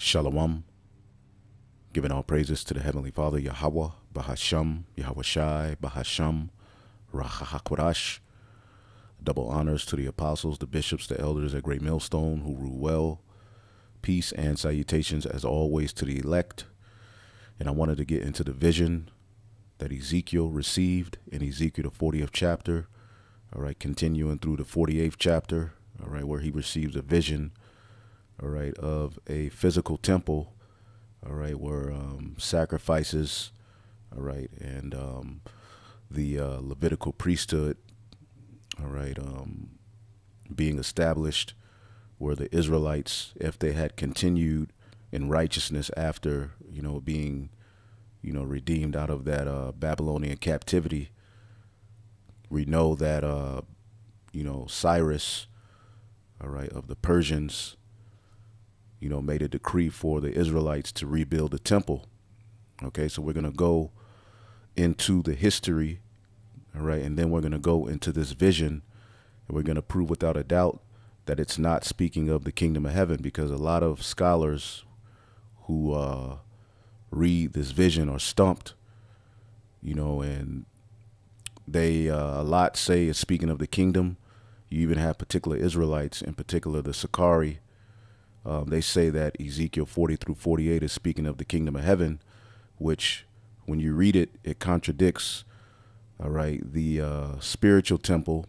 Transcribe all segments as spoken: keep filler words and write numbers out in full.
Shalom, giving all praises to the Heavenly Father, Yahweh, Bahasham, Yahweh Shai, Bahasham, Rahahakwadash. Double honors to the apostles, the bishops, the elders at Great Millstone who rule well. Peace and salutations as always to the elect. And I wanted to get into the vision that Ezekiel received in Ezekiel, the fortieth chapter. All right, continuing through the forty-eighth chapter, all right, where he receives a vision, all right, of a physical temple, all right, where um, sacrifices, all right, and um, the uh, Levitical priesthood, all right, um, being established, where the Israelites, if they had continued in righteousness after, you know, being, you know, redeemed out of that uh, Babylonian captivity, we know that, uh, you know, Cyrus, all right, of the Persians, you know, made a decree for the Israelites to rebuild the temple. Okay, so we're going to go into the history, all right, and then we're going to go into this vision, and we're going to prove without a doubt that it's not speaking of the kingdom of heaven, because a lot of scholars who uh, read this vision are stumped, you know, and they uh, a lot say it's speaking of the kingdom. You even have particular Israelites, in particular the Sakari. Um, they say that Ezekiel forty through forty-eight is speaking of the kingdom of heaven, which when you read it, it contradicts, all right, the uh, spiritual temple,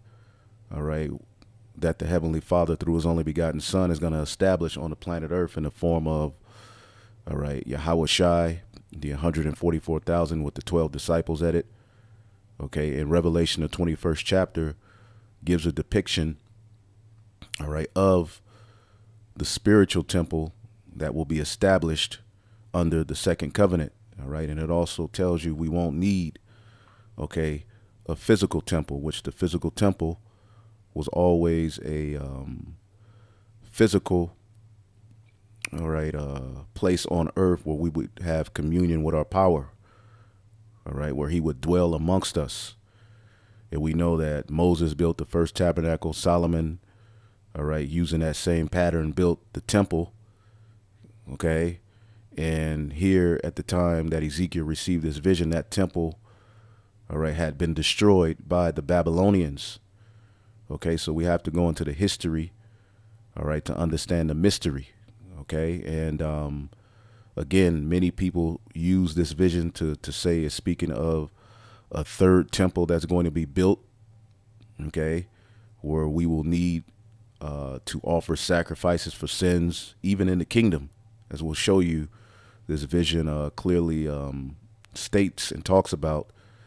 all right, that the Heavenly Father through his only begotten Son is going to establish on the planet Earth in the form of, all right, Yahweh Shai, the one hundred forty-four thousand with the twelve disciples at it. Okay, in Revelation, the twenty-first chapter gives a depiction, all right, of the spiritual temple that will be established under the second covenant. All right. And it also tells you we won't need, okay, a physical temple, which the physical temple was always a um, physical, all right, uh, place on earth where we would have communion with our power. All right. Where he would dwell amongst us. And we know that Moses built the first tabernacle, Solomon, all right, using that same pattern, built the temple, okay? And here at the time that Ezekiel received this vision, that temple, all right, had been destroyed by the Babylonians, okay? So we have to go into the history, all right, to understand the mystery, okay? And um, again, many people use this vision to, to say it's speaking of a third temple that's going to be built, okay, where we will need Uh, to offer sacrifices for sins, even in the kingdom, as we'll show you. This vision uh, clearly um, states and talks about,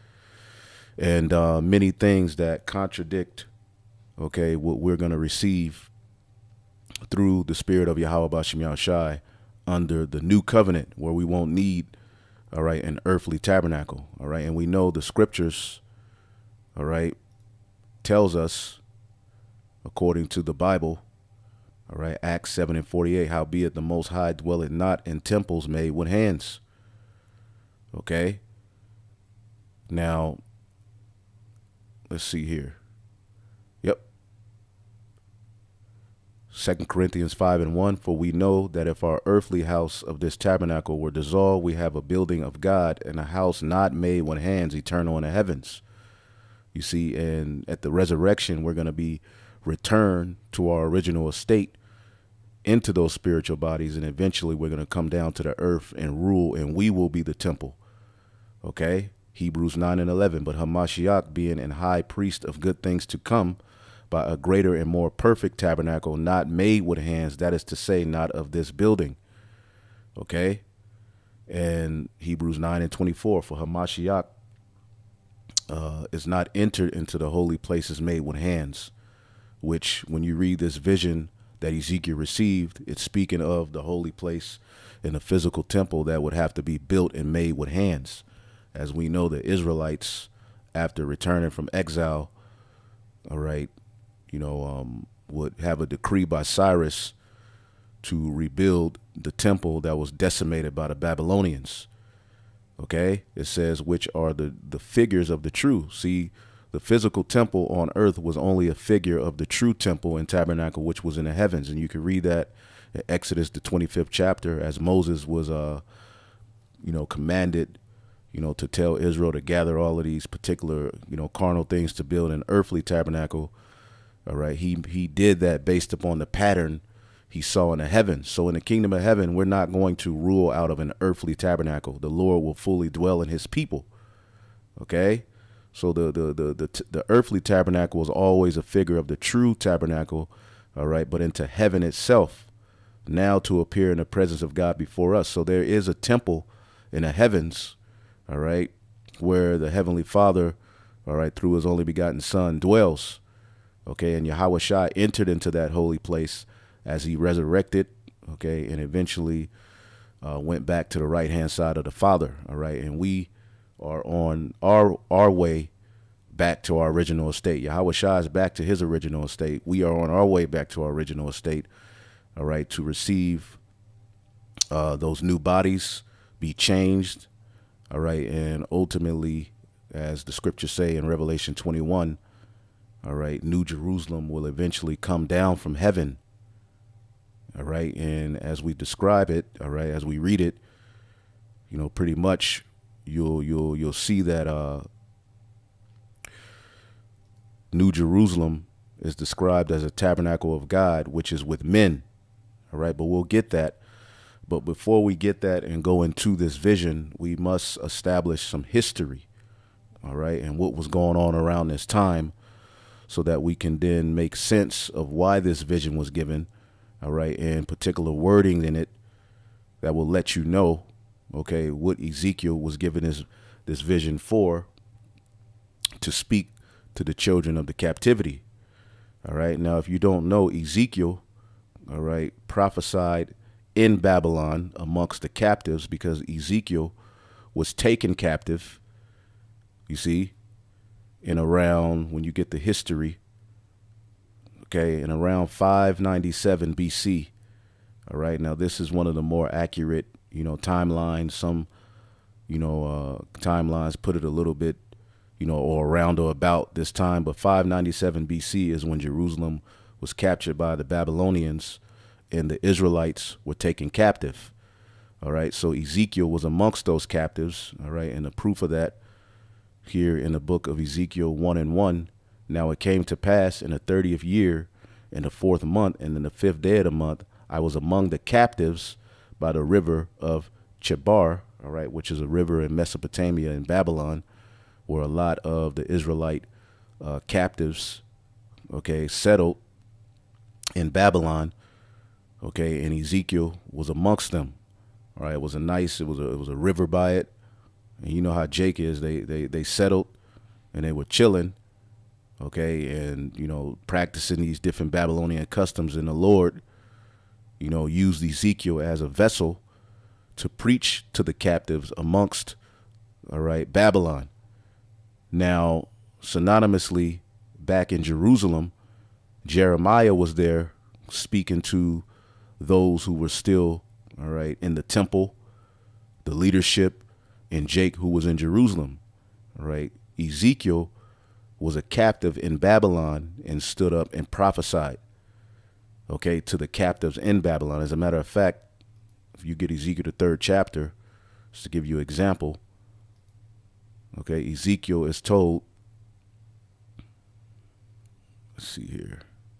and uh, many things that contradict, okay, what we're going to receive through the spirit of Yahweh Bashem Yahushai under the new covenant, where we won't need, all right, an earthly tabernacle, all right, and we know the scriptures, all right, tells us, according to the Bible, all right, Acts seven and forty-eight, howbeit the Most High dwelleth not in temples made with hands. Okay. Now, let's see here. Yep. Second Corinthians five and one, for we know that if our earthly house of this tabernacle were dissolved, we have a building of God and a house not made with hands, eternal in the heavens. You see, and at the resurrection, we're going to be return to our original estate into those spiritual bodies, and eventually we're going to come down to the earth and rule, and we will be the temple. Okay, Hebrews nine and eleven, but Hamashiach being an high priest of good things to come by a greater and more perfect tabernacle, not made with hands, that is to say, not of this building. Okay, and Hebrews nine and twenty-four, for Hamashiach uh, is not entered into the holy places made with hands, which when you read this vision that Ezekiel received, it's speaking of the holy place in a physical temple that would have to be built and made with hands. As we know, the Israelites, after returning from exile, all right, you know, um, would have a decree by Cyrus to rebuild the temple that was decimated by the Babylonians. Okay, it says, which are the, the figures of the true. See, the physical temple on earth was only a figure of the true temple and tabernacle, which was in the heavens. And you can read that Exodus, the twenty-fifth chapter, as Moses was, uh, you know, commanded, you know, to tell Israel to gather all of these particular, you know, carnal things to build an earthly tabernacle. All right. He, he did that based upon the pattern he saw in the heavens. So in the kingdom of heaven, we're not going to rule out of an earthly tabernacle. The Lord will fully dwell in his people. Okay. So the, the, the, the, the earthly tabernacle is always a figure of the true tabernacle. All right. But into heaven itself, now to appear in the presence of God before us. So there is a temple in the heavens. All right. Where the Heavenly Father, all right, through his only begotten Son dwells. Okay. And Yahweh Shai entered into that holy place as he resurrected, okay, and eventually uh, went back to the right-hand side of the Father, all right? And we are on our our way back to our original estate. Yahweh Shai is back to his original estate. We are on our way back to our original estate, all right, to receive uh, those new bodies, be changed, all right, and ultimately, as the scriptures say in Revelation twenty-one, all right, New Jerusalem will eventually come down from heaven. All right. And as we describe it, all right, as we read it, you know, pretty much you'll you'll you'll see that uh, New Jerusalem is described as a tabernacle of God, which is with men. All right. But we'll get that. But before we get that and go into this vision, we must establish some history. All right. And what was going on around this time so that we can then make sense of why this vision was given. All right, and particular wording in it that will let you know, okay, what Ezekiel was given this, this vision for, to speak to the children of the captivity. All right, now, if you don't know, Ezekiel, all right, prophesied in Babylon amongst the captives, because Ezekiel was taken captive, you see, in around, when you get the history, okay, in around five ninety-seven B C. All right. Now, this is one of the more accurate, you know, timelines. Some, you know, uh, timelines put it a little bit, you know, or around or about this time. But five ninety-seven B C is when Jerusalem was captured by the Babylonians and the Israelites were taken captive. All right. So Ezekiel was amongst those captives. All right. And the proof of that here in the book of Ezekiel one and one. Now it came to pass in the thirtieth year, in the fourth month, and in the fifth day of the month, I was among the captives by the river of Chebar, all right, which is a river in Mesopotamia in Babylon, where a lot of the Israelite uh, captives, okay, settled in Babylon, okay, and Ezekiel was amongst them. All right, it was a nice, it was a, it was a river by it, and you know how Jake is. They they they settled, and they were chilling. Okay, and, you know, practicing these different Babylonian customs, and the Lord, you know, used Ezekiel as a vessel to preach to the captives amongst, all right, Babylon. Now, synonymously, back in Jerusalem, Jeremiah was there speaking to those who were still, all right, in the temple, the leadership, and Jake, who was in Jerusalem, all right. Ezekiel was a captive in Babylon and stood up and prophesied, okay, to the captives in Babylon. As a matter of fact, if you get Ezekiel, the third chapter, just to give you an example, okay, Ezekiel is told, let's see here,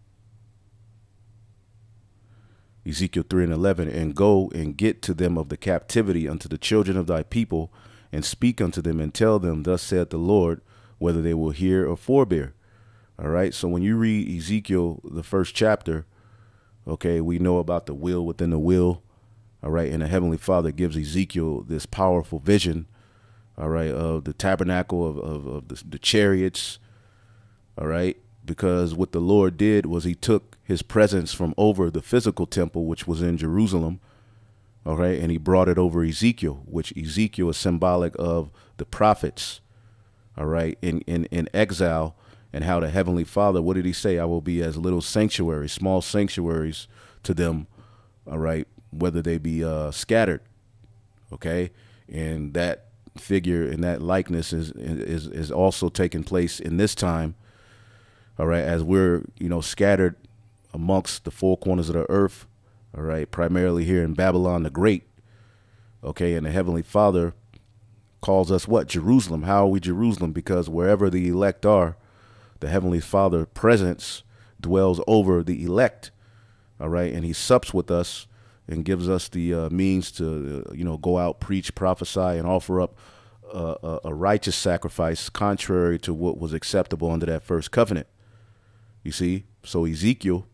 Ezekiel three and eleven, and go and get to them of the captivity unto the children of thy people, and speak unto them and tell them, thus saith the Lord, whether they will hear or forbear. All right. So when you read Ezekiel, the first chapter, okay, we know about the will within the will. All right. And the Heavenly Father gives Ezekiel this powerful vision, all right, of the tabernacle, of, of, of the, the chariots. All right. Because what the Lord did was he took his presence from over the physical temple, which was in Jerusalem. All right. And he brought it over Ezekiel, which Ezekiel is symbolic of the prophets. All right, in, in, in exile, and how the Heavenly Father, what did he say? I will be as little sanctuaries, small sanctuaries to them, all right, whether they be uh, scattered, okay? And that figure and that likeness is, is, is also taking place in this time, all right, as we're, you know, scattered amongst the four corners of the earth, all right, primarily here in Babylon the Great. Okay, and the Heavenly Father calls us what? Jerusalem. How are we Jerusalem? Because wherever the elect are, the Heavenly Father presence dwells over the elect. All right, and he sups with us and gives us the uh, means to, uh, you know, go out, preach, prophesy, and offer up uh, a, a righteous sacrifice contrary to what was acceptable under that first covenant. You see, so Ezekiel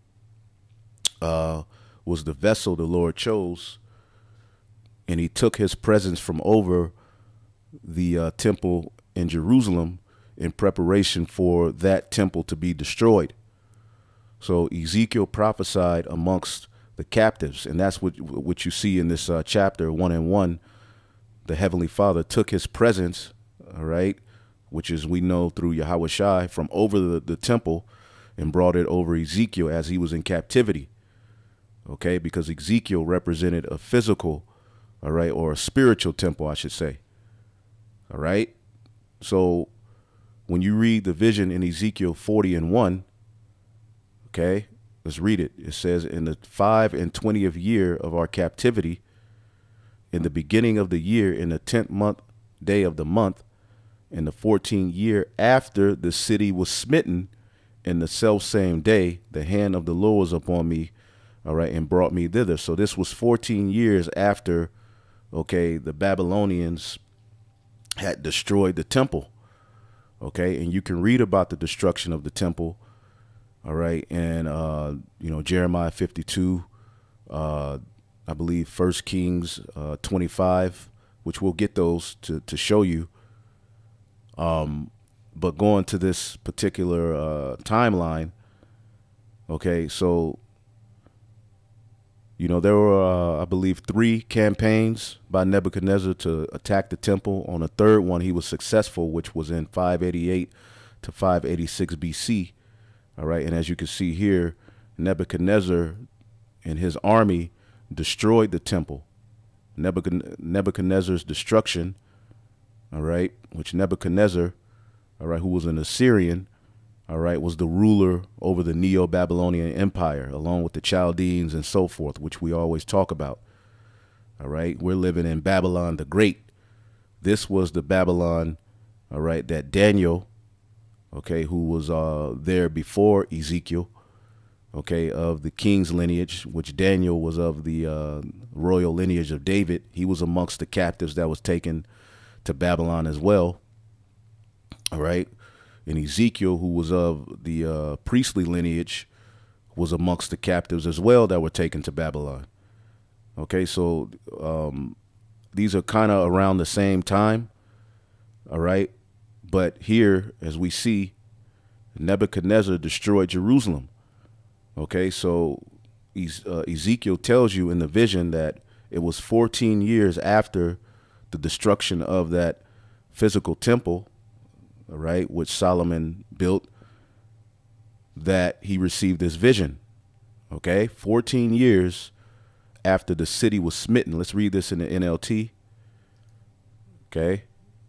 uh, was the vessel the Lord chose, and he took his presence from over the uh, temple in Jerusalem in preparation for that temple to be destroyed. So Ezekiel prophesied amongst the captives, and that's what what you see in this uh, chapter one and one. The Heavenly Father took his presence, all right, which is we know through Yahweh Shai, from over the, the temple and brought it over Ezekiel as he was in captivity. Okay, because Ezekiel represented a physical, all right, or a spiritual temple, I should say. All right. So when you read the vision in Ezekiel forty and one, okay, let's read it. It says, in the five and twentieth year of our captivity, in the beginning of the year, in the tenth month day of the month, in the fourteenth year after the city was smitten, in the self same day, the hand of the Lord was upon me, all right, and brought me thither. So this was fourteen years after, okay, the Babylonians had destroyed the temple. Okay, and you can read about the destruction of the temple, all right, and, uh, you know, Jeremiah fifty-two, uh, I believe First Kings uh, twenty-five, which we'll get those to, to show you. Um, but going to this particular uh, timeline, okay, so, you know, there were, uh, I believe, three campaigns by Nebuchadnezzar to attack the temple. On the third one, he was successful, which was in five eighty-eight to five eighty-six B C. All right. And as you can see here, Nebuchadnezzar and his army destroyed the temple. Nebuchadnezzar's destruction, all right, which Nebuchadnezzar, all right, who was an Assyrian, all right, was the ruler over the Neo-Babylonian Empire, along with the Chaldeans and so forth, which we always talk about. All right, we're living in Babylon the Great. This was the Babylon, all right, that Daniel, okay, who was uh, there before Ezekiel, okay, of the king's lineage, which Daniel was of the uh, royal lineage of David. He was amongst the captives that was taken to Babylon as well. All right. And Ezekiel, who was of the uh, priestly lineage, was amongst the captives as well that were taken to Babylon. Okay, so um, these are kind of around the same time. All right. But here, as we see, Nebuchadnezzar destroyed Jerusalem. Okay, so uh, Ezekiel tells you in the vision that it was fourteen years after the destruction of that physical temple, all right, which Solomon built, that he received this vision. Okay, fourteen years after the city was smitten. Let's read this in the N L T. Okay.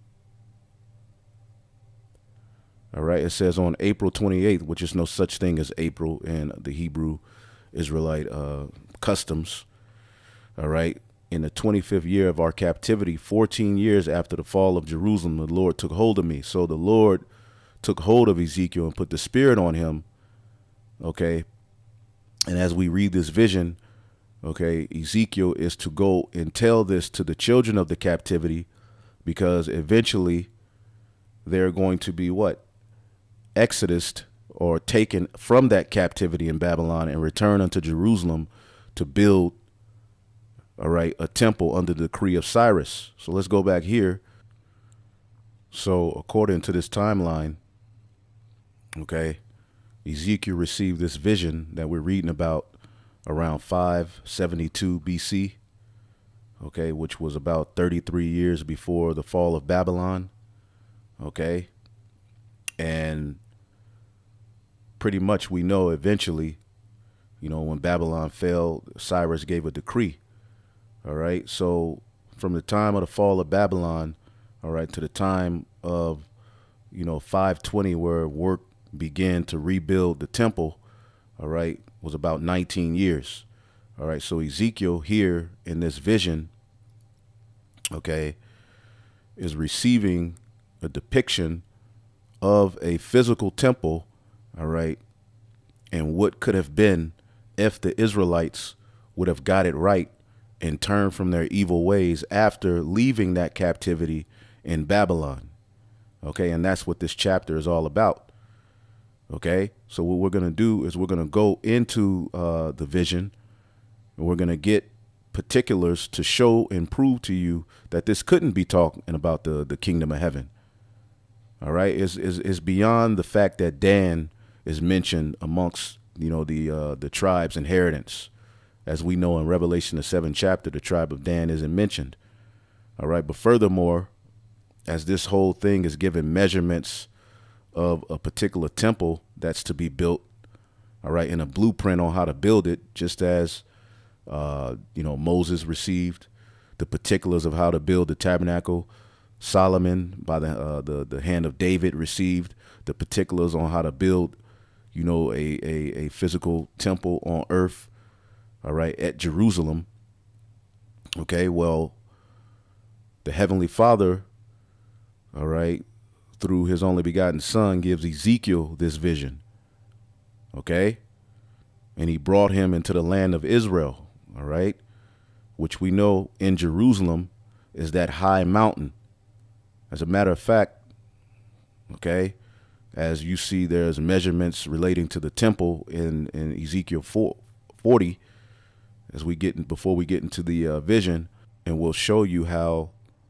All right, it says on April twenty-eighth, which is no such thing as April in the Hebrew Israelite uh, customs. All right, in the twenty-fifth year of our captivity, fourteen years after the fall of Jerusalem, the Lord took hold of me. So the Lord took hold of Ezekiel and put the spirit on him. Okay, and as we read this vision, okay, Ezekiel is to go and tell this to the children of the captivity, because eventually they're going to be what? Exodus, or taken from that captivity in Babylon and return unto Jerusalem to build, all right, a temple under the decree of Cyrus. So let's go back here. So according to this timeline, okay, Ezekiel received this vision that we're reading about around five seventy-two B C, okay, which was about thirty-three years before the fall of Babylon. Okay, and pretty much we know eventually, you know, when Babylon fell, Cyrus gave a decree. All right, so from the time of the fall of Babylon, all right, to the time of, you know, five twenty, where work began to rebuild the temple, all right, was about nineteen years. All right. So Ezekiel here in this vision, okay, is receiving a depiction of a physical temple. All right. And what could have been if the Israelites would have got it right and turned from their evil ways after leaving that captivity in Babylon. Okay. And that's what this chapter is all about. Okay. So what we're going to do is we're going to go into uh, the vision, and we're going to get particulars to show and prove to you that this couldn't be talking about the, the kingdom of heaven. All right. It's, it's, it's beyond the fact that Dan is mentioned amongst, you know, the uh, the tribe's inheritance. As we know in Revelation, the seventh chapter, the tribe of Dan isn't mentioned. All right. But furthermore, as this whole thing is given measurements of a particular temple that's to be built, all right, in a blueprint on how to build it, just as, uh, you know, Moses received the particulars of how to build the tabernacle. Solomon, by the, uh, the, the hand of David, received the particulars on how to build, you know, a, a, a physical temple on earth, all right, at Jerusalem. Okay, well, the Heavenly Father, all right, through his only begotten son, gives Ezekiel this vision. Okay. And he brought him into the land of Israel. All right. Which we know in Jerusalem is that high mountain. As a matter of fact, okay, as you see, there's measurements relating to the temple in, in Ezekiel forty, as we get in, before we get into the uh, vision, and we'll show you how,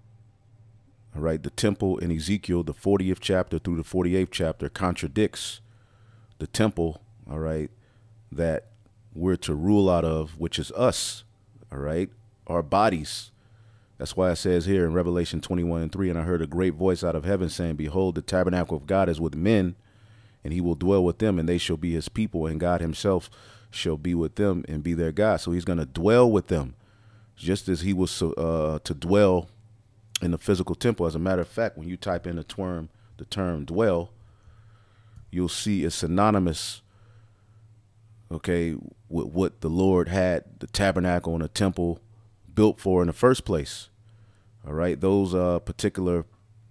all right, the temple in Ezekiel, the fortieth chapter through the forty-eighth chapter, contradicts the temple, all right, that we're to rule out of, which is us, all right, our bodies. That's why it says here in Revelation twenty-one and three, and I heard a great voice out of heaven saying, behold, the tabernacle of God is with men, and he will dwell with them, and they shall be his people, and God himself shall be with them and be their God. So he's going to dwell with them, just as he was uh, to dwell in the physical temple. As a matter of fact, when you type in the term, the term dwell, you'll see it's synonymous, okay, with what the Lord had the tabernacle and the temple built for in the first place. All right. Those uh, particular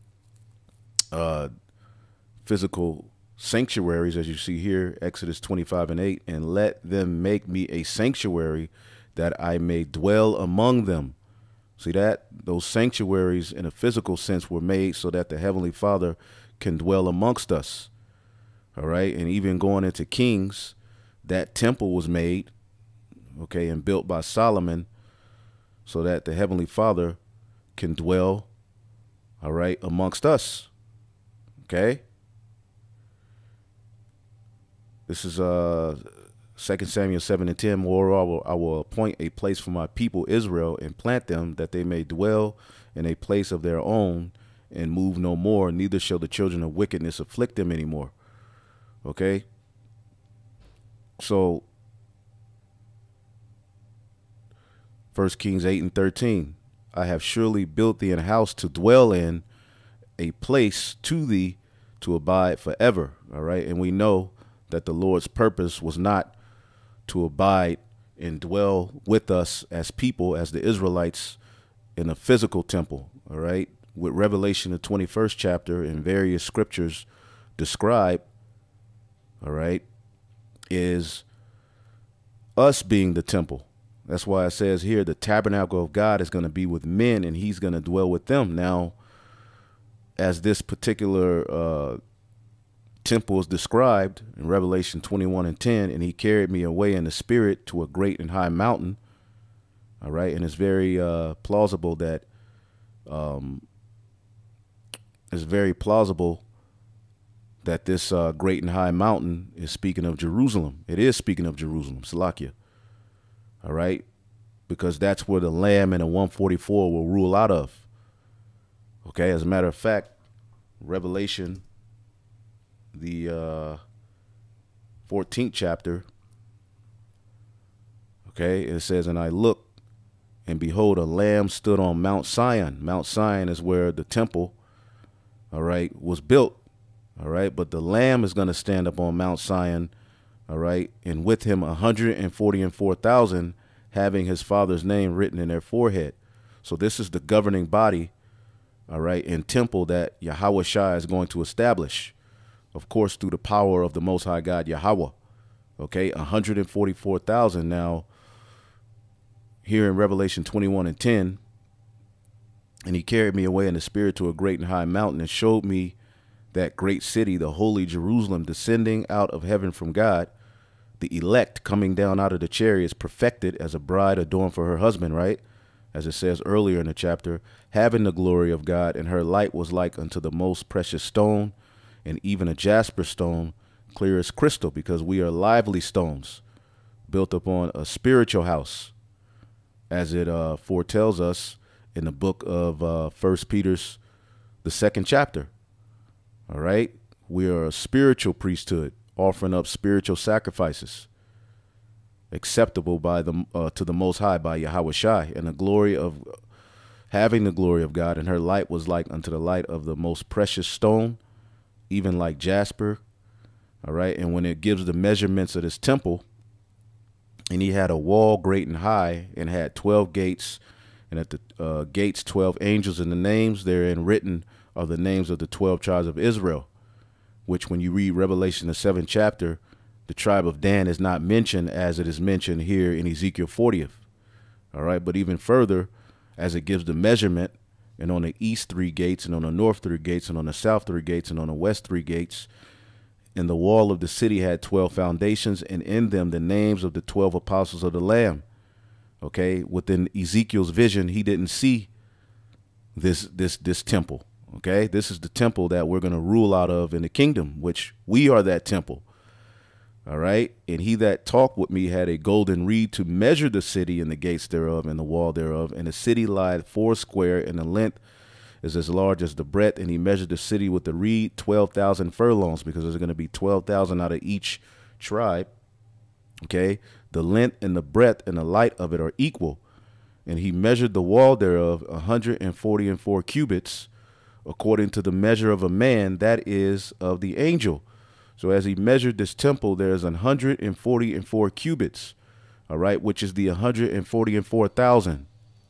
uh, physical sanctuaries, as you see here, Exodus twenty-five and eight, and let them make me a sanctuary that I may dwell among them. See that? Those sanctuaries in a physical sense were made so that the Heavenly Father can dwell amongst us. All right. And even going into Kings, that temple was made, okay, and built by Solomon so that the Heavenly Father can dwell, all right, amongst us. Okay. This is uh Second Samuel seven and ten. Moreover, I will, I will appoint a place for my people Israel and plant them, that they may dwell in a place of their own and move no more. Neither shall the children of wickedness afflict them anymore. Okay. So First Kings eight and thirteen. I have surely built thee an house to dwell in, a place to thee to abide forever. All right. And we know that the Lord's purpose was not to abide and dwell with us as people, as the Israelites, in a physical temple. All right. With Revelation, the twenty-first chapter, and various scriptures describe, all right, is us being the temple. That's why it says here, the tabernacle of God is going to be with men, and he's going to dwell with them. Now, as this particular uh, temple is described in Revelation twenty-one and ten, and he carried me away in the spirit to a great and high mountain. All right. And it's very uh, plausible that um, it's very plausible that this uh, great and high mountain is speaking of Jerusalem. It is speaking of Jerusalem, Salakia. All right. Because that's where the Lamb and the one forty-four will rule out of. Okay. As a matter of fact, Revelation, the uh, fourteenth chapter. Okay. It says, and I looked, and behold, a lamb stood on Mount Zion. Mount Zion is where the temple, all right, was built. All right. But the lamb is going to stand up on Mount Zion. All right. And with him, one hundred forty and four thousand having his father's name written in their forehead. So this is the governing body, all right, and temple that Yahweh Shai is going to establish, of course, through the power of the Most High God, Yahweh. Okay, one hundred forty-four thousand. Now, here in Revelation twenty-one and ten, and he carried me away in the spirit to a great and high mountain and showed me that great city, the holy Jerusalem, descending out of heaven from God, the elect coming down out of the chariots, perfected as a bride adorned for her husband, right? As it says earlier in the chapter, having the glory of God, and her light was like unto the most precious stone, and even a jasper stone, clear as crystal, because we are lively stones built upon a spiritual house, as it uh, foretells us in the book of uh, First Peter's, the second chapter. All right, we are a spiritual priesthood, offering up spiritual sacrifices, acceptable by the uh, to the Most High by Yahweh Shai, and the glory of having the glory of God, and her light was like unto the light of the most precious stone, even like jasper. All right, and when it gives the measurements of this temple, and he had a wall great and high, and had twelve gates, and at the uh, gates twelve angels, and the names therein written are the names of the twelve tribes of Israel, which when you read Revelation, the seventh chapter, the tribe of Dan is not mentioned as it is mentioned here in Ezekiel fortieth. All right, but even further, as it gives the measurement, and on the east three gates, and on the north three gates, and on the south three gates, and on the west three gates, and the wall of the city had twelve foundations, and in them the names of the twelve apostles of the Lamb. Okay, within Ezekiel's vision, he didn't see this this this temple. Okay, this is the temple that we're going to rule out of in the kingdom, which we are that temple. All right, and he that talked with me had a golden reed to measure the city and the gates thereof and the wall thereof, and the city lieth foursquare, and the length is as large as the breadth. And he measured the city with the reed twelve thousand furlongs, because there's going to be twelve thousand out of each tribe. Okay, the length and the breadth and the height of it are equal. And he measured the wall thereof a hundred and forty and four cubits, according to the measure of a man, that is of the angel. So as he measured this temple, there's one hundred and forty and four cubits, all right, which is the one hundred and forty and four thousand,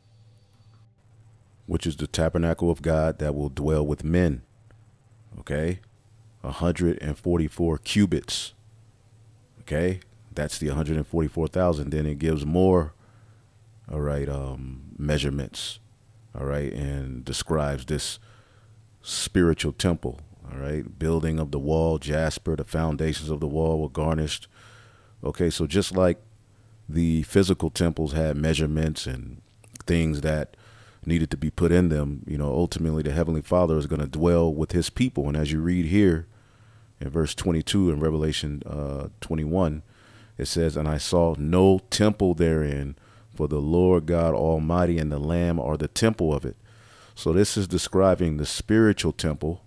which is the tabernacle of God that will dwell with men. Okay, one hundred and forty-four cubits. Okay, that's the one hundred and forty-four thousand. Then it gives more, all right, um, measurements, all right, and describes this spiritual temple. All right, building of the wall, jasper, the foundations of the wall were garnished. Okay, so just like the physical temples had measurements and things that needed to be put in them, you know, ultimately the Heavenly Father is going to dwell with his people. And as you read here in verse twenty-two in Revelation uh, twenty-one, it says, and I saw no temple therein, for the Lord God Almighty and the Lamb are the temple of it. So this is describing the spiritual temple,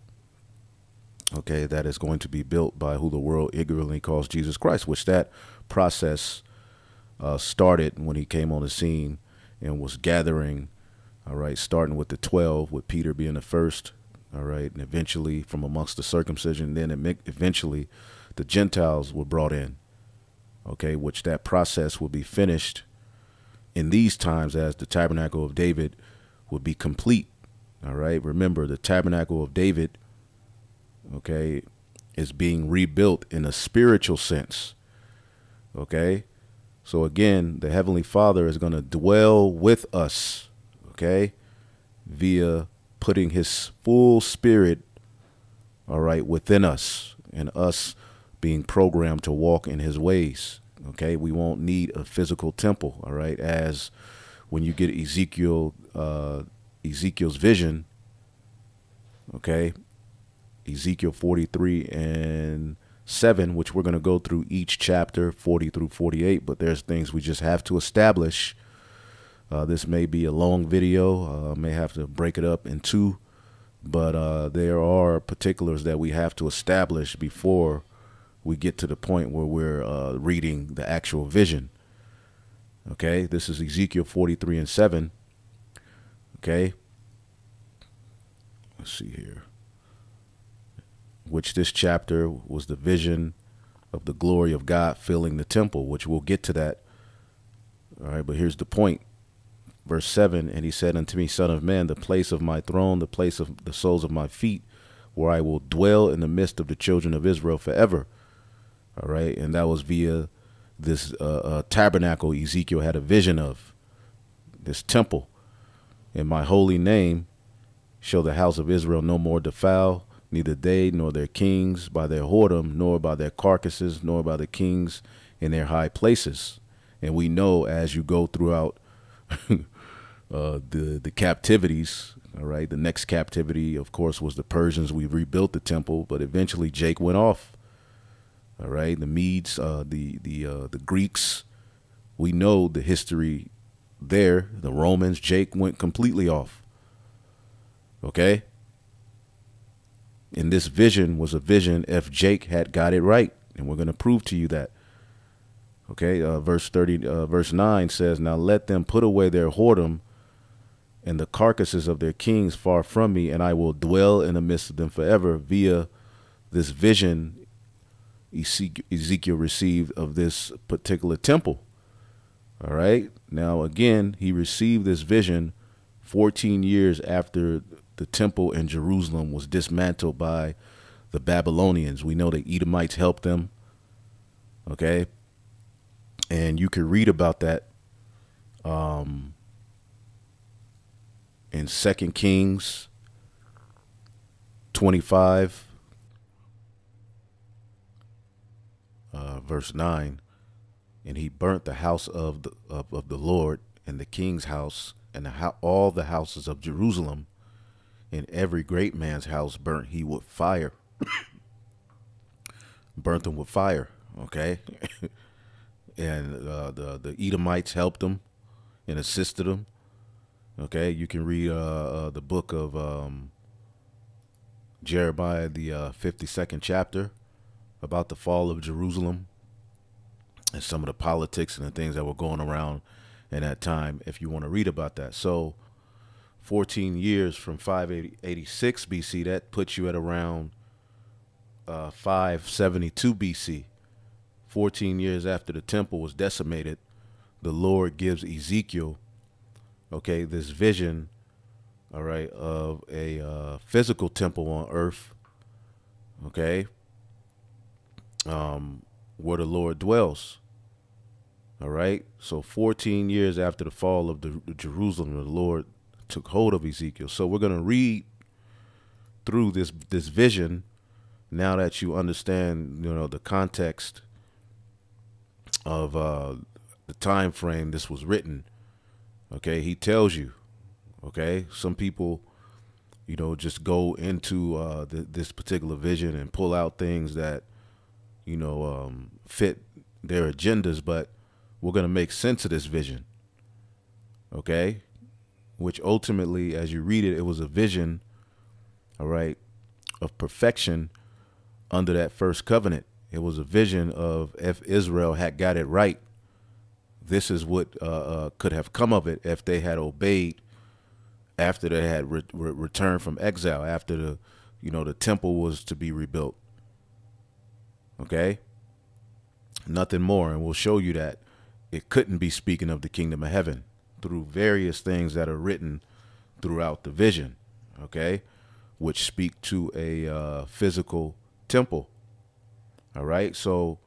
okay, that is going to be built by who the world ignorantly calls Jesus Christ, which that process uh, started when he came on the scene and was gathering, all right, starting with the twelve, with Peter being the first, all right, and eventually from amongst the circumcision, then eventually the Gentiles were brought in, okay, which that process will be finished in these times as the tabernacle of David would be complete, all right. Remember, the tabernacle of David, okay, is being rebuilt in a spiritual sense. Okay, so again, the Heavenly Father is going to dwell with us, okay, via putting his full spirit, all right, within us, and us being programmed to walk in his ways. Okay, we won't need a physical temple, all right, as when you get Ezekiel, uh, Ezekiel's vision, okay, Ezekiel forty-three and seven, which we're going to go through each chapter, forty through forty-eight, but there's things we just have to establish. Uh, this may be a long video, uh, may have to break it up in two, but uh, there are particulars that we have to establish before we get to the point where we're uh, reading the actual vision. Okay, this is Ezekiel forty-three and seven. Okay, let's see here. Which this chapter was the vision of the glory of God filling the temple, which we'll get to that All right, but here's the point. Verse seven, and he said unto me, Son of man, the place of my throne, the place of the soles of my feet, where I will dwell in the midst of the children of Israel forever. All right, and that was via this uh, uh, tabernacle Ezekiel had a vision of, this temple. In my holy name shall the house of Israel no more defile, neither they nor their kings by their whoredom, nor by their carcasses, nor by the kings in their high places. And we know as you go throughout uh, the the captivities, all right, the next captivity, of course, was the Persians. We rebuilt the temple, but eventually Jake went off. All right, the Medes, uh, the the uh, the Greeks, we know the history there. The Romans, Jake went completely off. Okay, and this vision was a vision if Jake had got it right, and we're going to prove to you that. Okay, uh, verse thirty, uh, verse nine says, now let them put away their whoredom and the carcasses of their kings far from me, and I will dwell in the midst of them forever, via this vision Ezekiel received of this particular temple. All right, now again, he received this vision fourteen years after the temple in Jerusalem was dismantled by the Babylonians. We know the Edomites helped them. Okay. And you can read about that um, in Second Kings twenty-five, uh, verse nine. And he burnt the house of the of, of the Lord and the king's house and the ho all the houses of Jerusalem, and every great man's house burnt he with fire. Burnt them with fire. Okay. And uh, the the Edomites helped him and assisted him. Okay, you can read uh, uh, the book of um, Jeremiah, the uh, fifty-second chapter, about the fall of Jerusalem and some of the politics and the things that were going around in that time, if you want to read about that. So fourteen years from five eighty-six B C, that puts you at around uh, five seventy-two B C. fourteen years after the temple was decimated, the Lord gives Ezekiel, okay, this vision, all right, of a uh, physical temple on earth, okay, um, where the Lord dwells. All right. So fourteen years after the fall of the, the Jerusalem, the Lord took hold of Ezekiel. So we're going to read through this this vision now that you understand, you know, the context of uh, the time frame this was written. Okay, he tells you. Okay, some people, you know, just go into uh, the, this particular vision and pull out things that, you know, um, fit their agendas, but we're going to make sense of this vision. Okay, which ultimately, as you read it, it was a vision, all right, of perfection under that first covenant. It was a vision of if Israel had got it right, this is what uh, uh, could have come of it if they had obeyed after they had re re returned from exile, after the, you know, the temple was to be rebuilt. Okay, nothing more. And we'll show you that it couldn't be speaking of the kingdom of heaven through various things that are written throughout the vision. Okay, which speak to a uh, physical temple. All right, so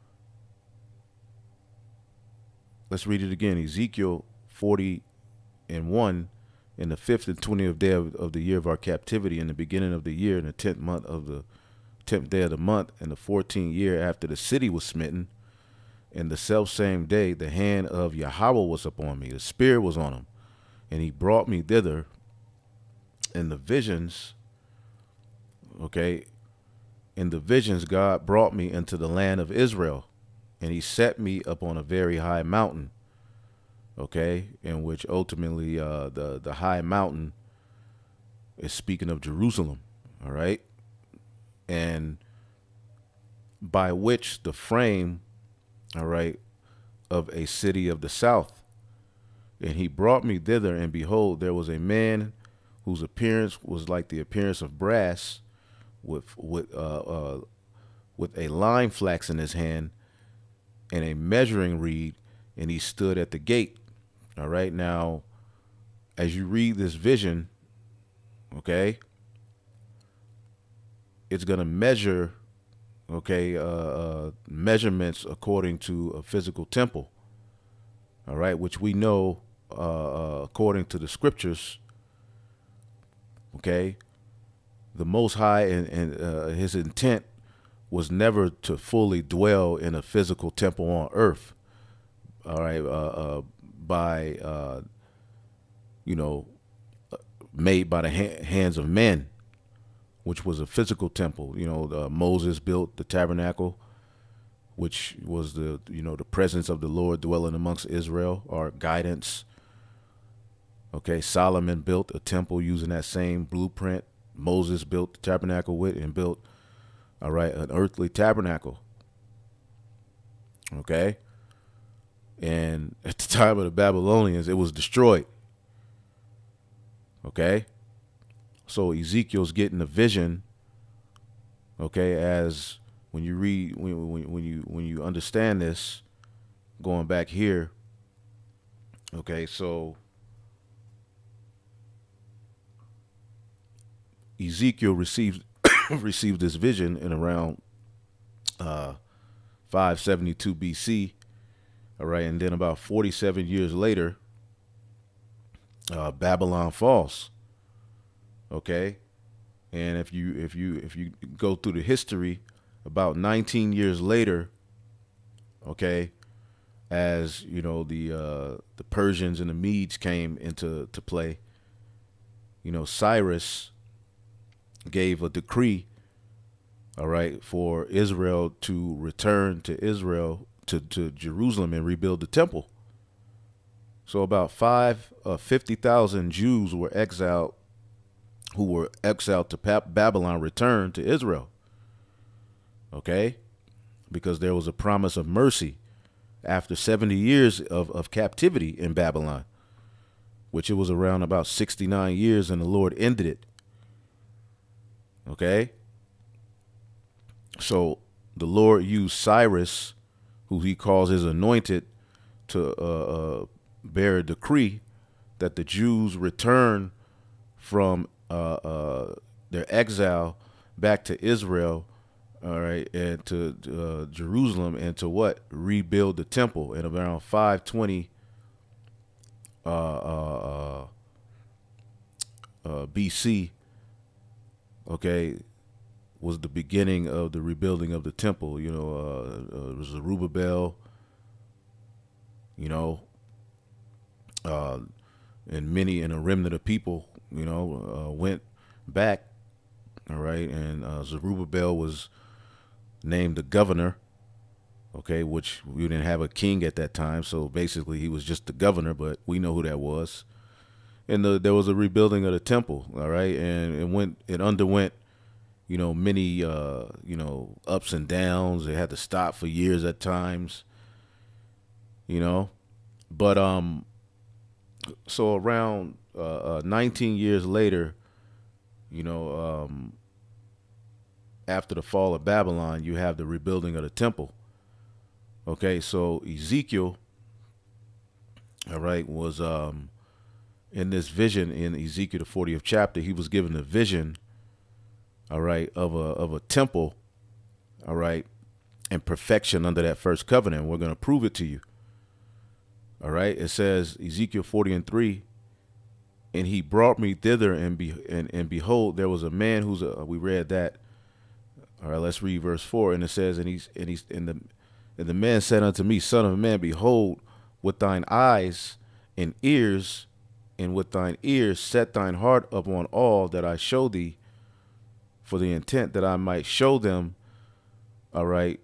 let's read it again. Ezekiel forty and one, in the fifth and twentieth day of, of the year of our captivity, in the beginning of the year, in the tenth month of the tenth day of the month, in the fourteenth year after the city was smitten, in the self same day, the hand of Yahweh was upon me. The Spirit was on him, and he brought me thither in the visions. Okay. In the visions, God brought me into the land of Israel, and he set me up on a very high mountain, okay, in which ultimately uh, the, the high mountain is speaking of Jerusalem, all right, and by which the frame, all right, of a city of the south. And he brought me thither, and behold, there was a man whose appearance was like the appearance of brass, with with uh, uh, with a lime flax in his hand, and a measuring reed and he stood at the gate. All right. Now, as you read this vision, okay, it's going to measure, okay, uh, uh, measurements according to a physical temple. All right. Which we know, uh, uh, according to the scriptures, okay, the Most High and, and uh, his intent was never to fully dwell in a physical temple on earth. All right. Uh, uh, by, uh, you know, made by the ha hands of men, which was a physical temple. You know, uh, Moses built the tabernacle, which was the, you know, the presence of the Lord dwelling amongst Israel, or guidance. Okay. Solomon built a temple using that same blueprint Moses built the tabernacle with, and built, all right, an earthly tabernacle. Okay. And at the time of the Babylonians, it was destroyed. Okay. So Ezekiel's getting a vision. Okay. As when you read, when, when, when you, when you understand this, going back here. Okay. So Ezekiel received, received this vision in around, uh, five seventy-two B C. All right. And then about forty-seven years later, uh, Babylon falls. Okay. And if you, if you, if you go through the history, about nineteen years later, okay, as you know, the, uh, the Persians and the Medes came into to play, you know, Cyrus gave a decree, all right, for Israel to return to Israel, to, to Jerusalem, and rebuild the temple. So about five, uh, fifty thousand Jews were exiled, who were exiled to Babylon, returned to Israel. Okay. Because there was a promise of mercy after seventy years of, of captivity in Babylon, which it was around about sixty-nine years, and the Lord ended it. Okay. So the Lord used Cyrus, who he calls his anointed, to uh, uh, bear a decree that the Jews return from uh, uh, their exile back to Israel, all right, and to uh, Jerusalem, and to what? Rebuild the temple. And around five twenty uh, uh, uh, uh, B C, okay, was the beginning of the rebuilding of the temple. You know, uh, uh, it was Zerubbabel, you know, uh, and many, and a remnant of people, you know, uh, went back. All right. And uh, Zerubbabel was named the governor. Okay. Which we didn't have a king at that time. So basically he was just the governor, but we know who that was. And the, there was a rebuilding of the temple. All right. And it went, it underwent, you know, many, uh, you know, ups and downs. They had to stop for years at times, you know, but, um, so around, uh, uh nineteen years later, you know, um, after the fall of Babylon, you have the rebuilding of the temple. Okay. So Ezekiel, all right, was, um, in this vision in Ezekiel, the fortieth chapter, he was given a vision, all right, of a, of a temple, all right, and perfection under that first covenant. We're going to prove it to you. All right. It says, Ezekiel forty and three, and he brought me thither, and be, and, and behold, there was a man who's a, we read that. All right, let's read verse four. And it says, and he's, and he's, and the, and the man said unto me, Son of man, behold, with thine eyes and ears, and with thine ears set thine heart upon all that I show thee, for the intent that I might show them, all right,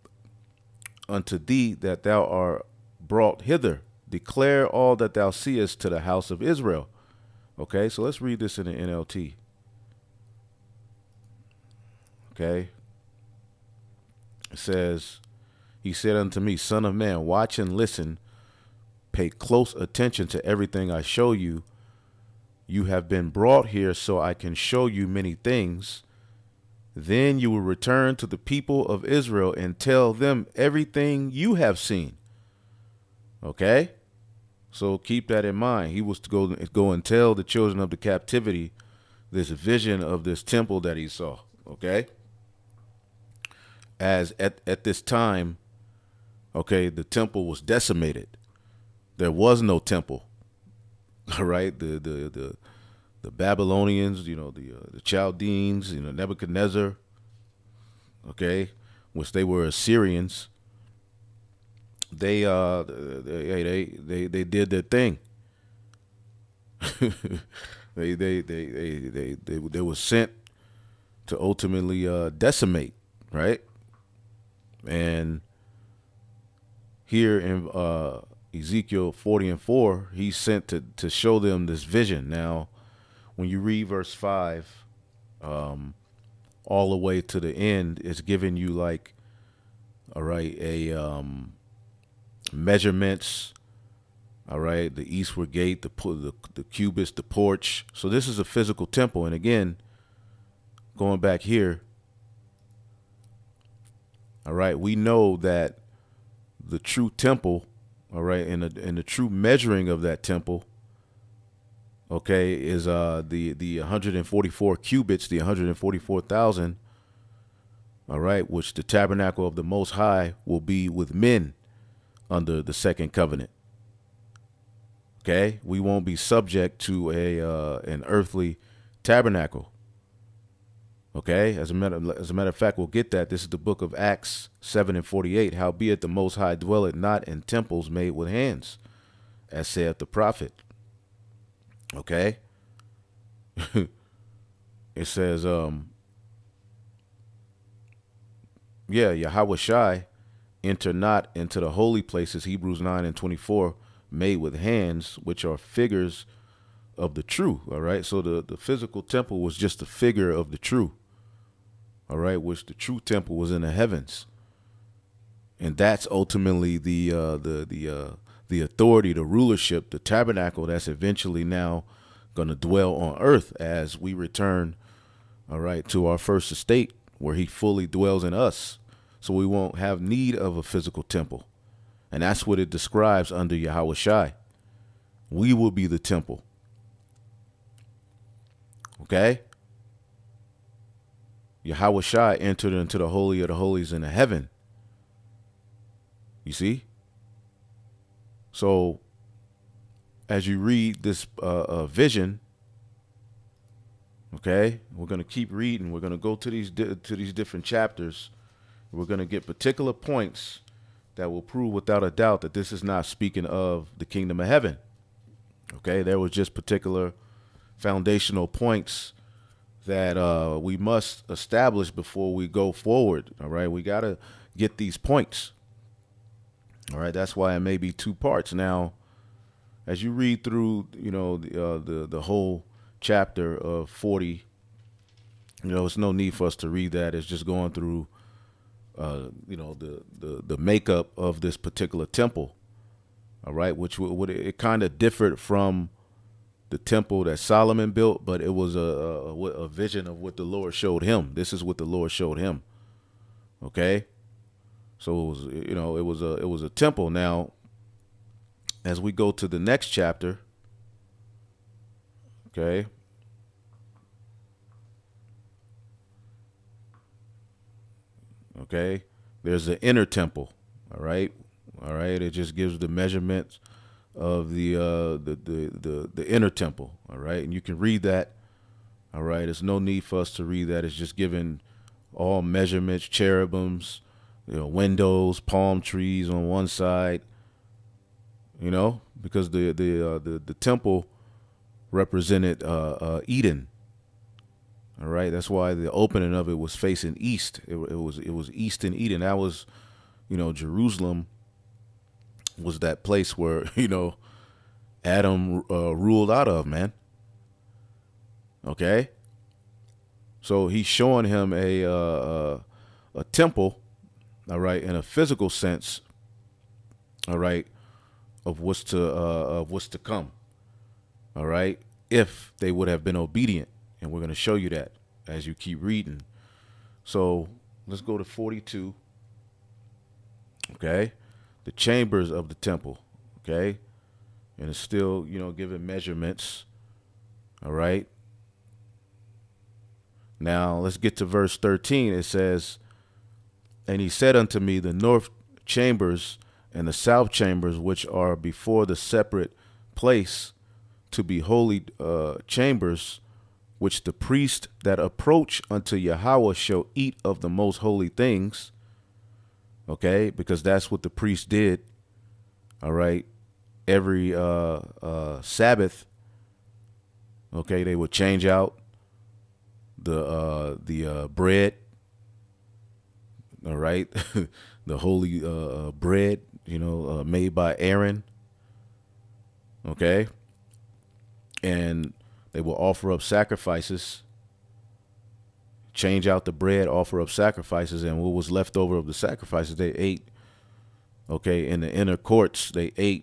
unto thee that thou art brought hither. Declare all that thou seest to the house of Israel. Okay, so let's read this in the N L T. Okay. It says, he said unto me, Son of man, watch and listen. Pay close attention to everything I show you. You have been brought here so I can show you many things. Then you will return to the people of Israel and tell them everything you have seen. Okay? So keep that in mind. He was to go, go and tell the children of the captivity this vision of this temple that he saw. Okay? As at, at this time, okay, the temple was decimated. There was no temple. All right? The the the the Babylonians, you know, the uh, the Chaldeans, you know, Nebuchadnezzar, okay, which they were Assyrians. They uh they they they they did their thing. they, they, they they they they they were sent to ultimately uh, decimate, right? And here in uh, Ezekiel forty and four, he's sent to to show them this vision. Now, when you read verse five, um, all the way to the end, it's giving you like, all right, a um, measurements. All right, the eastward gate, the, the the cubits, the porch. So this is a physical temple. And again, going back here, all right, we know that the true temple, all right, and the, and the true measuring of that temple, okay, is uh the the one hundred forty-four cubits, the one hundred forty-four thousand, all right, which the tabernacle of the Most High will be with men under the second covenant. Okay, we won't be subject to a uh, an earthly tabernacle. Okay, as a matter as a matter of fact, we'll get that. This is the book of Acts seven and forty-eight. Howbeit the Most High dwelleth not in temples made with hands, as saith the prophet. Okay, it says, um, yeah, Yahweh Shai enter not into the holy places. Hebrews nine and twenty-four. Made with hands, which are figures of the true. All right. So the, the physical temple was just a figure of the true. All right. Which the true temple was in the heavens. And that's ultimately the uh, the the uh, the authority, the rulership, the tabernacle that's eventually now going to dwell on earth as we return. All right. To our first estate where he fully dwells in us. So we won't have need of a physical temple. And that's what it describes under Yahweh Shai. We will be the temple. Okay? Yahweh Shai entered into the Holy of the Holies in the heaven. You see? So, as you read this uh, uh, vision, okay, we're going to keep reading. We're going to go to these, to these different chapters. We're going to get particular points that will prove without a doubt that this is not speaking of the kingdom of heaven. Okay, there was just particular foundational points that uh, we must establish before we go forward. All right, we got to get these points. All right, that's why it may be two parts. Now, as you read through, you know, the uh, the, the whole chapter of forty, you know, it's no need for us to read that. It's just going through Uh, you know, the, the, the makeup of this particular temple, all right, which would it kind of differed from the temple that Solomon built, but it was a, a, a vision of what the Lord showed him. This is what the Lord showed him. Okay. So it was, you know, it was a, it was a temple. Now, as we go to the next chapter, okay, okay, there's the inner temple. All right. All right. It just gives the measurements of the, uh, the, the, the, the inner temple. All right. And you can read that. All right. There's no need for us to read that. It's just giving all measurements, cherubims, you know, windows, palm trees on one side, you know, because the, the, uh, the, the temple represented, uh, uh, Eden. All right. That's why the opening of it was facing east. It, it was it was east in Eden. That was, you know, Jerusalem was that place where, you know, Adam uh, ruled out of, man. OK. So he's showing him a uh, a temple. All right. In a physical sense. All right. Of what's to uh, of what's to come. All right. If they would have been obedient. And we're going to show you that as you keep reading. So let's go to forty-two. Okay. The chambers of the temple. Okay. And it's still, you know, giving measurements. All right. Now let's get to verse thirteen. It says, and he said unto me, the north chambers and the south chambers, which are before the separate place, to be holy uh, chambers, which the priest that approach unto Yahweh shall eat of the most holy things. Okay, because that's what the priest did. All right, every uh, uh, Sabbath. Okay, they would change out the uh, the uh, bread. All right, the holy uh, bread, you know, uh, made by Aaron. Okay. And they will offer up sacrifices, change out the bread, offer up sacrifices, and what was left over of the sacrifices, they ate. Okay, in the inner courts, they ate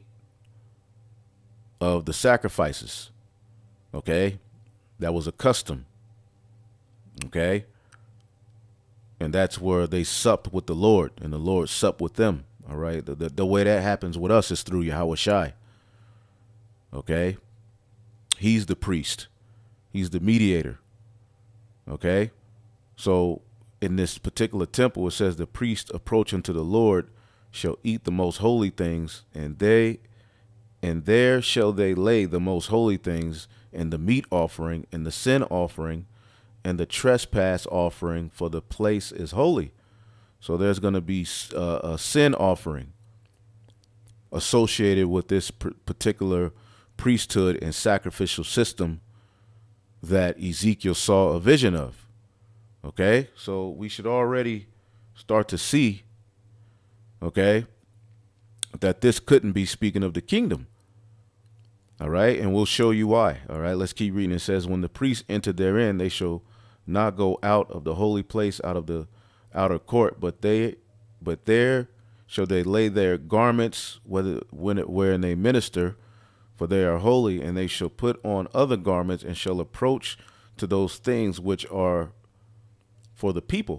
of the sacrifices. Okay, that was a custom. Okay, and that's where they supped with the Lord, and the Lord supped with them. All right, the, the, the way that happens with us is through Yahweh Shai. Okay. He's the priest. He's the mediator. Okay. So in this particular temple, it says the priest approaching to the Lord shall eat the most holy things, and they and there shall they lay the most holy things, and the meat offering, and the sin offering, and the trespass offering, for the place is holy. So there's going to be uh, a sin offering associated with this particular priesthood and sacrificial system that Ezekiel saw a vision of. Okay, so we should already start to see, okay, that this couldn't be speaking of the kingdom. All right, and we'll show you why. All right, let's keep reading. It says, when the priests enter therein, they shall not go out of the holy place, out of the outer court, but they but there shall they lay their garments, whether when it wherein they minister, for they are holy, and they shall put on other garments, and shall approach to those things which are for the people.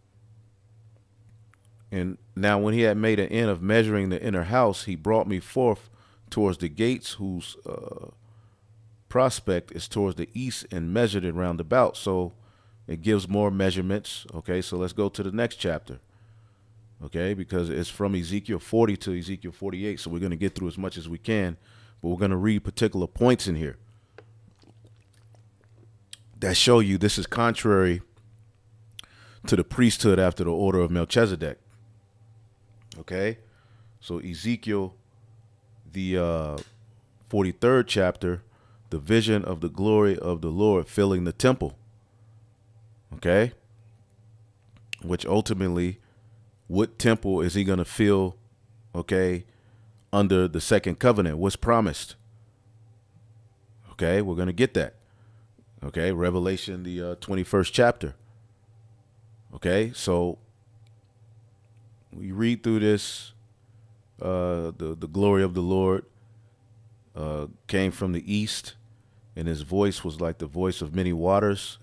And now when he had made an end of measuring the inner house, he brought me forth towards the gates, whose uh, prospect is towards the east, and measured it round about. So it gives more measurements. Okay, so let's go to the next chapter. Okay, because it's from Ezekiel forty to Ezekiel forty-eight, so we're going to get through as much as we can. But we're going to read particular points in here that show you this is contrary to the priesthood after the order of Melchizedek. Okay, so Ezekiel, the uh, forty-third chapter, the vision of the glory of the Lord filling the temple. Okay, which ultimately, what temple is he going to fill? Okay, under the second covenant, what's promised? Okay, we're going to get that. Okay, Revelation, the uh, twenty-first chapter. Okay, so we read through this. Uh, the, the glory of the Lord uh, came from the east, and his voice was like the voice of many waters.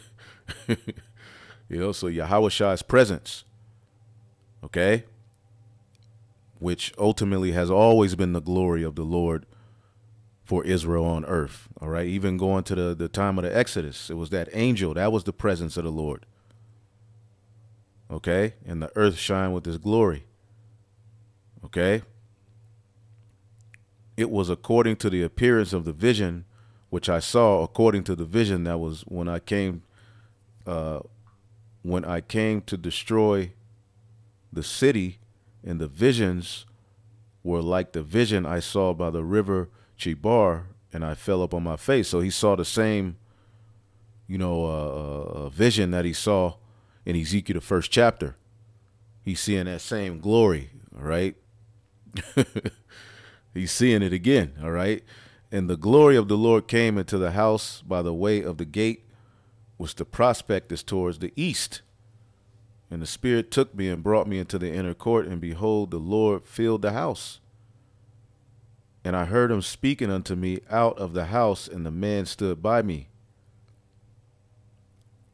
You know, so Yahweh Shai's presence, okay, which ultimately has always been the glory of the Lord for Israel on earth. All right, even going to the, the time of the Exodus, it was that angel, that was the presence of the Lord. Okay, and the earth shined with his glory. Okay, it was according to the appearance of the vision which I saw, according to the vision that was when I came, uh, when I came to destroy the city, and the visions were like the vision I saw by the river Chebar, and I fell up on my face. So he saw the same, you know, uh, uh, vision that he saw in Ezekiel, the first chapter. He's seeing that same glory, all right? He's seeing it again, all right? And the glory of the Lord came into the house by the way of the gate, which the prospect is towards the east. And the Spirit took me and brought me into the inner court, and behold, the Lord filled the house. And I heard him speaking unto me out of the house, and the man stood by me.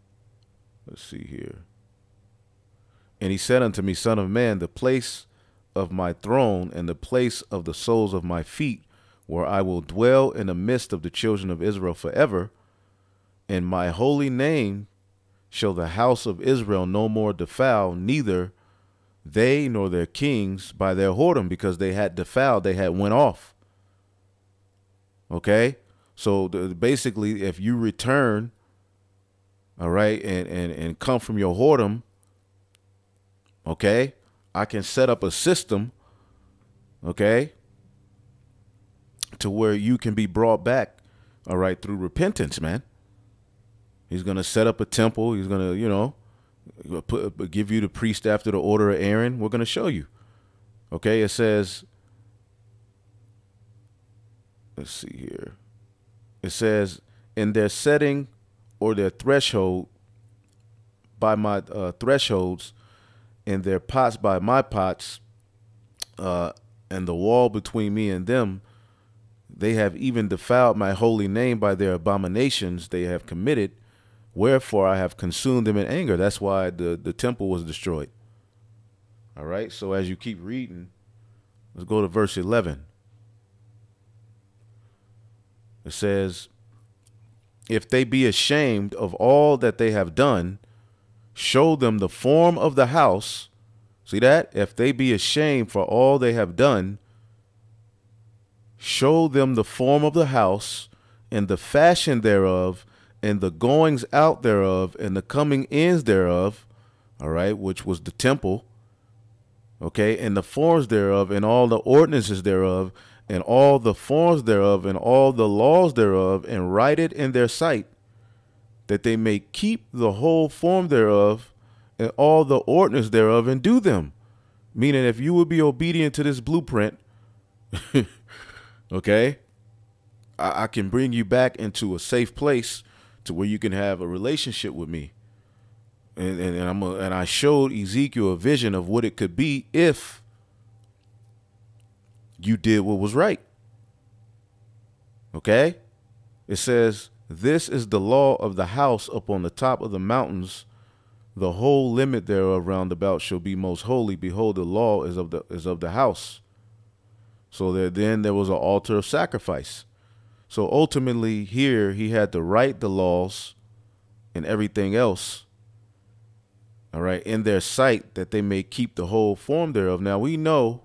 Let's see here. And he said unto me, Son of man, the place of my throne and the place of the soles of my feet, where I will dwell in the midst of the children of Israel forever. And my holy name shall the house of Israel no more defile, neither they nor their kings by their whoredom, because they had defiled, they had went off. Okay, so the, basically, if you return, all right, and, and, and come from your whoredom, okay, I can set up a system, okay, to where you can be brought back, all right, through repentance, man. He's going to set up a temple. He's going to, you know, put, give you the priest after the order of Aaron. We're going to show you. Okay, it says, let's see here. It says, in their setting or their threshold by my uh, thresholds, in their pots by my pots, uh, and the wall between me and them, they have even defiled my holy name by their abominations they have committed. Wherefore I have consumed them in anger. That's why the, the temple was destroyed. All right. So as you keep reading, let's go to verse eleven. It says, if they be ashamed of all that they have done, show them the form of the house. See that? If they be ashamed for all they have done, show them the form of the house and the fashion thereof, and the goings out thereof, and the coming ins thereof, all right, which was the temple, okay, and the forms thereof, and all the ordinances thereof, and all the forms thereof, and all the laws thereof, and write it in their sight, that they may keep the whole form thereof, and all the ordinance thereof, and do them. Meaning, if you would be obedient to this blueprint, okay, I, I can bring you back into a safe place to where you can have a relationship with me. And, and, and I'm a, and I showed Ezekiel a vision of what it could be if you did what was right. Okay? It says, this is the law of the house upon the top of the mountains. The whole limit thereof round about shall be most holy. Behold, the law is of the is of the house. So there then there was an altar of sacrifice. So ultimately here he had to write the laws and everything else, all right, in their sight, that they may keep the whole form thereof. Now we know,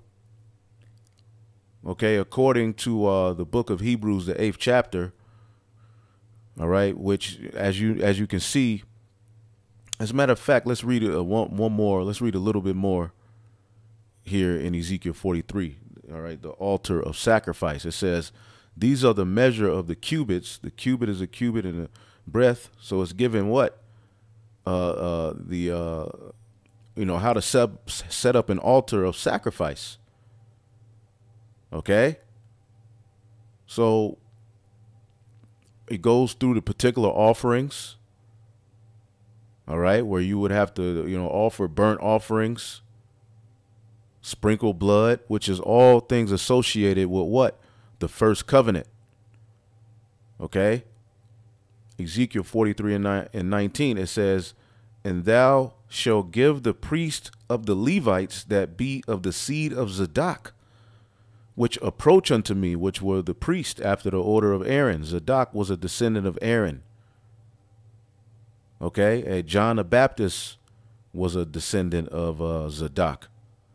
okay, according to uh, the book of Hebrews, the eighth chapter, all right, which as you as you can see, as a matter of fact, let's read a, one, one more. Let's read a little bit more here in Ezekiel forty-three. All right, the altar of sacrifice. It says, these are the measure of the cubits. The cubit is a cubit in a breadth. So it's given what? Uh, uh, the, uh, you know, how to set, set up an altar of sacrifice. Okay. So it goes through the particular offerings. All right. Where you would have to, you know, offer burnt offerings, sprinkle blood, which is all things associated with what? The first covenant. Okay. Ezekiel forty-three and nineteen, it says, and thou shalt give the priest of the Levites that be of the seed of Zadok, which approach unto me, which were the priests after the order of Aaron. Zadok was a descendant of Aaron. Okay. And John the Baptist was a descendant of uh, Zadok.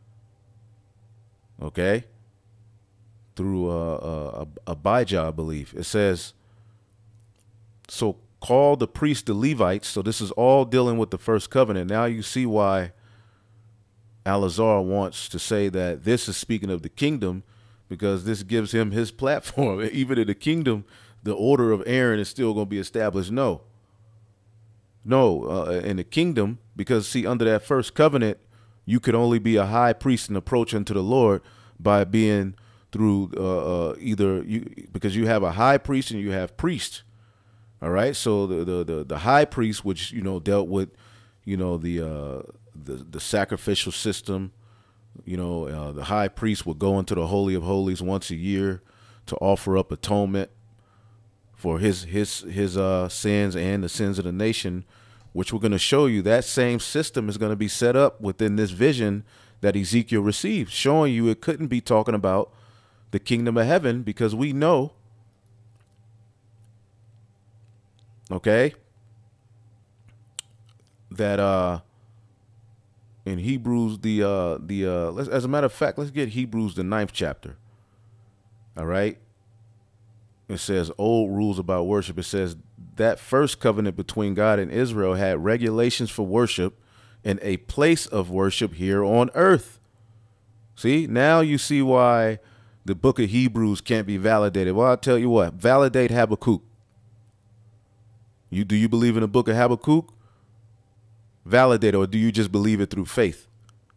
Okay. Through uh, uh, Abijah, I believe. It says, so call the priests the Levites. So this is all dealing with the first covenant. Now you see why Al-Azhar wants to say that this is speaking of the kingdom, because this gives him his platform. Even in the kingdom, the order of Aaron is still going to be established. No. No, uh, in the kingdom, because see, under that first covenant, you could only be a high priest and approach unto the Lord by being through uh, uh, either you, because you have a high priest and you have priests. All right. So the, the, the, the high priest, which, you know, dealt with, you know, the, uh, the, the sacrificial system, you know, uh, the high priest would go into the Holy of Holies once a year to offer up atonement for his, his, his uh, sins and the sins of the nation, which we're going to show you that same system is going to be set up within this vision that Ezekiel received, showing you it couldn't be talking about the kingdom of heaven, because we know, okay, that uh, in Hebrews, the uh, the uh, let's, as a matter of fact, let's get Hebrews the ninth chapter. All right. It says old rules about worship. It says that first covenant between God and Israel had regulations for worship and a place of worship here on earth. See, now you see why the book of Hebrews can't be validated. Well, I'll tell you what, validate Habakkuk. You, do you believe in the book of Habakkuk? Validate, or do you just believe it through faith?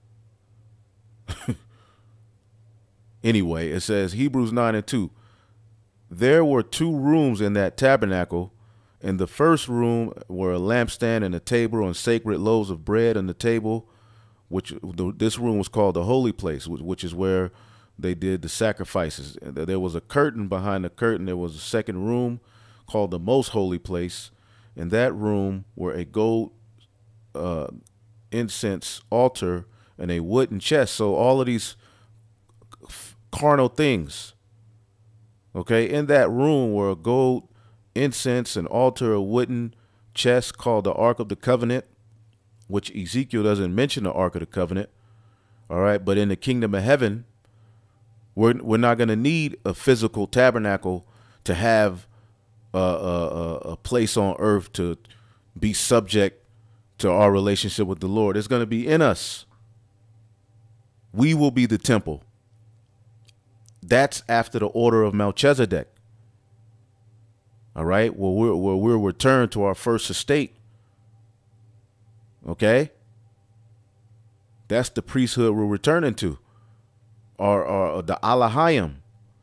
Anyway, it says Hebrews nine and two. There were two rooms in that tabernacle. In the first room were a lampstand and a table and sacred loaves of bread on the table, which the, this room was called the holy place, which, which is where they did the sacrifices. There was a curtain behind the curtain. There was a second room called the most holy place. In that room were a gold uh, incense altar and a wooden chest. So all of these carnal things, okay, in that room were a gold incense, an altar, a wooden chest called the Ark of the Covenant, which Ezekiel doesn't mention the Ark of the Covenant. All right. But in the kingdom of heaven, we're, we're not going to need a physical tabernacle to have a, a, a place on earth to be subject to our relationship with the Lord. It's going to be in us. We will be the temple. That's after the order of Melchizedek. All right. Well, we're, well, we're returned to our first estate. Okay. That's the priesthood we're returning to. Or, or the Alahayim.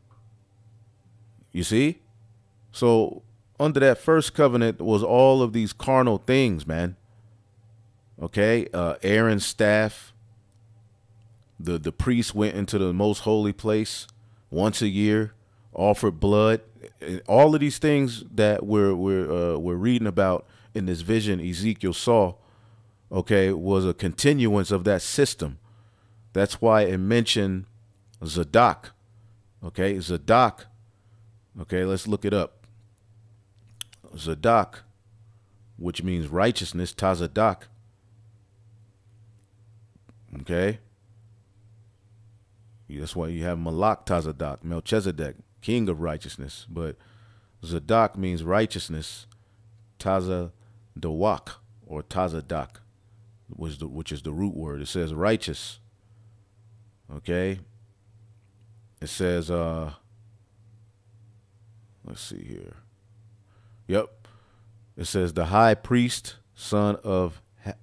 You see? So under that first covenant was all of these carnal things, man. Okay. Uh, Aaron's staff. The, the priest went into the most holy place once a year, offered blood. All of these things that we're we're uh, we're reading about in this vision Ezekiel saw, okay, was a continuance of that system. That's why it mentioned Zadok. Okay, Zadok. Okay, let's look it up. Zadok, which means righteousness, Tazadok. Okay. That's why you have Malak Tazadok, Melchizedek, king of righteousness. But Zadok means righteousness, Tazadawak, or Tazadok, which is, the, which is the root word. It says righteous. Okay. It says, uh, let's see here. Yep. It says the high priest, son of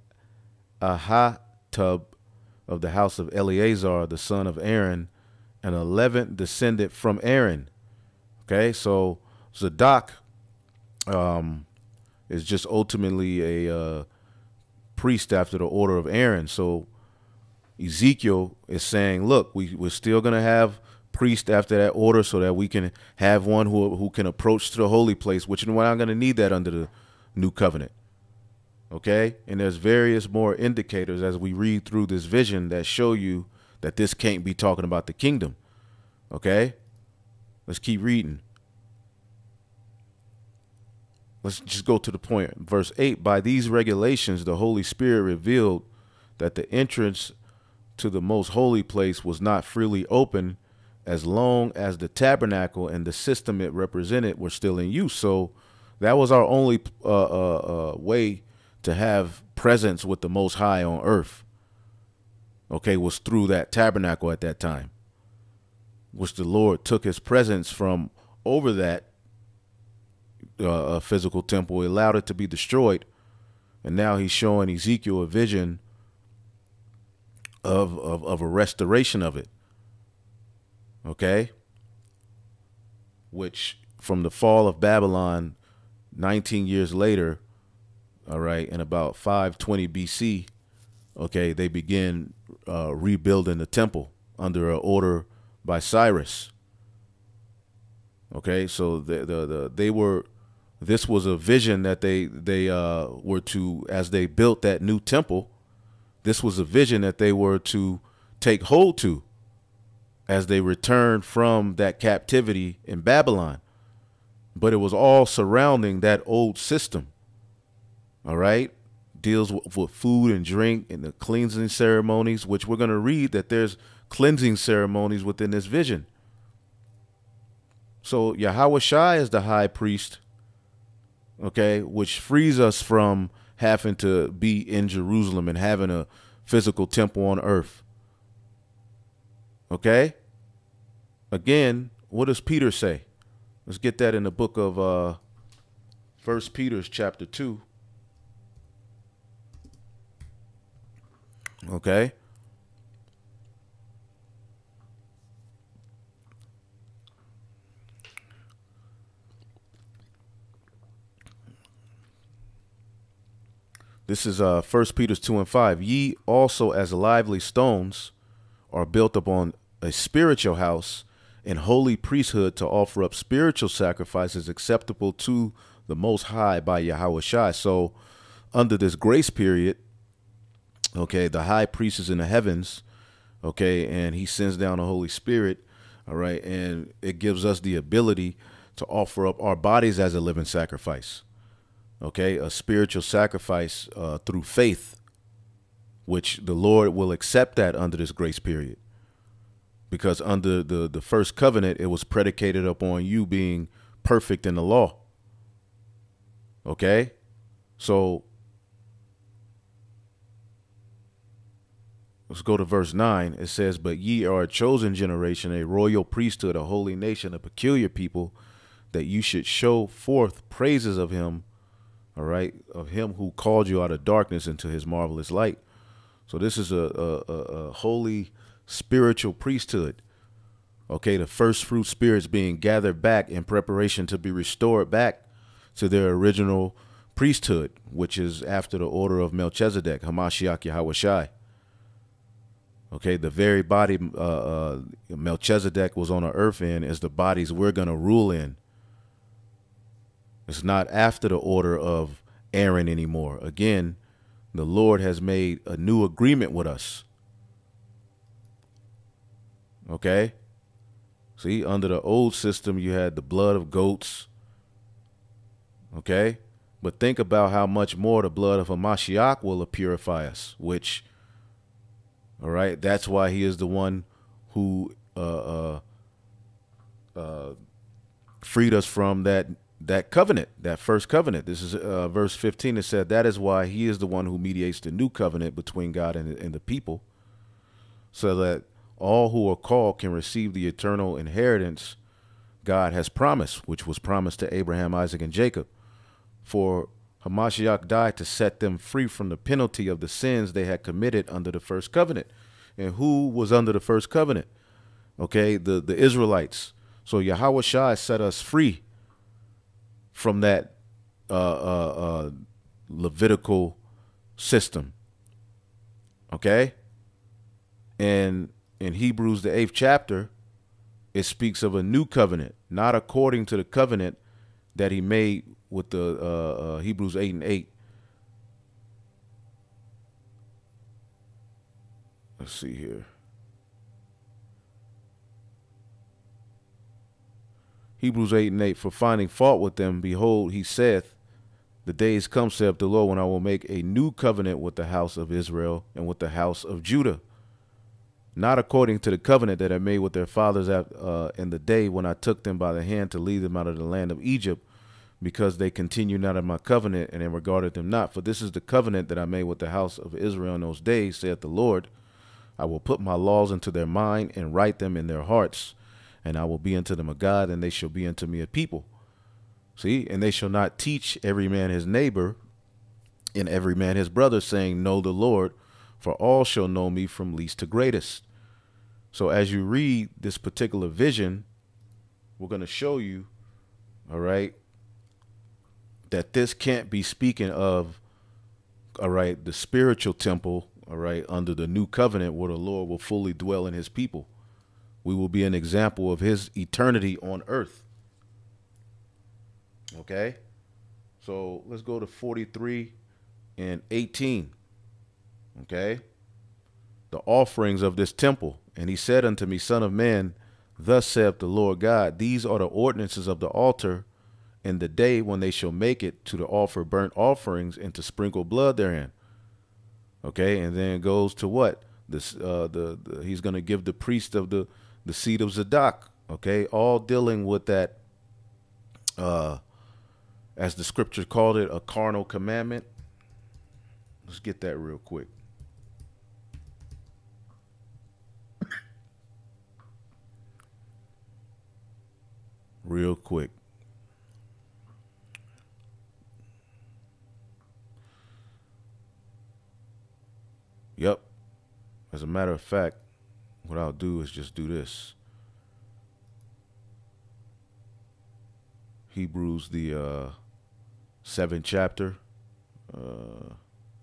Ahitub, of the house of Eleazar, the son of Aaron, an eleventh descendant from Aaron. Okay, so Zadok um, is just ultimately a uh, priest after the order of Aaron. So Ezekiel is saying, look, we, we're still going to have priest after that order so that we can have one who, who can approach to the holy place, which we're not going to need that under the new covenant. Okay, and there's various more indicators as we read through this vision that show you that this can't be talking about the kingdom. Okay, let's keep reading. Let's just go to the point. Verse eight, by these regulations, the Holy Spirit revealed that the entrance to the most holy place was not freely open as long as the tabernacle and the system it represented were still in use. So that was our only uh, uh, uh, way to have presence with the Most High on earth, okay, was through that tabernacle at that time, which the Lord took his presence from over that uh, physical temple, he allowed it to be destroyed, and now he's showing Ezekiel a vision of, of, of a restoration of it, okay, which from the fall of Babylon nineteen years later, all right, in about five twenty B C, okay, they begin uh, rebuilding the temple under an order by Cyrus. Okay, so the, the, the, they were, this was a vision that they, they uh, were to, as they built that new temple, this was a vision that they were to take hold to as they returned from that captivity in Babylon. But it was all surrounding that old system. All right. Deals with, with food and drink and the cleansing ceremonies, which we're going to read that there's cleansing ceremonies within this vision. So Yahweh Shai is the high priest, okay, which frees us from having to be in Jerusalem and having a physical temple on earth. Okay. Again, what does Peter say? Let's get that in the book of uh, First Peter's chapter two. Okay. This is uh, First Peter two and five. Ye also as lively stones are built upon a spiritual house and holy priesthood to offer up spiritual sacrifices acceptable to the Most High by Yahweh Shai. So under this grace period, okay, the high priest is in the heavens, okay, and he sends down the Holy Spirit, all right, and it gives us the ability to offer up our bodies as a living sacrifice, okay, a spiritual sacrifice uh, through faith, which the Lord will accept that under this grace period. Because under the, the first covenant, it was predicated upon you being perfect in the law. Okay, so let's go to verse nine. It says, but ye are a chosen generation, a royal priesthood, a holy nation, a peculiar people, that you should show forth praises of him, all right, of him who called you out of darkness into his marvelous light. So this is a, a, a, a holy spiritual priesthood. Okay, the first fruit spirits being gathered back in preparation to be restored back to their original priesthood, which is after the order of Melchizedek, Hamashiach Yahweh Shai. Okay, the very body uh, uh, Melchizedek was on the earth in is the bodies we're going to rule in. It's not after the order of Aaron anymore. Again, the Lord has made a new agreement with us. Okay. See, under the old system, you had the blood of goats. Okay. But think about how much more the blood of Hamashiach will purify us, which, all right, that's why he is the one who uh, uh, uh, freed us from that that covenant, that first covenant. This is uh, verse fifteen. It said, that is why he is the one who mediates the new covenant between God and, and the people, so that all who are called can receive the eternal inheritance God has promised, which was promised to Abraham, Isaac, and Jacob. For Hamashiach died to set them free from the penalty of the sins they had committed under the first covenant. And who was under the first covenant? Okay, the, the Israelites. So Yahweh Shai set us free from that uh, uh, uh, Levitical system. Okay? And in Hebrews, the eighth chapter, it speaks of a new covenant, not according to the covenant that he made with the uh, uh, Hebrews eight and eight. Let's see here. Hebrews eight and eight, for finding fault with them, behold, he saith, the days come, saith the Lord, when I will make a new covenant with the house of Israel and with the house of Judah. Not according to the covenant that I made with their fathers uh, in the day when I took them by the hand to lead them out of the land of Egypt, because they continued not in my covenant and then regarded them not. For this is the covenant that I made with the house of Israel in those days, saith the Lord. I will put my laws into their mind and write them in their hearts, and I will be unto them a God, and they shall be unto me a people. See, and they shall not teach every man his neighbor and every man his brother, saying, know the Lord, for all shall know me from least to greatest. So as you read this particular vision, we're going to show you, all right, that this can't be speaking of, all right, the spiritual temple, all right, under the new covenant where the Lord will fully dwell in his people. We will be an example of his eternity on earth. Okay, so let's go to forty-three and eighteen. Okay. the offerings of this temple. And he said unto me, Son of man, thus saith the Lord God, these are the ordinances of the altar in the day when they shall make it to the offer burnt offerings and to sprinkle blood therein. Okay, and then it goes to what? This uh the, the he's gonna give the priest of the the seed of Zadok, okay, all dealing with that uh as the scripture called it, a carnal commandment. Let's get that real quick. Real quick. Yep. As a matter of fact, what I'll do is just do this. Hebrews, the uh, seventh chapter. Uh,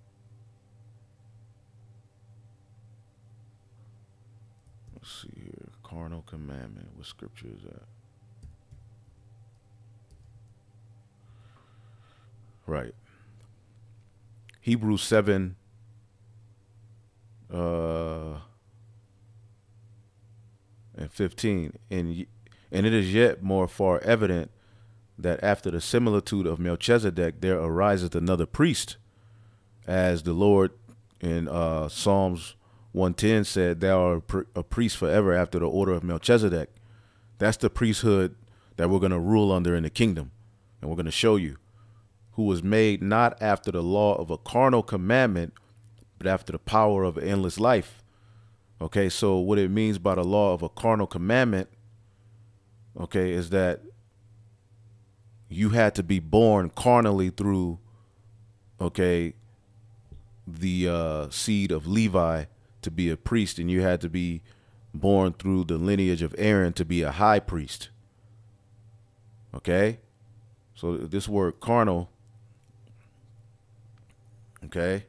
let's see here. Carnal commandment. What scripture is that? Right. Hebrews seven. Uh, and fifteen, and and it is yet more far evident that after the similitude of Melchizedek there ariseth another priest, as the Lord in uh, Psalms one ten said, "Thou art a priest forever after the order of Melchizedek." That's the priesthood that we're going to rule under in the kingdom, and we're going to show you, who was made not after the law of a carnal commandment, but after the power of endless life. Okay, so what it means by the law of a carnal commandment, okay, is that you had to be born carnally through, okay, the uh, seed of Levi to be a priest, and you had to be born through the lineage of Aaron to be a high priest. Okay, so this word carnal, okay,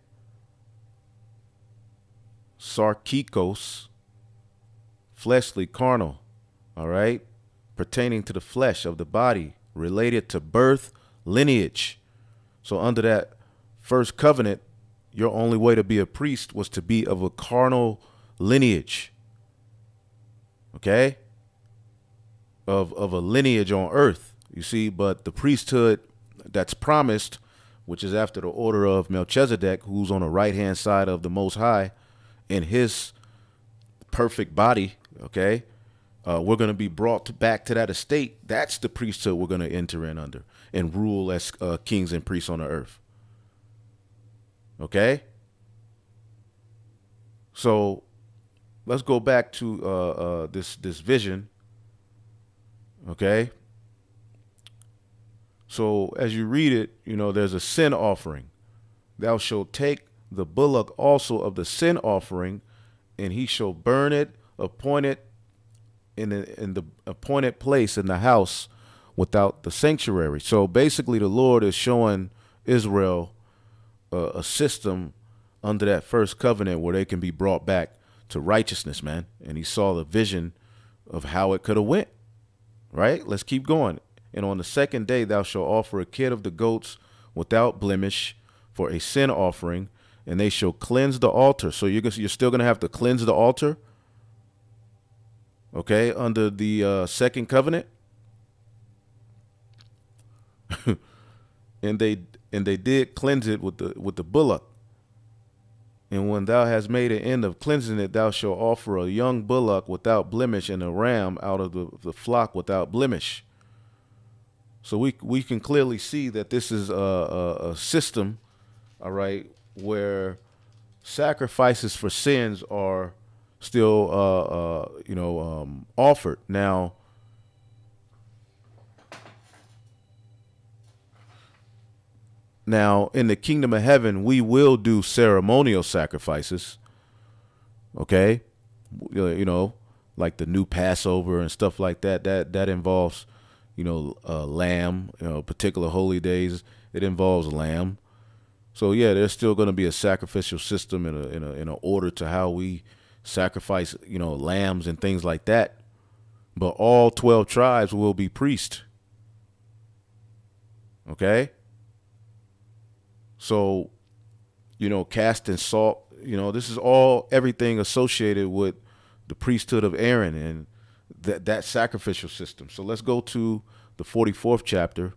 sarkikos, fleshly, carnal, all right, pertaining to the flesh of the body, related to birth, lineage. So under that first covenant, your only way to be a priest was to be of a carnal lineage, okay, of, of a lineage on earth, you see. But the priesthood that's promised, which is after the order of Melchizedek, who's on the right-hand side of the Most High, in his perfect body, okay, uh, we're going to be brought to back to that estate. That's the priesthood we're going to enter in under and rule as uh, kings and priests on the earth. Okay, so let's go back to uh, uh, this this vision. Okay, so as you read it, you know, there's a sin offering. Thou shalt take the bullock also of the sin offering, and he shall burn it, appoint it in the, in the appointed place in the house without the sanctuary. So basically the Lord is showing Israel uh, a system under that first covenant where they can be brought back to righteousness, man. And he saw the vision of how it could have went, right? Let's keep going. And on the second day, thou shalt offer a kid of the goats without blemish for a sin offering, and they shall cleanse the altar. So you're, you're still going to have to cleanse the altar, okay, under the uh, second covenant. and they and they did cleanse it with the with the bullock. And when thou hast made an end of cleansing it, thou shalt offer a young bullock without blemish and a ram out of the, the flock without blemish. So we we can clearly see that this is a, a, a system, all right, where sacrifices for sins are still, uh, uh, you know, um, offered. Now, now in the kingdom of heaven, we will do ceremonial sacrifices. Okay, you know, like the new Passover and stuff like that. That that involves, you know, uh, lamb. You know, particular holy days, it involves lamb. So yeah, there's still going to be a sacrificial system in a in a in a order to how we sacrifice, you know, lambs and things like that. But all twelve tribes will be priests. Okay. So, you know, casting salt you know, this is all everything associated with the priesthood of Aaron and that that sacrificial system. So let's go to the forty-fourth chapter.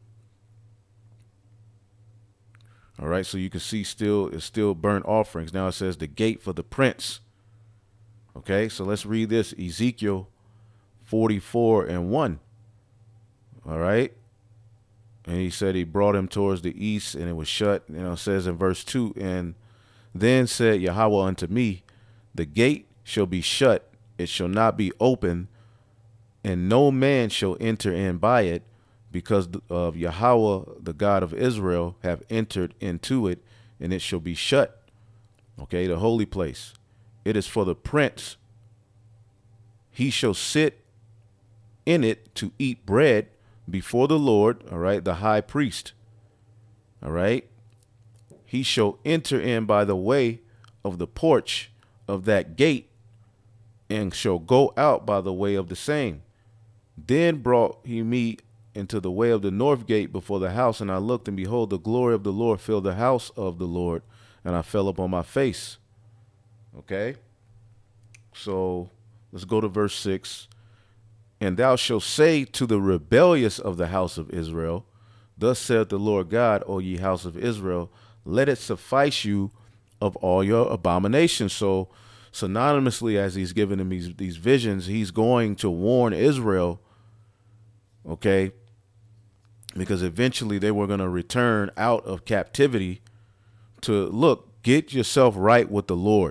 All right, so you can see still it's still burnt offerings. Now it says the gate for the prince. Okay, so let's read this, Ezekiel forty-four and one. All right. And he said he brought him towards the east, and it was shut. You know, it says in verse two, and then said Yahweh unto me, the gate shall be shut, it shall not be open, and no man shall enter in by it, because of Yahweh, the God of Israel, have entered into it, and it shall be shut. Okay, the holy place. It is for the prince. He shall sit in it to eat bread before the Lord, all right, the high priest, all right. He shall enter in by the way of the porch of that gate, and shall go out by the way of the same. Then brought he me into the way of the north gate before the house, and I looked, and behold, the glory of the Lord filled the house of the Lord, and I fell upon my face. Okay, so let's go to verse six. And thou shalt say to the rebellious of the house of Israel, thus saith the Lord God, O ye house of Israel, let it suffice you of all your abominations. So synonymously, as he's giving them these, these visions, he's going to warn Israel, okay, because eventually they were going to return out of captivity to, look, get yourself right with the Lord,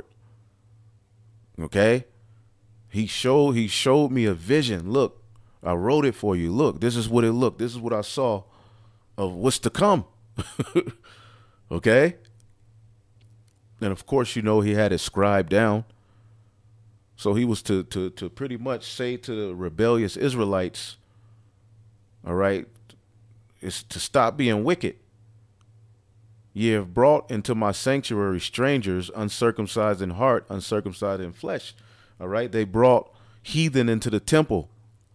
okay? He showed, he showed me a vision. Look, I wrote it for you. Look, this is what it looked. This is what I saw of what's to come. Okay. And of course, you know, he had it scribed down. So he was to, to, to pretty much say to the rebellious Israelites, all right, it's to stop being wicked. Ye have brought into my sanctuary strangers, uncircumcised in heart, uncircumcised in flesh. All right. They brought heathen into the temple.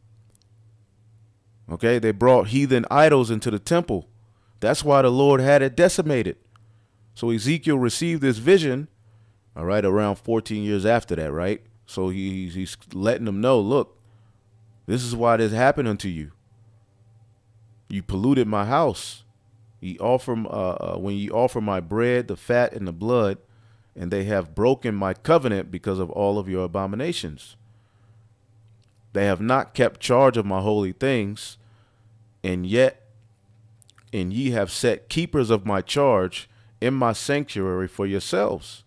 Okay. They brought heathen idols into the temple. That's why the Lord had it decimated. So Ezekiel received this vision. All right. Around fourteen years after that. Right. So he, he's letting them know, look, this is why this happened unto you. You polluted my house. Ye offer, uh, uh, when ye offer my bread, the fat and the blood, and they have broken my covenant because of all of your abominations. They have not kept charge of my holy things, and yet, and ye have set keepers of my charge in my sanctuary for yourselves.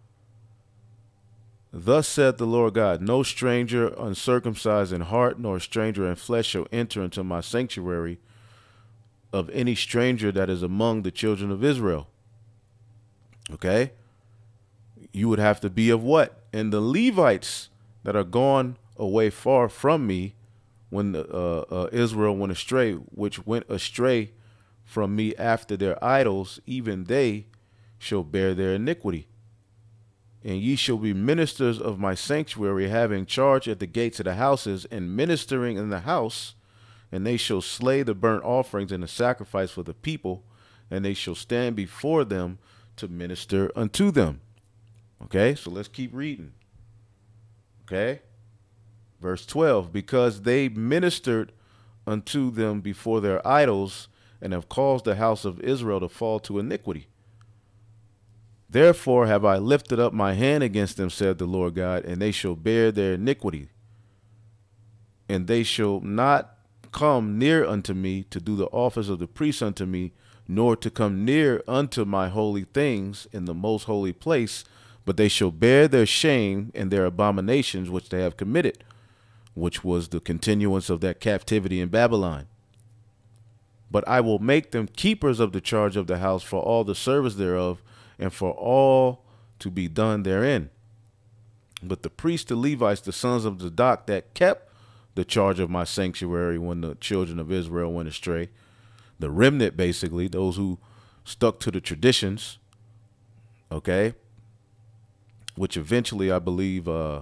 Thus saith the Lord God, no stranger uncircumcised in heart, nor stranger in flesh shall enter into my sanctuary of any stranger that is among the children of Israel. Okay. You would have to be of what? And the Levites that are gone away far from me when the, uh, uh, Israel went astray, which went astray from me after their idols, even they shall bear their iniquity. And ye shall be ministers of my sanctuary, having charge at the gates of the houses and ministering in the house. And they shall slay the burnt offerings and the sacrifice for the people, and they shall stand before them to minister unto them. Okay, so let's keep reading. Okay, verse twelve, because they ministered unto them before their idols and have caused the house of Israel to fall to iniquity. Therefore have I lifted up my hand against them, said the Lord God, and they shall bear their iniquity. And they shall not come near unto me to do the office of the priest unto me, nor to come near unto my holy things in the most holy place, but they shall bear their shame and their abominations which they have committed, which was the continuance of that captivity in Babylon. But I will make them keepers of the charge of the house for all the service thereof, and for all to be done therein. But the priests, the Levites, the sons of Zadok, that kept the charge of my sanctuary when the children of Israel went astray, the remnant, basically, those who stuck to the traditions, okay, which eventually I believe uh,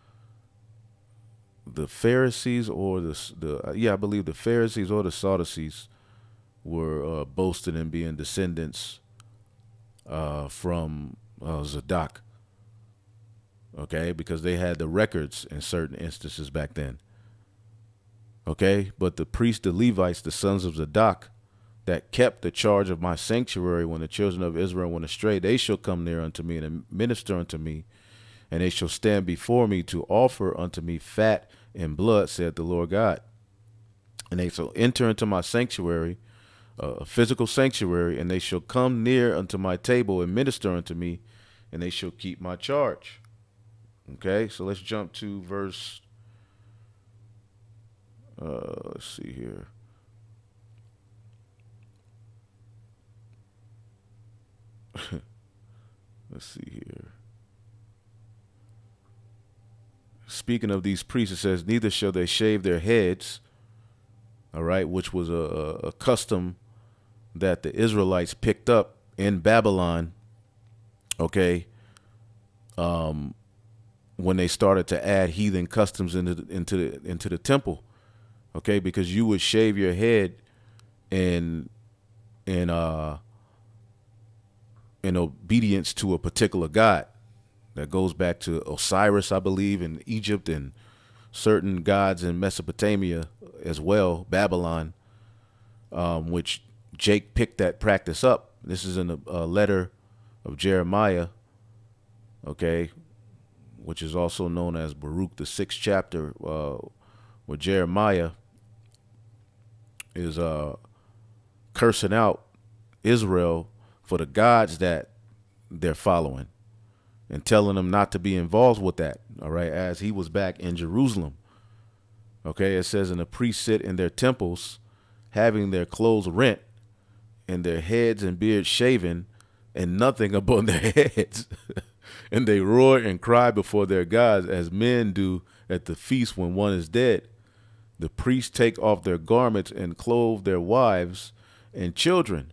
the Pharisees or the, the uh, yeah, I believe the Pharisees or the Sadducees were uh, boasted in being descendants uh, from uh, Zadok. okay, because they had the records in certain instances back then. Okay, but the priests, the Levites, the sons of Zadok, that kept the charge of my sanctuary when the children of Israel went astray, they shall come near unto me and minister unto me, and they shall stand before me to offer unto me fat and blood, said the Lord God. And they shall enter into my sanctuary, uh, a physical sanctuary, and they shall come near unto my table and minister unto me, and they shall keep my charge. Okay, so let's jump to verse, uh, let's see here. Let's see here. Speaking of these priests, it says, neither shall they shave their heads, all right, which was a, a custom that the Israelites picked up in Babylon, okay, um, when they started to add heathen customs into the, into the, into the temple, okay, because you would shave your head in in uh in obedience to a particular god. That goes back to Osiris, I believe, in Egypt, and certain gods in Mesopotamia as well, Babylon, um, which Jake picked that practice up. This is in a, a letter of Jeremiah, okay, which is also known as Baruch, the sixth chapter, uh, where Jeremiah is uh, cursing out Israel for the gods that they're following, and telling them not to be involved with that, all right, as he was back in Jerusalem. Okay, it says, and the priests sit in their temples, having their clothes rent, and their heads and beards shaven, and nothing upon their heads. And they roar and cry before their gods, as men do at the feast when one is dead. The priests take off their garments and clothe their wives and children.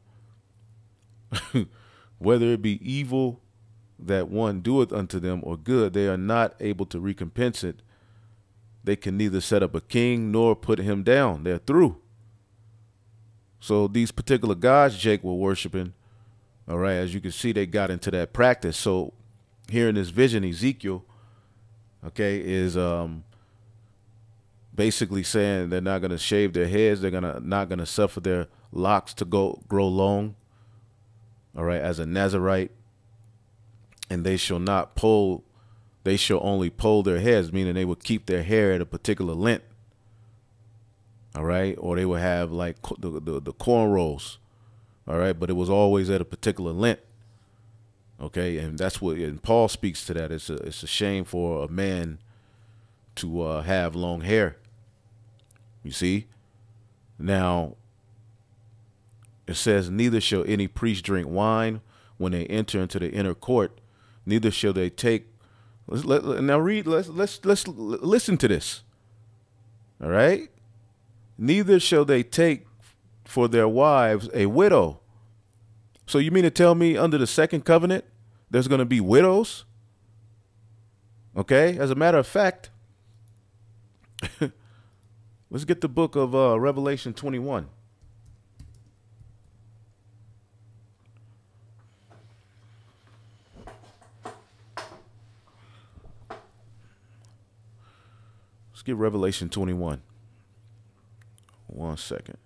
Whether it be evil that one doeth unto them or good, they are not able to recompense it. They can neither set up a king nor put him down. They're through. So these particular gods Jake were worshiping, all right, as you can see, they got into that practice. So here in this vision, Ezekiel, okay, is um, basically saying they're not going to shave their heads. They're gonna not going to suffer their locks to go grow long, all right, as a Nazirite. And they shall not pull, they shall only pull their heads, meaning they would keep their hair at a particular length. All right. Or they would have like the, the, the cornrows. All right. But it was always at a particular length. Okay. And that's what, and Paul speaks to that. It's a, it's a shame for a man to uh, have long hair. You see? Now, it says, neither shall any priest drink wine when they enter into the inner court. Neither shall they take. Let's, let, now read. Let's let's let's listen to this. All right. Neither shall they take for their wives a widow. So you mean to tell me under the second covenant there's going to be widows? Okay. As a matter of fact, let's get the book of uh, Revelation twenty-one. Let's get Revelation twenty-one. One second.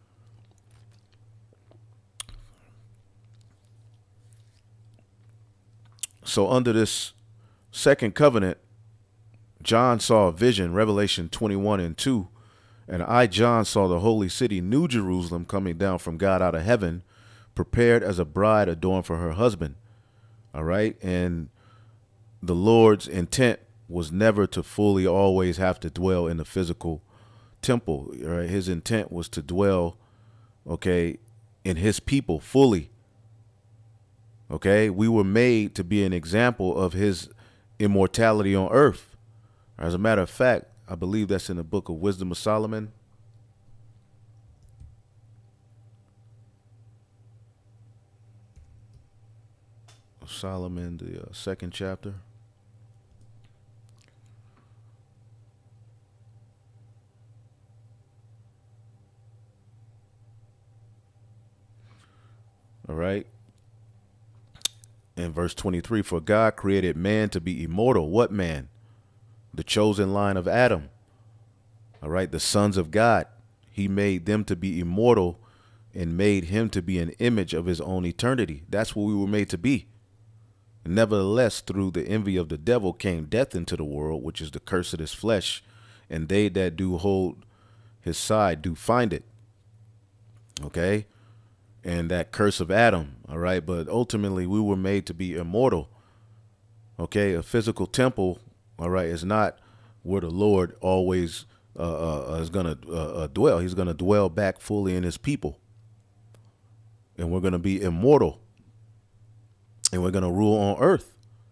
So under this second covenant, John saw a vision, Revelation twenty-one and two. And I, John, saw the holy city, New Jerusalem, coming down from God out of heaven, prepared as a bride adorned for her husband. All right. And the Lord's intent was never to fully always have to dwell in the physical temple. Right? His intent was to dwell, okay, in his people fully. Okay, we were made to be an example of his immortality on earth. As a matter of fact, I believe that's in the book of Wisdom of Solomon. Solomon, the uh, second chapter. All right. in verse twenty-three, for God created man to be immortal. What man? The chosen line of Adam. All right. The sons of God. He made them to be immortal and made him to be an image of his own eternity. That's what we were made to be. Nevertheless, through the envy of the devil came death into the world, which is the curse of his flesh. And they that do hold his side do find it. Okay. And that curse of Adam. All right. But ultimately we were made to be immortal. Okay. A physical temple. All right. Is not where the Lord always uh, uh, is going to uh, uh, dwell. He's going to dwell back fully in his people. And we're going to be immortal. And we're going to rule on earth.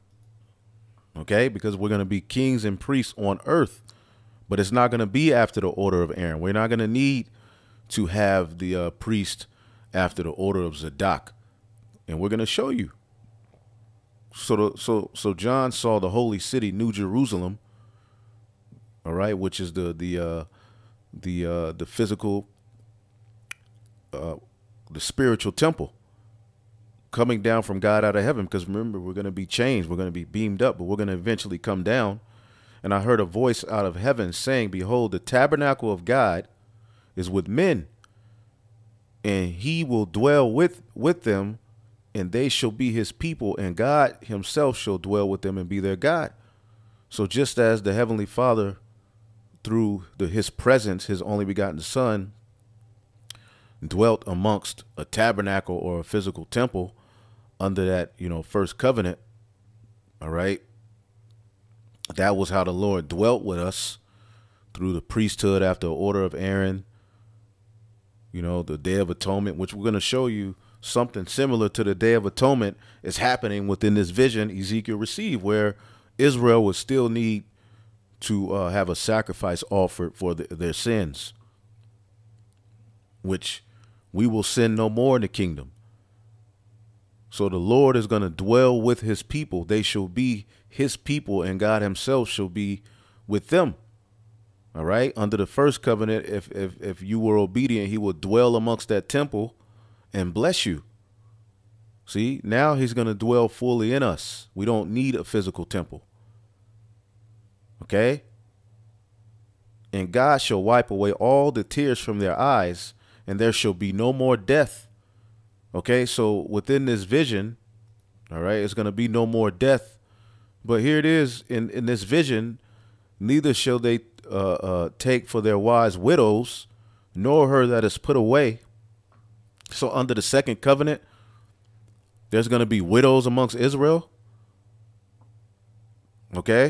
Okay. Because we're going to be kings and priests on earth. But it's not going to be after the order of Aaron. We're not going to need to have the uh, priest after the order of Zadok. And we're going to show you. So, the, so, so John saw the holy city, New Jerusalem. All right. Which is the, the, uh, the, uh, the physical, uh, the spiritual temple coming down from God out of heaven. Because remember, we're going to be changed. We're going to be beamed up, but we're going to eventually come down. And I heard a voice out of heaven saying, behold, the tabernacle of God is with men, and he will dwell with, with them, and they shall be his people, and God himself shall dwell with them and be their God. So just as the Heavenly Father, through the, his presence, his only begotten Son, dwelt amongst a tabernacle or a physical temple under that, you know, first covenant. All right. That was how the Lord dwelt with us through the priesthood after the order of Aaron, you know, the Day of Atonement, which we're going to show you something similar to the Day of Atonement is happening within this vision Ezekiel received, where Israel would still need to uh, have a sacrifice offered for the, their sins, which we will sin no more in the kingdom. So the Lord is going to dwell with his people. They shall be his people, and God himself shall be with them. All right. Under the first covenant, if, if, if you were obedient, he will dwell amongst that temple and bless you. See, now he's going to dwell fully in us. We don't need a physical temple. Okay. And God shall wipe away all the tears from their eyes, and there shall be no more death. Okay. So within this vision, all right, it's going to be no more death. But here it is in, in this vision, neither shall they uh, uh, take for their wives widows, nor her that is put away. So under the second covenant, there's going to be widows amongst Israel. Okay.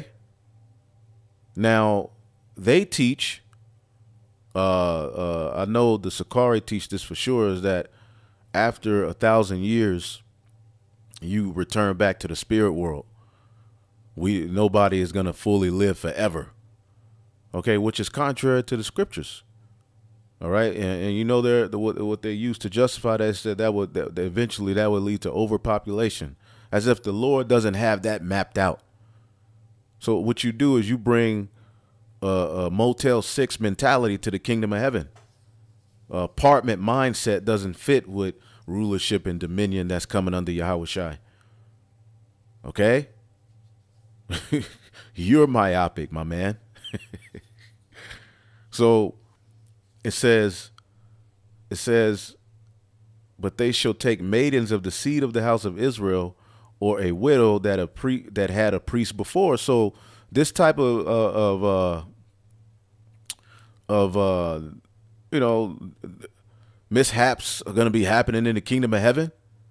Now they teach, uh, uh, I know the Sakari teach this for sure, is that after a thousand years, you return back to the spirit world. We, nobody is going to fully live forever. Okay. Which is contrary to the scriptures. All right. And, and you know, they're the, what, what they used to justify that, said that would, that, that eventually that would lead to overpopulation, as if the Lord doesn't have that mapped out. So what you do is you bring a, a Motel six mentality to the kingdom of heaven. Uh, apartment mindset doesn't fit with rulership and dominion that's coming under Yahweh Shai. Okay. You're myopic, my man. So it says, it says, but they shall take maidens of the seed of the house of Israel, or a widow that a pre that had a priest before. So this type of uh, of uh, of uh, you know, mishaps are going to be happening in the kingdom of heaven.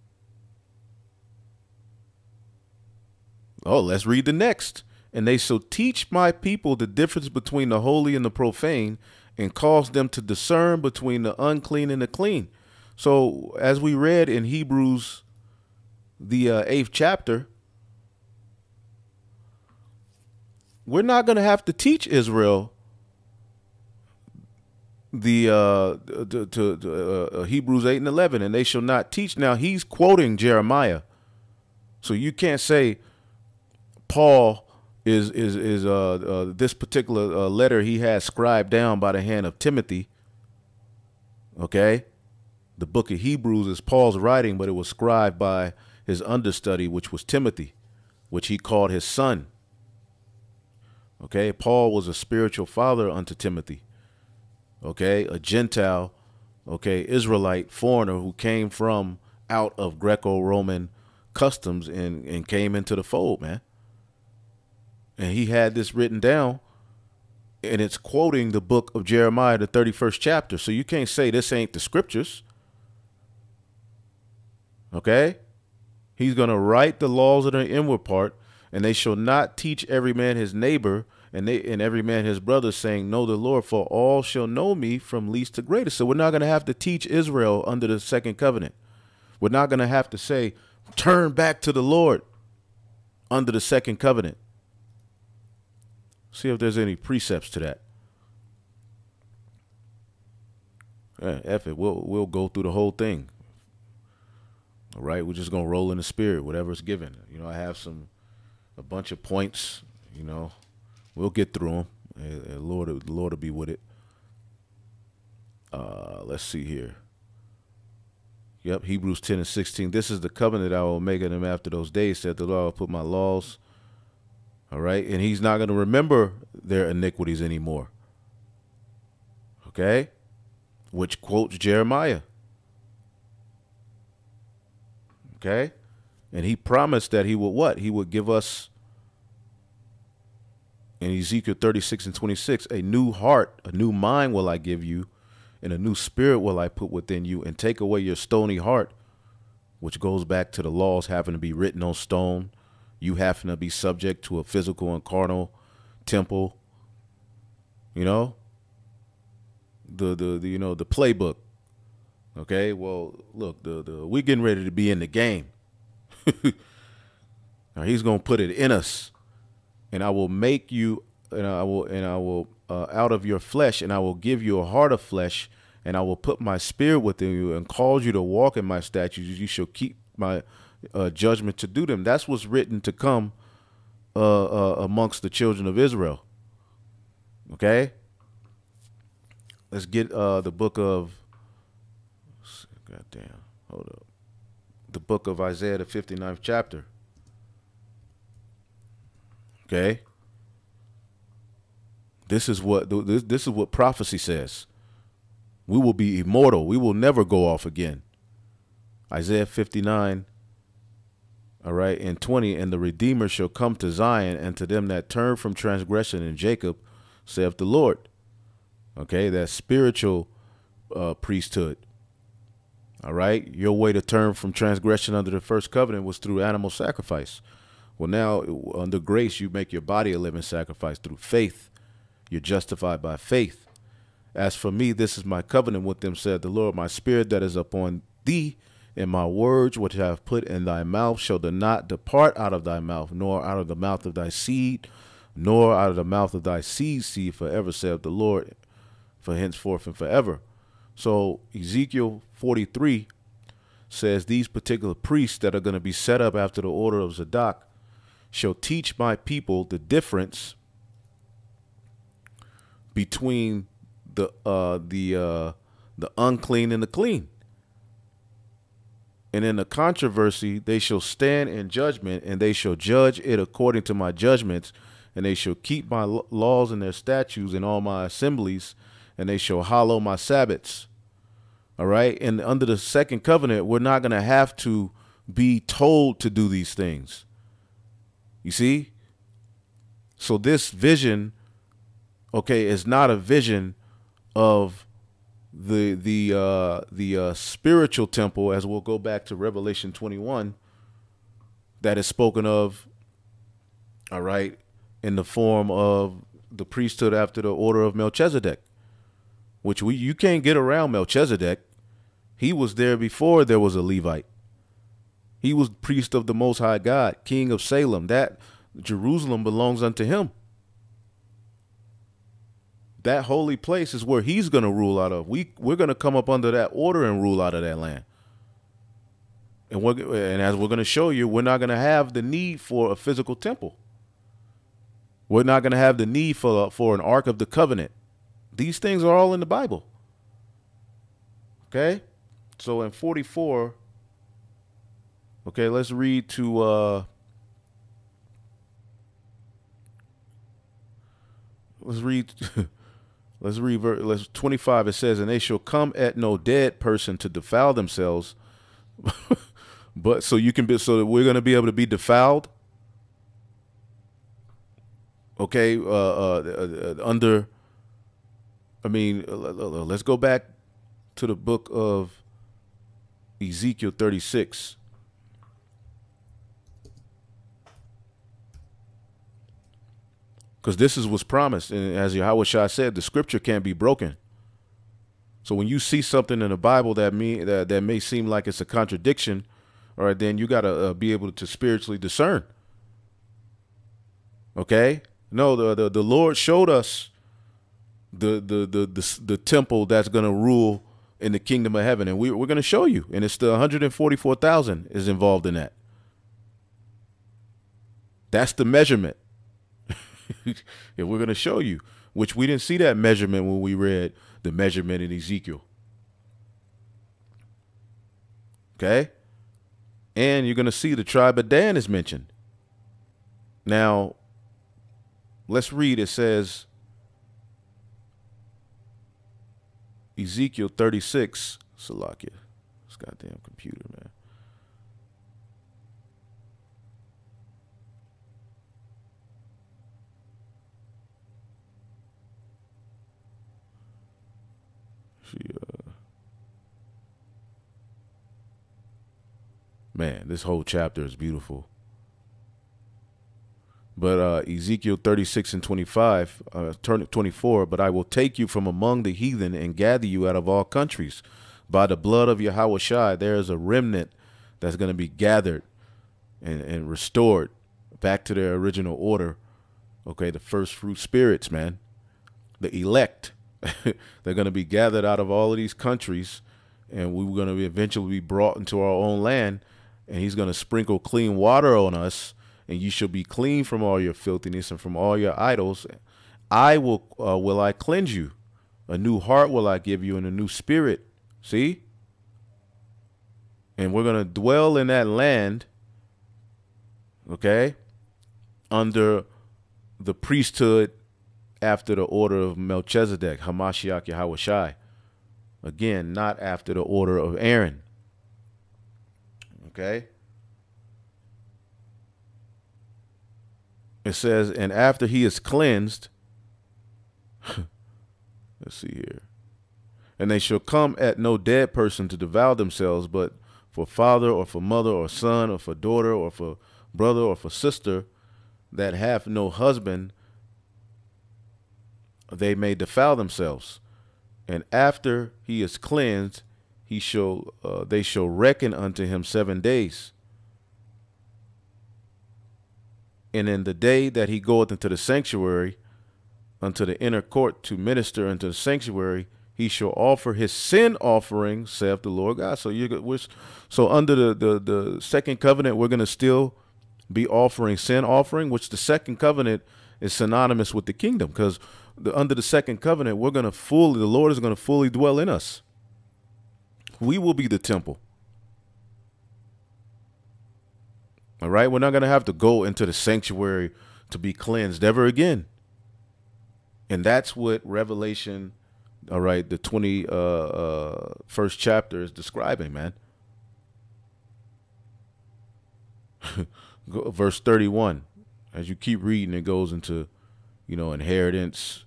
Oh, let's read the next. And they shall teach my people the difference between the holy and the profane, and cause them to discern between the unclean and the clean. So as we read in Hebrews, the uh, eighth chapter, we're not going to have to teach Israel the uh, to, to, to uh, Hebrews eight and eleven, and they shall not teach. Now he's quoting Jeremiah. So you can't say Paul is is is uh, uh this particular uh, letter he has scribed down by the hand of Timothy. Okay, the book of Hebrews is Paul's writing, but it was scribed by his understudy, which was Timothy, which he called his son. Okay, Paul was a spiritual father unto Timothy. Okay, a Gentile, okay, Israelite foreigner who came from out of Greco-Roman customs and, and came into the fold, man. And he had this written down, and it's quoting the book of Jeremiah, the thirty-first chapter. So you can't say this ain't the scriptures. Okay? He's going to write the laws of the inward part, and they shall not teach every man his neighbor and they and every man his brother, saying, know the Lord, for all shall know me from least to greatest. So we're not going to have to teach Israel under the second covenant. We're not going to have to say, turn back to the Lord under the second covenant. See if there's any precepts to that. Yeah, F it. We'll, we'll go through the whole thing. All right. We're just going to roll in the spirit, whatever's given. You know, I have some, a bunch of points, you know, we'll get through them. And, and Lord, the Lord will be with it. Uh, let's see here. Yep. Hebrews ten and sixteen. This is the covenant I will make of them after those days, said the Lord. I will put my laws. All right. And he's not going to remember their iniquities anymore. Okay. Which quotes Jeremiah. Okay. And he promised that he would what? He would give us, in Ezekiel thirty-six and twenty-six, a new heart, a new mind will I give you, and a new spirit will I put within you, and take away your stony heart, which goes back to the laws having to be written on stone, you having to be subject to a physical and carnal temple, you know, the, the, the you know, the playbook. Okay, well, look, the, the we're getting ready to be in the game. Now he's going to put it in us, and I will make you, and I will, and I will, uh, out of your flesh, and I will give you a heart of flesh, and I will put my spirit within you and cause you to walk in my statutes. You shall keep my uh, judgment to do them. That's what's written to come uh, uh, amongst the children of Israel. Okay. Let's get uh, the book of, goddamn, hold up. The book of Isaiah, the fifty-ninth chapter. Okay. This is what this, this is what prophecy says. We will be immortal. We will never go off again. Isaiah fifty-nine. All right. And twenty. And the Redeemer shall come to Zion, and to them that turn from transgression in Jacob, saith the Lord. Okay. That spiritual uh, priesthood. All right. Your way to turn from transgression under the first covenant was through animal sacrifice. Well, now under grace, you make your body a living sacrifice through faith. You're justified by faith. As for me, this is my covenant with them, said the Lord. My spirit that is upon thee, and my words which I have put in thy mouth shall not depart out of thy mouth, nor out of the mouth of thy seed, nor out of the mouth of thy seed seed forever, saith the Lord, for henceforth and forever. So Ezekiel forty-three says these particular priests that are going to be set up after the order of Zadok shall teach my people the difference between the uh, the uh, the unclean and the clean. And in the controversy, they shall stand in judgment, and they shall judge it according to my judgments, and they shall keep my laws and their statutes in all my assemblies, and they shall hallow my Sabbaths. All right. And under the second covenant, we're not going to have to be told to do these things. You see? So this vision, okay, is not a vision of the the uh, the uh, spiritual temple, as we'll go back to Revelation twenty-one, that is spoken of, all right, in the form of the priesthood after the order of Melchizedek, which we you can't get around Melchizedek. He was there before there was a Levite. He was priest of the Most High God, King of Salem. That Jerusalem belongs unto him. That holy place is where he's going to rule out of. We, we're going to come up under that order and rule out of that land. And, we're, and as we're going to show you, we're not going to have the need for a physical temple. We're not going to have the need for, for an Ark of the Covenant. These things are all in the Bible. Okay? So in forty-four, Okay, let's read to uh let's read let's read ver- let's twenty-five. It says, and they shall come at no dead person to defile themselves. But so you can be, so that we're going to be able to be defiled. Okay, uh, uh, uh under I mean, let's go back to the book of Ezekiel thirty-six. Because this is what's promised. And as Yahushua said, the scripture can't be broken. So when you see something in the Bible that, me, that, that may seem like it's a contradiction, all right, then you got to uh, be able to spiritually discern. Okay? No, the, the, the Lord showed us the, the, the, the, the temple that's going to rule in the kingdom of heaven. And we, we're going to show you. And it's the one hundred forty-four thousand is involved in that. That's the measurement. Yeah, we're going to show you, which we didn't see that measurement when we read the measurement in Ezekiel. Okay. And you're going to see the tribe of Dan is mentioned. Now, let's read. It says, Ezekiel thirty-six, Salakia. This goddamn computer, man. She, uh, man, this whole chapter is beautiful. But uh, Ezekiel thirty-six and twenty-five, uh, twenty-four, but I will take you from among the heathen and gather you out of all countries. By the blood of Yahushua, there is a remnant that's going to be gathered and, and restored back to their original order. Okay, the first fruit spirits, man. The elect. They're going to be gathered out of all of these countries, and we're going to be eventually be brought into our own land, and he's going to sprinkle clean water on us, and you shall be clean from all your filthiness and from all your idols. I will uh, will I cleanse you. A new heart will I give you, and a new spirit. See? And we're going to dwell in that land, okay, under the priesthood after the order of Melchizedek, Hamashiach Yahushai. Again, not after the order of Aaron. Okay? It says, and after he is cleansed, let's see here, and they shall come at no dead person to devour themselves, but for father or for mother or son or for daughter or for brother or for sister that have no husband, they may defile themselves. And after he is cleansed, he shall uh, they shall reckon unto him seven days. And in the day that he goeth into the sanctuary, unto the inner court to minister unto the sanctuary, he shall offer his sin offering, saith the Lord God. So you we're, so under the, the the second covenant, we're gonna still be offering sin offering, which the second covenant is synonymous with the kingdom, because the, under the second covenant, we're going to fully, the Lord is going to fully dwell in us. We will be the temple. All right. We're not going to have to go into the sanctuary to be cleansed ever again. And that's what Revelation, all right, the twenty, uh, uh, first chapter is describing, man. Verse thirty-one, as you keep reading, it goes into, you know, inheritance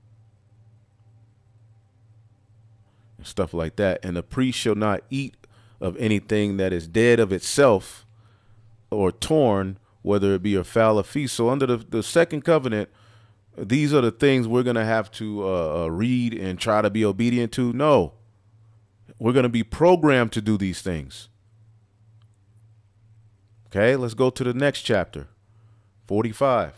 and stuff like that. And the priest shall not eat of anything that is dead of itself or torn, whether it be a fowl or feast. So under the, the second covenant, these are the things we're going to have to uh, read and try to be obedient to. No, we're going to be programmed to do these things. Okay, let's go to the next chapter, forty-five.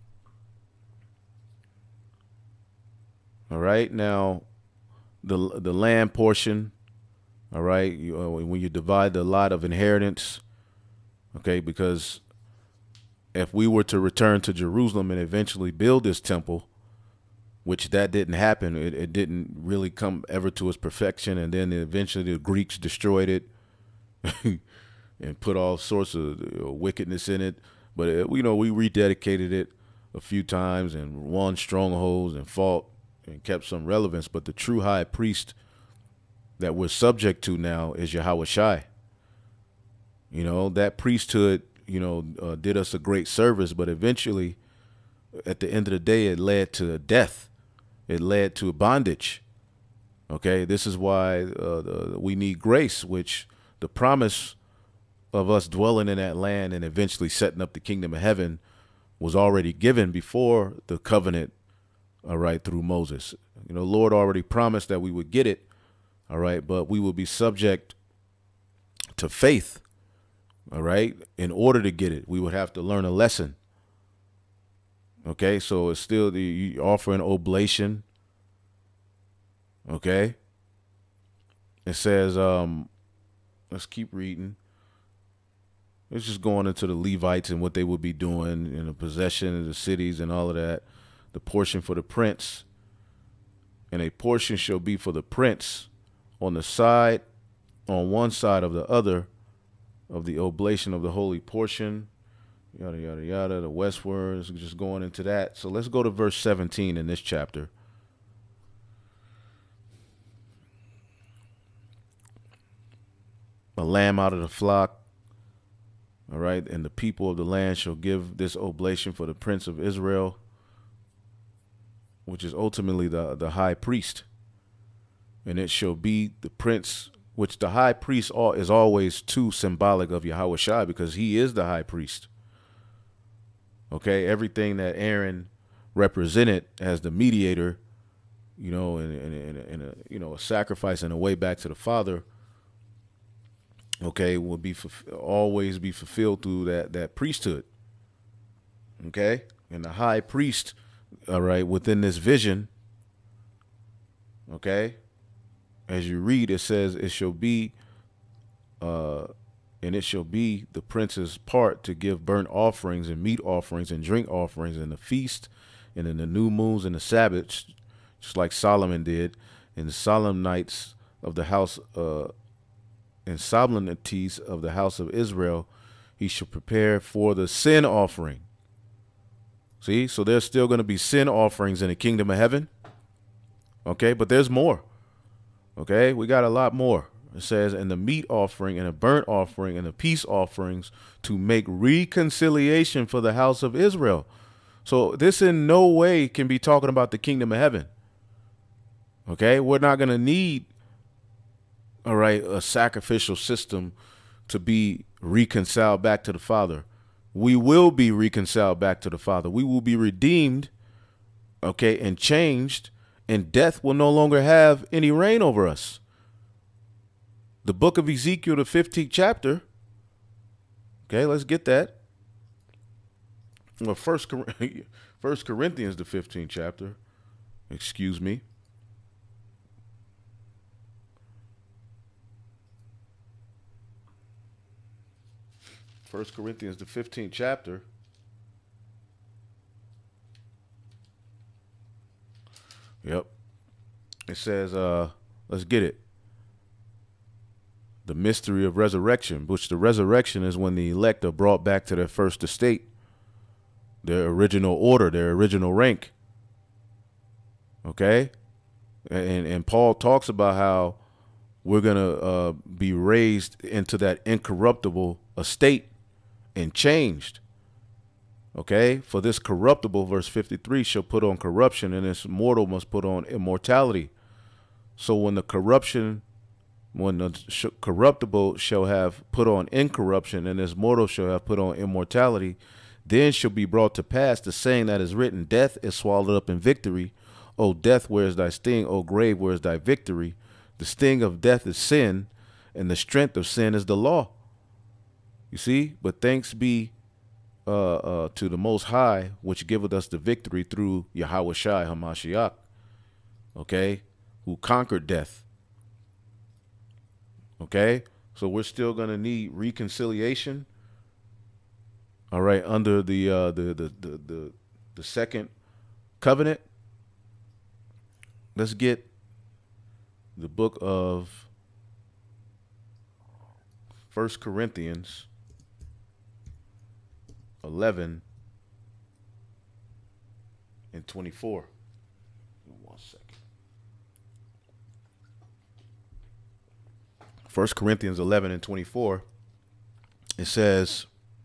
All right, now the the land portion. All right, you, uh, when you divide the lot of inheritance. Okay, because if we were to return to Jerusalem and eventually build this temple, which that didn't happen, it, it didn't really come ever to its perfection, and then eventually the Greeks destroyed it. and put all sorts of you know, wickedness in it. But it, you know, we rededicated it a few times and won strongholds and fought and kept some relevance. But the true high priest that we're subject to now is Yahweh Shai. You know, that priesthood, you know, uh, did us a great service, but eventually, at the end of the day, it led to death. It led to bondage. Okay, this is why uh, the, we need grace, which the promise of us dwelling in that land and eventually setting up the kingdom of heaven was already given before the covenant, all right, through Moses. You know, Lord already promised that we would get it, all right, but we will be subject to faith, all right. In order to get it, we would have to learn a lesson. Okay, so it's still the you offer an oblation. Okay, it says, um, let's keep reading. It's just going into the Levites and what they would be doing in the possession of the cities and all of that. The portion for the prince, and a portion shall be for the prince on the side, on one side of the other, of the oblation of the holy portion, yada, yada, yada, the westwards, just going into that. So let's go to verse seventeen in this chapter. A lamb out of the flock, all right, and the people of the land shall give this oblation for the prince of Israel, which is ultimately the, the high priest. And it shall be the prince, which the high priest is always too symbolic of Yahweh Shai, because he is the high priest. Okay, everything that Aaron represented as the mediator, you know, in, in, in, a, in a you know a sacrifice and a way back to the Father, okay, will be always be fulfilled through that that priesthood. Okay, and the high priest, all right, within this vision, okay, as you read, it says, it shall be, uh, and it shall be the prince's part to give burnt offerings and meat offerings and drink offerings in the feast and in the new moons and the Sabbaths, just like Solomon did, in the solemn nights of the house, uh, and solemnities of the house of Israel, he shall prepare for the sin offering. See, so there's still going to be sin offerings in the kingdom of heaven. Okay, but there's more. Okay, we got a lot more. It says, and the meat offering and a burnt offering and the peace offerings to make reconciliation for the house of Israel. So this in no way can be talking about the kingdom of heaven. Okay, we're not going to need, all right, a sacrificial system to be reconciled back to the Father. We will be reconciled back to the Father. We will be redeemed, okay, and changed, and death will no longer have any reign over us. The book of Ezekiel, the fifteenth chapter. Okay, let's get that. Well, first, First Corinthians, the fifteenth chapter. Excuse me. First Corinthians, the fifteenth chapter. Yep. It says, uh, let's get it. The mystery of resurrection, which the resurrection is when the elect are brought back to their first estate, their original order, their original rank. Okay? And, and Paul talks about how we're going to uh, be raised into that incorruptible estate and changed. Okay, for this corruptible, verse fifty-three, shall put on corruption, and this mortal must put on immortality. So when the corruption, when the sh corruptible shall have put on incorruption, and this mortal shall have put on immortality, then shall be brought to pass the saying that is written, death is swallowed up in victory. O death, where is thy sting? O grave, where is thy victory? The sting of death is sin, and the strength of sin is the law. You see, but thanks be uh, uh, to the Most High, which giveth us the victory through Yahweh Shai HaMashiach, okay, who conquered death. Okay, so we're still going to need reconciliation, all right, under the, uh, the, the, the, the, the second covenant. Let's get the book of First Corinthians eleven and twenty-four. One second. First Corinthians eleven and twenty-four. It says,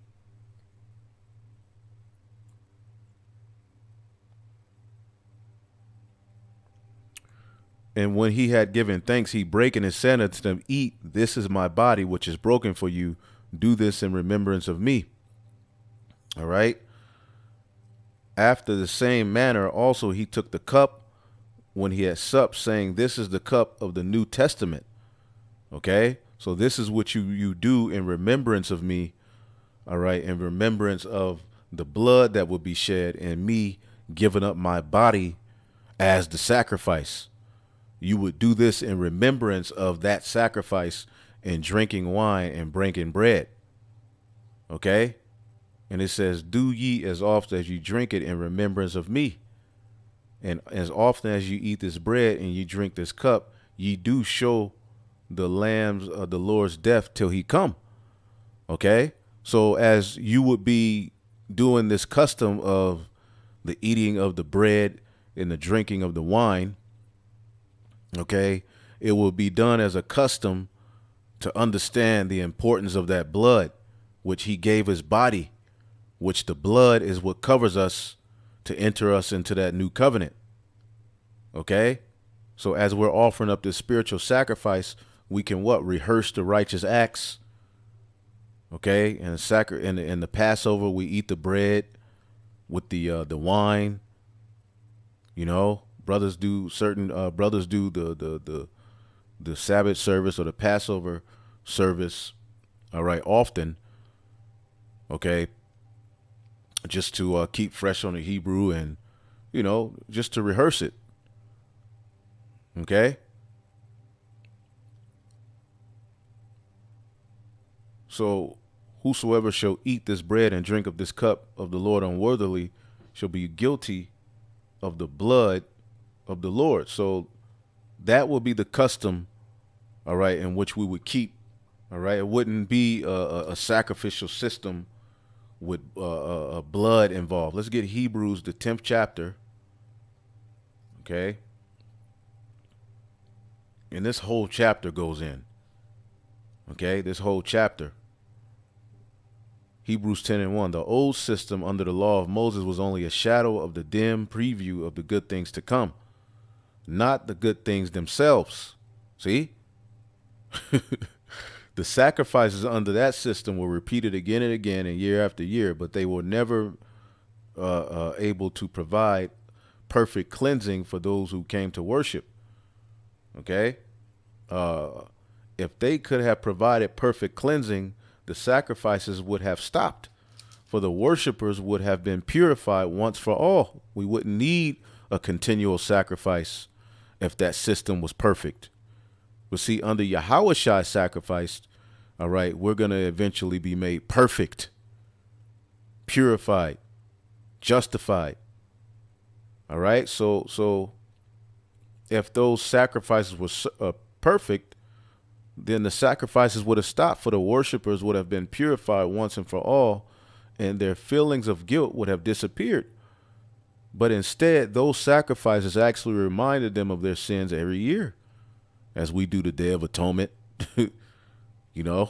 and when he had given thanks, he brake and said unto them, eat, this is my body, which is broken for you. Do this in remembrance of me. All right. After the same manner, also he took the cup when he had supped, saying, this is the cup of the New Testament. Okay. So this is what you, you do in remembrance of me. All right. In remembrance of the blood that will be shed and me giving up my body as the sacrifice. You would do this in remembrance of that sacrifice and drinking wine and breaking bread. Okay. And it says, do ye as often as you drink it in remembrance of me. And as often as you eat this bread and you drink this cup, ye do show the lambs of the Lord's death till he come. Okay. So as you would be doing this custom of the eating of the bread and the drinking of the wine, okay, it will be done as a custom to understand the importance of that blood, which he gave his body, which the blood is what covers us to enter us into that new covenant. Okay. So as we're offering up this spiritual sacrifice, we can what? Rehearse the righteous acts. Okay. And sacri- in, the, in the Passover, we eat the bread with the, uh, the wine, you know. Brothers do certain uh, brothers do the, the the the Sabbath service or the Passover service, all right, often, okay, just to uh, keep fresh on the Hebrew and, you know, just to rehearse it, okay. So whosoever shall eat this bread and drink of this cup of the Lord unworthily shall be guilty of the blood of the Lord. So that will be the custom, all right, in which we would keep, all right. It wouldn't be a, a, a sacrificial system with uh, a, a blood involved. Let's get Hebrews, the tenth chapter, okay. And this whole chapter goes in, okay, this whole chapter. Hebrews ten and one, the old system under the law of Moses was only a shadow of the dim preview of the good things to come, not the good things themselves. See, the sacrifices under that system were repeated again and again and year after year, but they were never uh, uh, able to provide perfect cleansing for those who came to worship. Okay. Uh, if they could have provided perfect cleansing, the sacrifices would have stopped, for the worshipers would have been purified once for all. We wouldn't need a continual sacrifice if that system was perfect. But see, under Yahushua sacrifice, all right, we're going to eventually be made perfect, purified, justified. All right. So, so if those sacrifices were uh, perfect, then the sacrifices would have stopped, for the worshipers would have been purified once and for all, and their feelings of guilt would have disappeared. But instead, those sacrifices actually reminded them of their sins every year, as we do the Day of Atonement, you know.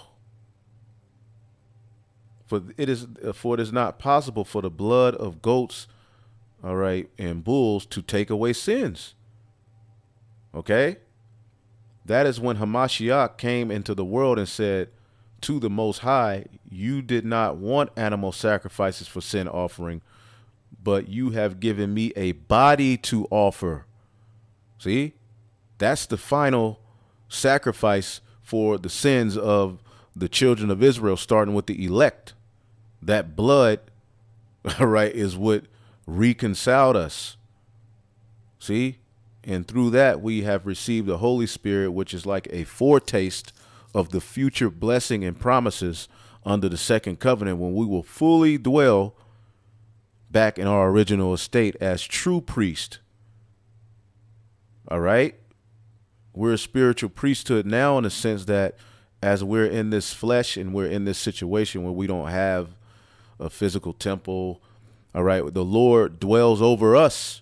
For it is for it is not possible for the blood of goats, all right, and bulls to take away sins. Okay. That is when Hamashiach came into the world and said to the Most High, you did not want animal sacrifices for sin offering, but you have given me a body to offer. See, that's the final sacrifice for the sins of the children of Israel, starting with the elect. That blood, all right, is what reconciled us. See? And through that, we have received the Holy Spirit, which is like a foretaste of the future blessing and promises under the second covenant, when we will fully dwell back in our original estate as true priest. All right. We're a spiritual priesthood now, in the sense that as we're in this flesh and we're in this situation where we don't have a physical temple, all right, the Lord dwells over us.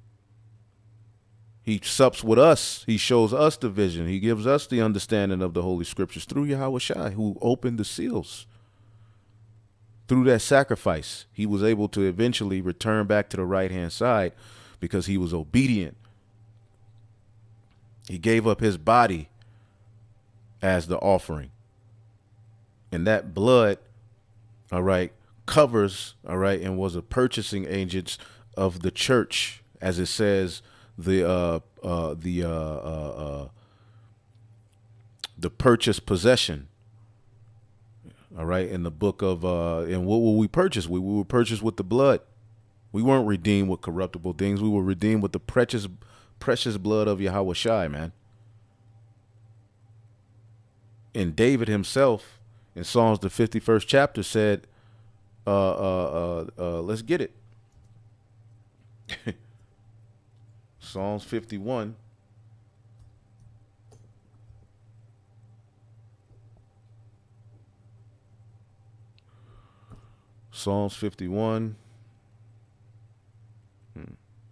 He sups with us. He shows us the vision. He gives us the understanding of the Holy Scriptures through Yahweh Shai, who opened the seals. Through that sacrifice, he was able to eventually return back to the right-hand side because he was obedient. He gave up his body as the offering. And that blood, all right, covers, all right, and was a purchasing agent of the church, as it says, the uh, uh, the uh, uh, uh, the purchased possession. All right, in the book of uh, and what will we purchase? We, we were purchased with the blood. We weren't redeemed with corruptible things. We were redeemed with the precious, precious blood of Yahweh Shai, man. And David himself, in Psalms the fifty-first chapter, said, uh, uh, uh, uh, "Let's get it." Psalms fifty-one. Psalms fifty-one. Hmm.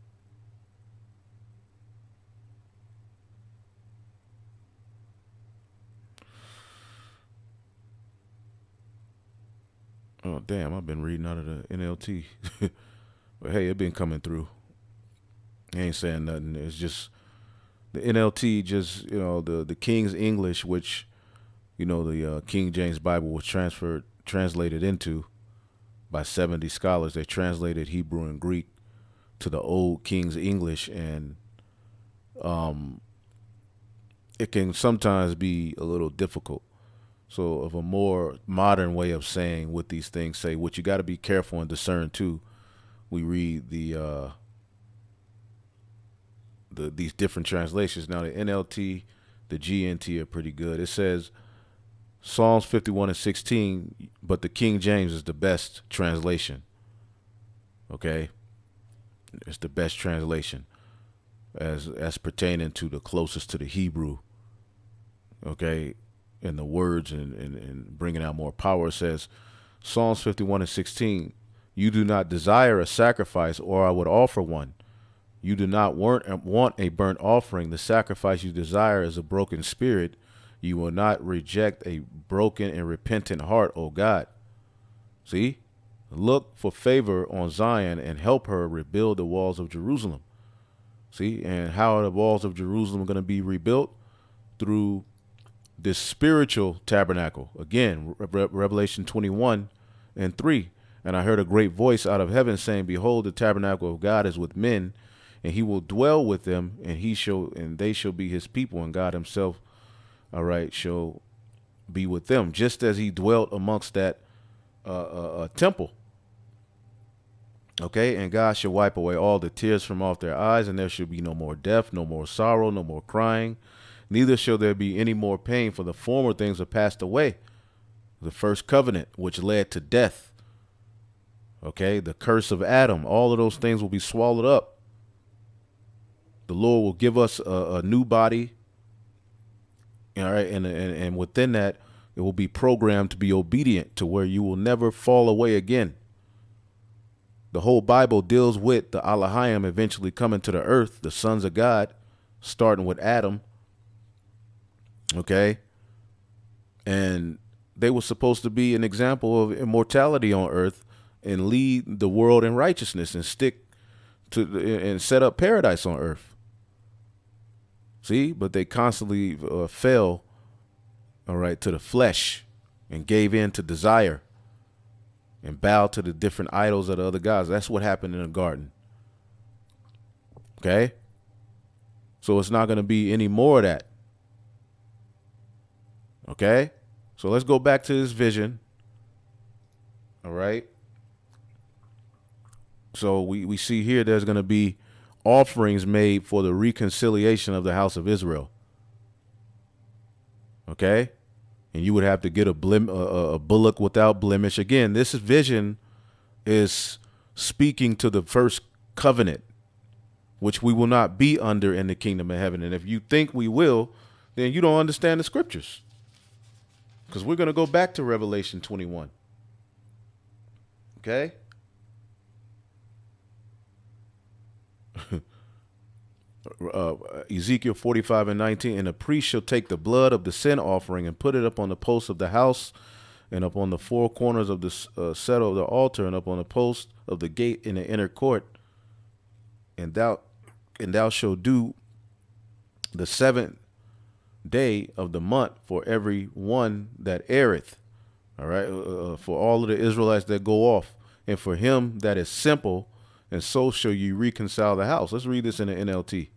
Oh, damn, I've been reading out of the N L T. But hey, it been coming through. I ain't saying nothing. It's just the N L T, just, you know, the, the King's English, which, you know, the uh, King James Bible was transferred, translated into by seventy scholars. They translated Hebrew and Greek to the old King's English, and um, it can sometimes be a little difficult. So of a more modern way of saying what these things say, what you got to be careful and discern too, we read the uh, the these different translations. Now the N L T, the G N T are pretty good. It says Psalms fifty-one and sixteen, but the King James is the best translation. Okay, it's the best translation as as pertaining to the closest to the Hebrew. Okay, in the words and, and, and bringing out more power. It says Psalms fifty-one and sixteen, you do not desire a sacrifice, or I would offer one. You do not want, want a burnt offering. The sacrifice you desire is a broken spirit. You will not reject a broken and repentant heart, O God. See, look for favor on Zion and help her rebuild the walls of Jerusalem. See, and how are the walls of Jerusalem going to be rebuilt? Through this spiritual tabernacle. Again, Re Revelation twenty-one and three. And I heard a great voice out of heaven saying, behold, the tabernacle of God is with men, and he will dwell with them, and he shall, and they shall be his people, and God himself, all right, shall be with them, just as he dwelt amongst that uh, uh, uh, temple. Okay, and God shall wipe away all the tears from off their eyes, and there shall be no more death, no more sorrow, no more crying, neither shall there be any more pain, for the former things are passed away. The first covenant, which led to death, okay, the curse of Adam, all of those things will be swallowed up. The Lord will give us a, a new body, all right, and, and, and within that, it will be programmed to be obedient to where you will never fall away again. The whole Bible deals with the Elohim eventually coming to the earth, the sons of God, starting with Adam, okay, and they were supposed to be an example of immortality on earth and lead the world in righteousness and stick to and set up paradise on earth. See, but they constantly uh, fell, all right, to the flesh and gave in to desire and bowed to the different idols of the other gods. That's what happened in the garden. Okay, so it's not going to be any more of that. Okay, so let's go back to this vision. All right. So we, we see here there's going to be offerings made for the reconciliation of the house of Israel. Okay. And you would have to get a, blim, a, a bullock without blemish. Again, this vision is speaking to the first covenant, which we will not be under in the kingdom of heaven. And if you think we will, then you don't understand the scriptures. Because we're going to go back to Revelation twenty-one. Okay? uh, Ezekiel forty-five and nineteen. And the priest shall take the blood of the sin offering and put it up on the post of the house and up on the four corners of the uh, settle of the altar and up on the post of the gate in the inner court. And thou, and thou shalt do the seventh day of the month for every one that erreth. All right. Uh, for all of the Israelites that go off, and for him that is simple, and so shall you reconcile the house. Let's read this in the N L T.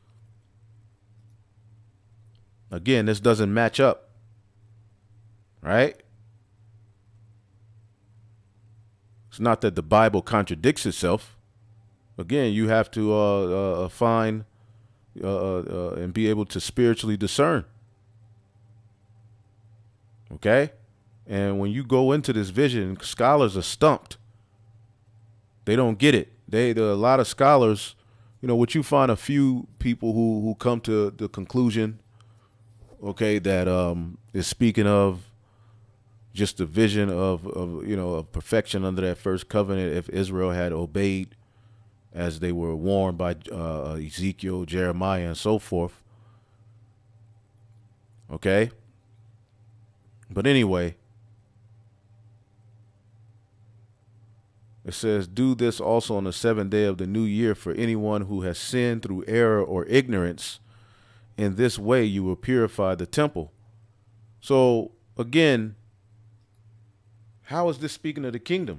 Again, this doesn't match up. Right? It's not that the Bible contradicts itself. Again, you have to uh, uh, find uh, uh, and be able to spiritually discern. Okay? And when you go into this vision, scholars are stumped. They don't get it. They, there are a lot of scholars, you know, what you find a few people who, who come to the conclusion, okay, that um, is speaking of just the vision of, of, you know, of perfection under that first covenant if Israel had obeyed as they were warned by uh, Ezekiel, Jeremiah, and so forth. Okay? But anyway, it says, do this also on the seventh day of the new year for anyone who has sinned through error or ignorance. In this way, you will purify the temple. So, again, how is this speaking of the kingdom?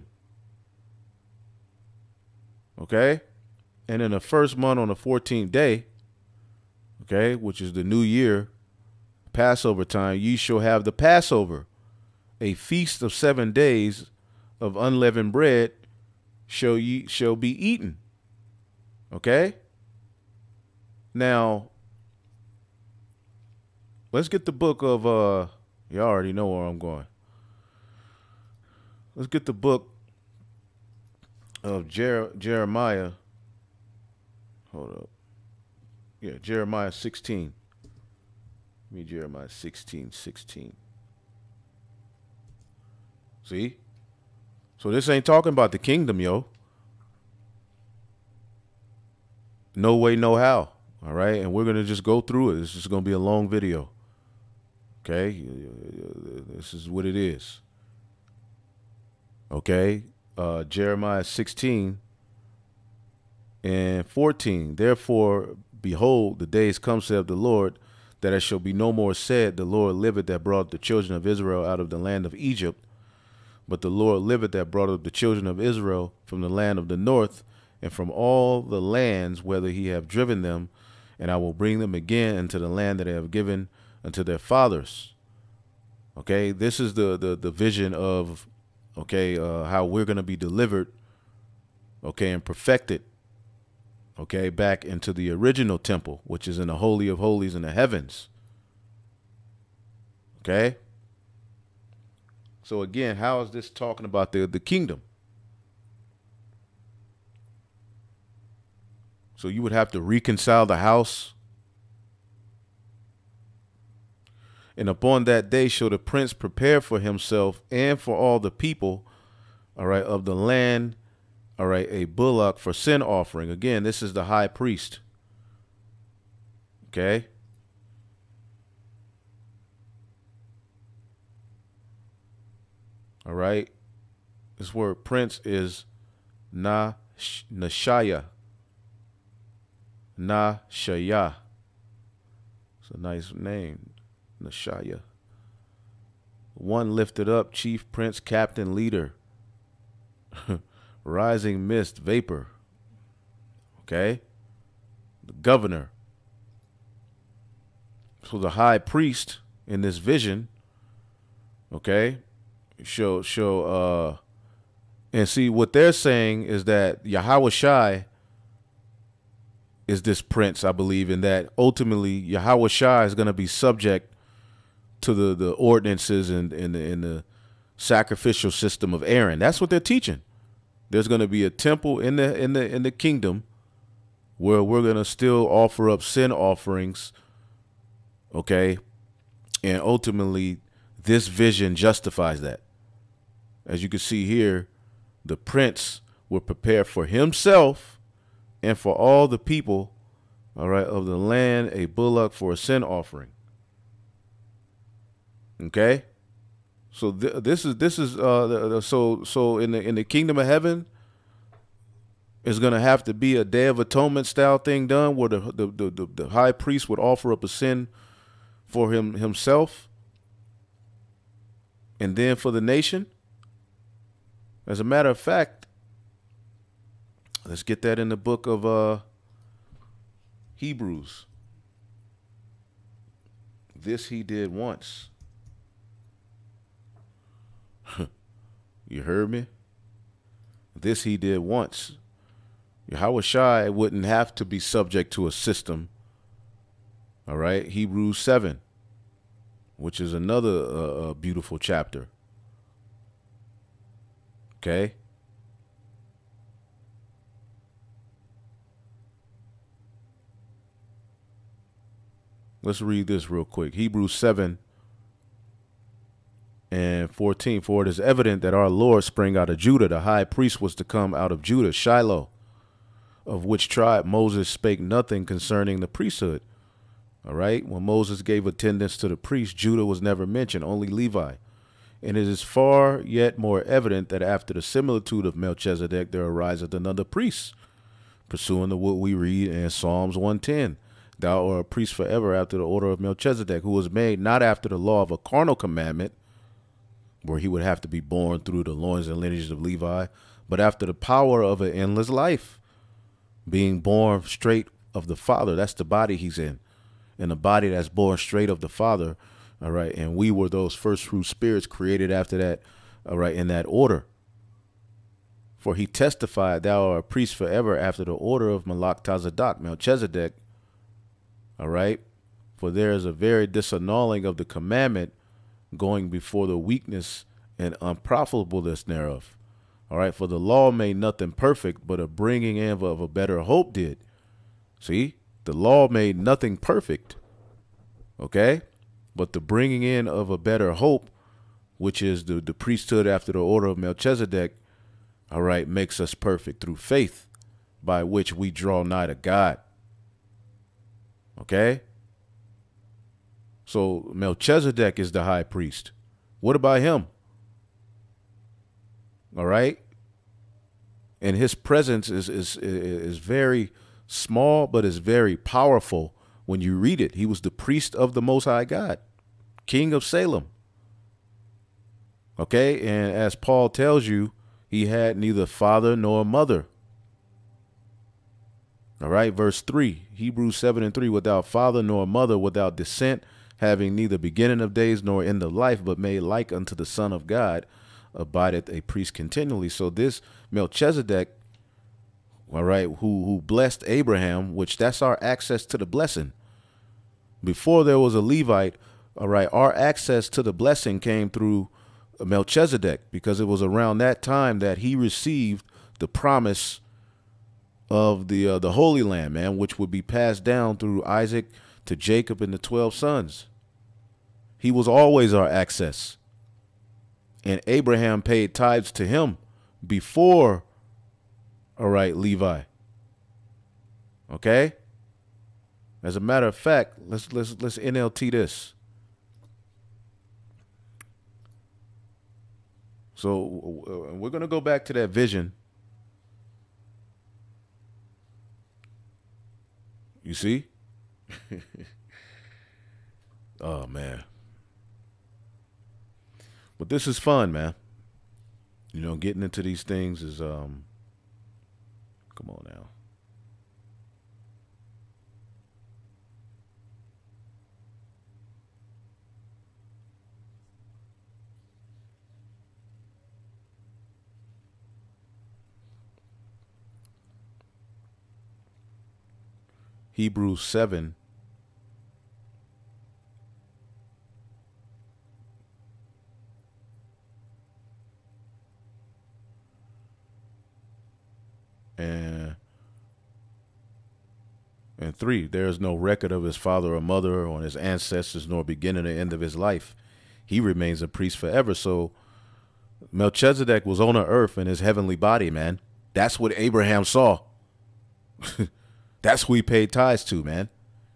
Okay? And in the first month on the fourteenth day, okay, which is the new year, Passover time, ye shall have the Passover, a feast of seven days of unleavened bread shall ye shall be eaten. Okay? Now, let's get the book of, uh, you already know where I'm going. Let's get the book of Jer Jeremiah. Hold up. Yeah, Jeremiah sixteen. Give me Jeremiah sixteen, sixteen. See? So this ain't talking about the kingdom, yo. No way, no how. All right? And we're going to just go through it. This is going to be a long video. Okay? This is what it is. Okay? Uh, Jeremiah sixteen and fourteen. Therefore, behold, the days come, saith the Lord, that it shall be no more said, the Lord liveth that brought the children of Israel out of the land of Egypt. But the Lord liveth that brought up the children of Israel from the land of the north and from all the lands whither he have driven them, and I will bring them again into the land that I have given unto their fathers. Okay, this is the the, the vision of, okay, uh, how we're going to be delivered, okay, and perfected, okay, back into the original temple, which is in the Holy of Holies in the heavens. Okay. So again, how is this talking about the, the kingdom? So you would have to reconcile the house. And upon that day shall the prince prepare for himself and for all the people, all right, of the land, all right, a bullock for sin offering. Again, this is the high priest. Okay. All right. This word prince is na nashaya. Nashaya. It's a nice name. Nashaya. One lifted up, chief prince, captain, leader. Rising mist, vapor. Okay. The governor. So the high priest in this vision, okay, show show uh and see what they're saying is that Yahweh Shai is this prince, I believe, and that ultimately Yahweh Shai is going to be subject to the the ordinances and in the in the sacrificial system of Aaron. That's what they're teaching. There's going to be a temple in the in the in the kingdom where we're going to still offer up sin offerings, okay, and ultimately this vision justifies that. As you can see here, the prince will prepare for himself and for all the people, all right, of the land, a bullock for a sin offering. Okay, so th this is this is uh the, the, so so in the in the kingdom of heaven, it's gonna have to be a Day of Atonement style thing done, where the the the, the, the high priest would offer up a sin for him himself, and then for the nation. As a matter of fact, let's get that in the book of uh, Hebrews. This he did once. You heard me? This he did once. Yahweh Shai wouldn't have to be subject to a system. All right, Hebrews seven, which is another uh, uh, beautiful chapter. Okay. Let's read this real quick. Hebrews seven and fourteen. For it is evident that our Lord sprang out of Judah. The high priest was to come out of Judah, Shiloh, of which tribe Moses spake nothing concerning the priesthood. All right. When Moses gave attendance to the priest, Judah was never mentioned, only Levi. And it is far yet more evident that after the similitude of Melchizedek, there ariseth another priest, pursuing to what we read in Psalms one ten. Thou art a priest forever after the order of Melchizedek, who was made not after the law of a carnal commandment, where he would have to be born through the loins and lineages of Levi, but after the power of an endless life, being born straight of the Father. That's the body he's in, and a body that's born straight of the Father. All right. And we were those first fruit spirits created after that. All right. In that order. For he testified, thou art a priest forever after the order of Melchizedek, Melchizedek. All right. For there is a very disannulling of the commandment going before the weakness and unprofitableness thereof. All right. For the law made nothing perfect, but a bringing in of a better hope did. See, the law made nothing perfect. Okay. But the bringing in of a better hope, which is the, the priesthood after the order of Melchizedek, all right, makes us perfect through faith, by which we draw nigh to God. Okay? So Melchizedek is the high priest. What about him? All right? And his presence is, is, is very small, but is very powerful when you read it. He was the priest of the Most High God, King of Salem. Okay, and as Paul tells you, he had neither father nor mother. All right, verse three, Hebrews seven and three, without father nor mother, without descent, having neither beginning of days nor end of life, but made like unto the Son of God, abideth a priest continually. So this Melchizedek, all right, who, who blessed Abraham, which that's our access to the blessing. Before there was a Levite, all right, our access to the blessing came through Melchizedek, because it was around that time that he received the promise of the uh, the Holy Land, man, which would be passed down through Isaac to Jacob and the twelve sons. He was always our access. And Abraham paid tithes to him before, all right, Levi. Okay? As a matter of fact, let's let's let's N L T this. So uh, we're going to go back to that vision. You see? Oh, man. But this is fun, man. You know, getting into these things is, um, come on now. Hebrews seven. And, and three, there is no record of his father or mother or his ancestors, nor beginning or end of his life. he remains a priest forever. So Melchizedek was on the earth in his heavenly body, man. That's what Abraham saw. That's who he paid tithes to, man.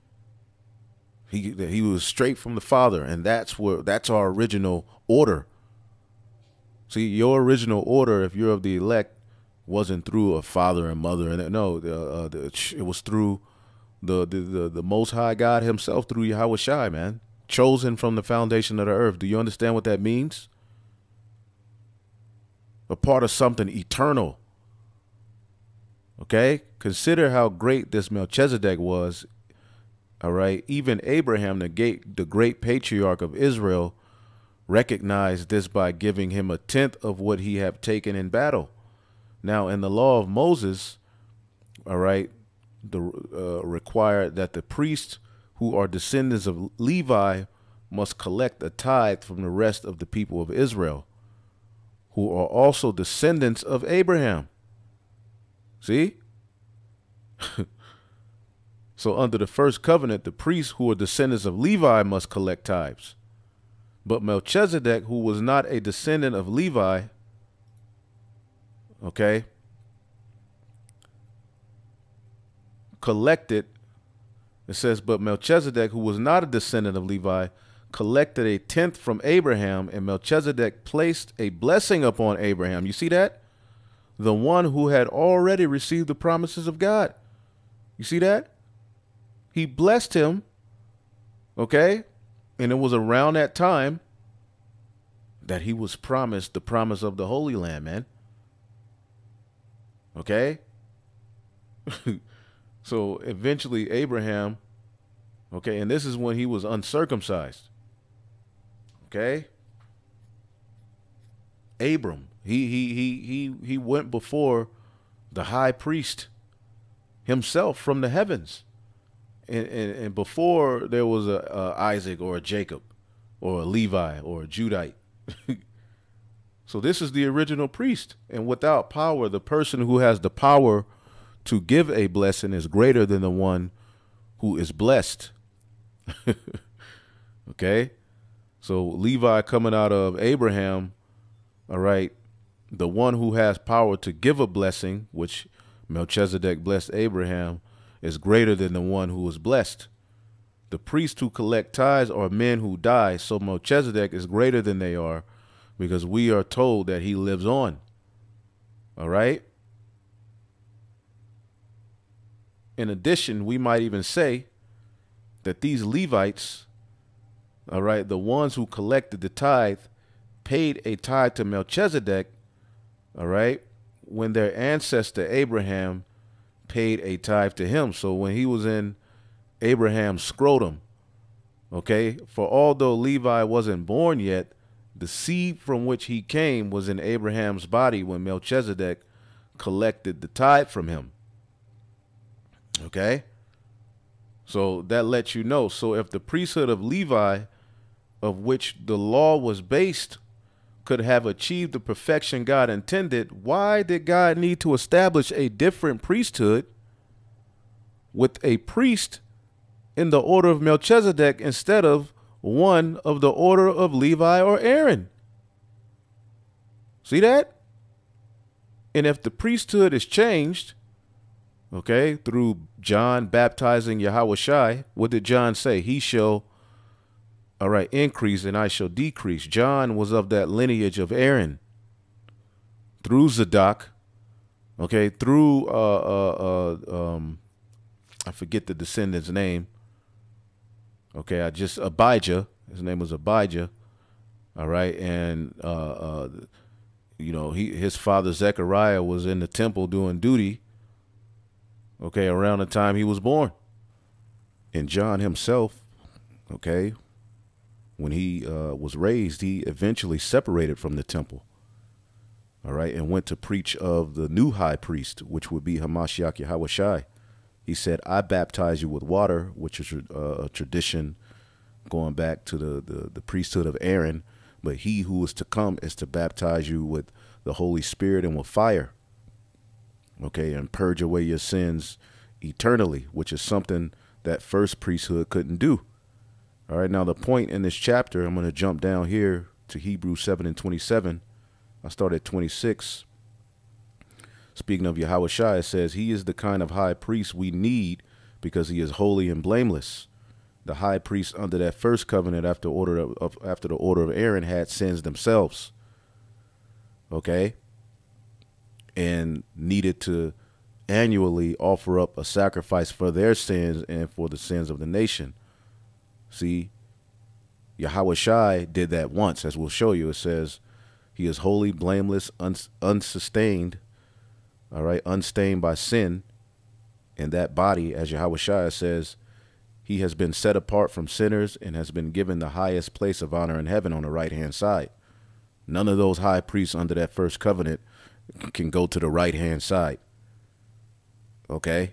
He he was straight from the Father, and that's where that's our original order. See, your original order, if you're of the elect, wasn't through a father and mother, and no, uh, the, it was through the, the the the Most High God Himself, through Yahweh Shai, man, chosen from the foundation of the earth. Do you understand what that means? A part of something eternal. Okay, consider how great this Melchizedek was. All right, even Abraham, the great the great patriarch of Israel, recognized this by giving him a tenth of what he had taken in battle. Now, in the law of Moses, all right, the uh, required that the priests who are descendants of Levi must collect a tithe from the rest of the people of Israel, who are also descendants of Abraham. See? So under the first covenant, the priests who are descendants of Levi must collect tithes. But Melchizedek, who was not a descendant of Levi, okay, collected, it says, but Melchizedek, who was not a descendant of Levi, collected a tenth from Abraham, and Melchizedek placed a blessing upon Abraham. You see that? The one who had already received the promises of God. You see that? He blessed him, okay? And it was around that time that he was promised the promise of the Holy Land, man. Okay? So eventually Abraham, okay, and this is when he was uncircumcised. Okay? Abram, he he he he he went before the high priest himself from the heavens. And, and, and before there was a, a Isaac or a Jacob or a Levi or a Judite. So this is the original priest. And without power, the person who has the power to give a blessing is greater than the one who is blessed. Okay? So Levi coming out of Abraham, all right, the one who has power to give a blessing, which Melchizedek blessed Abraham, is greater than the one who was blessed. The priests who collect tithes are men who die, so Melchizedek is greater than they are, because we are told that he lives on. All right? In addition, we might even say that these Levites, all right, the ones who collected the tithe, paid a tithe to Melchizedek, all right, when their ancestor Abraham paid a tithe to him. So when he was in Abraham's scrotum, okay, for although Levi wasn't born yet, the seed from which he came was in Abraham's body when Melchizedek collected the tithe from him. Okay, so that lets you know. So if the priesthood of Levi, of which the law was based, could have achieved the perfection God intended, why did God need to establish a different priesthood with a priest in the order of Melchizedek instead of one of the order of Levi or Aaron? See that? And if the priesthood is changed, okay, through John baptizing Yahweh Shai, what did John say? He shall, all right, increase and I shall decrease. John was of that lineage of Aaron. Through Zadok, okay, through, uh, uh, uh, um, I forget the descendant's name. Okay, I just, Abijah, his name was Abijah, all right, and, uh, uh, you know, he his father Zechariah was in the temple doing duty, okay, around the time he was born. And John himself, okay, when he uh, was raised, he eventually separated from the temple, all right, and went to preach of the new high priest, which would be Hamashiach Yahweh Shai. He said, I baptize you with water, which is a, a tradition going back to the, the, the priesthood of Aaron, but he who is to come is to baptize you with the Holy Spirit and with fire, okay, and purge away your sins eternally, which is something that first priesthood couldn't do. All right, now the point in this chapter, I'm going to jump down here to Hebrews seven and twenty-seven. I start at twenty-six. Speaking of Yahushua, it says, he is the kind of high priest we need because he is holy and blameless. The high priest under that first covenant after order of, of after the order of Aaron had sins themselves. Okay? And needed to annually offer up a sacrifice for their sins and for the sins of the nation. See, Yahushua did that once, as we'll show you. It says he is holy, blameless, uns unsustained, all right, unstained by sin. And that body, as Yahushua says, he has been set apart from sinners and has been given the highest place of honor in heaven on the right-hand side. None of those high priests under that first covenant can go to the right-hand side. Okay?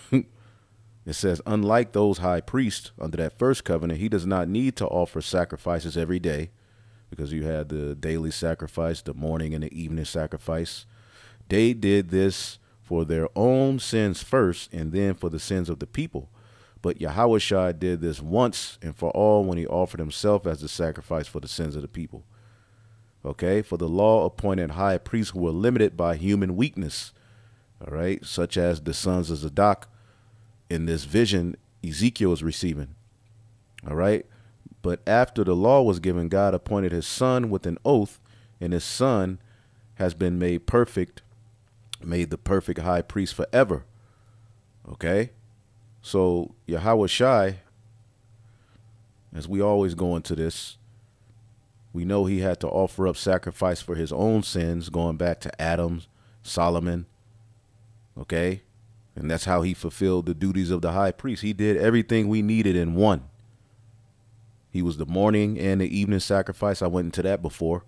It says, unlike those high priests under that first covenant, he does not need to offer sacrifices every day, because you had the daily sacrifice, the morning and the evening sacrifice. They did this for their own sins first and then for the sins of the people. But Yahushua did this once and for all when he offered himself as the sacrifice for the sins of the people. Okay, for the law appointed high priests who were limited by human weakness, all right, such as the sons of Zadok in this vision Ezekiel is receiving. All right, but after the law was given, God appointed his son with an oath, and his son has been made perfect, made the perfect high priest forever. Okay, so Yahushua, as we always go into this, we know he had to offer up sacrifice for his own sins, going back to Adam, Solomon. Okay, and that's how he fulfilled the duties of the high priest. He did everything we needed in one. He was the morning and the evening sacrifice. I went into that before.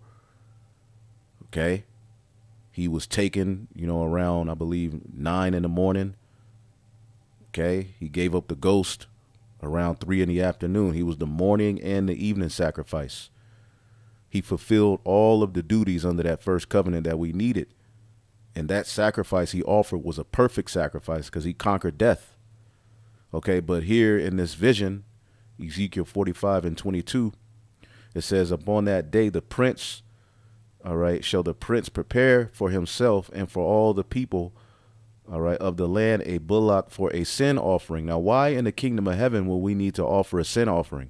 Okay, he was taken, you know, around, I believe, nine in the morning. Okay, he gave up the ghost around three in the afternoon. He was the morning and the evening sacrifice. He fulfilled all of the duties under that first covenant that we needed. And that sacrifice he offered was a perfect sacrifice because he conquered death. Okay, but here in this vision, Ezekiel forty-five and twenty-two, it says, upon that day, the prince, all right, shall the prince prepare for himself and for all the people, all right, of the land a bullock for a sin offering. Now, why in the kingdom of heaven will we need to offer a sin offering?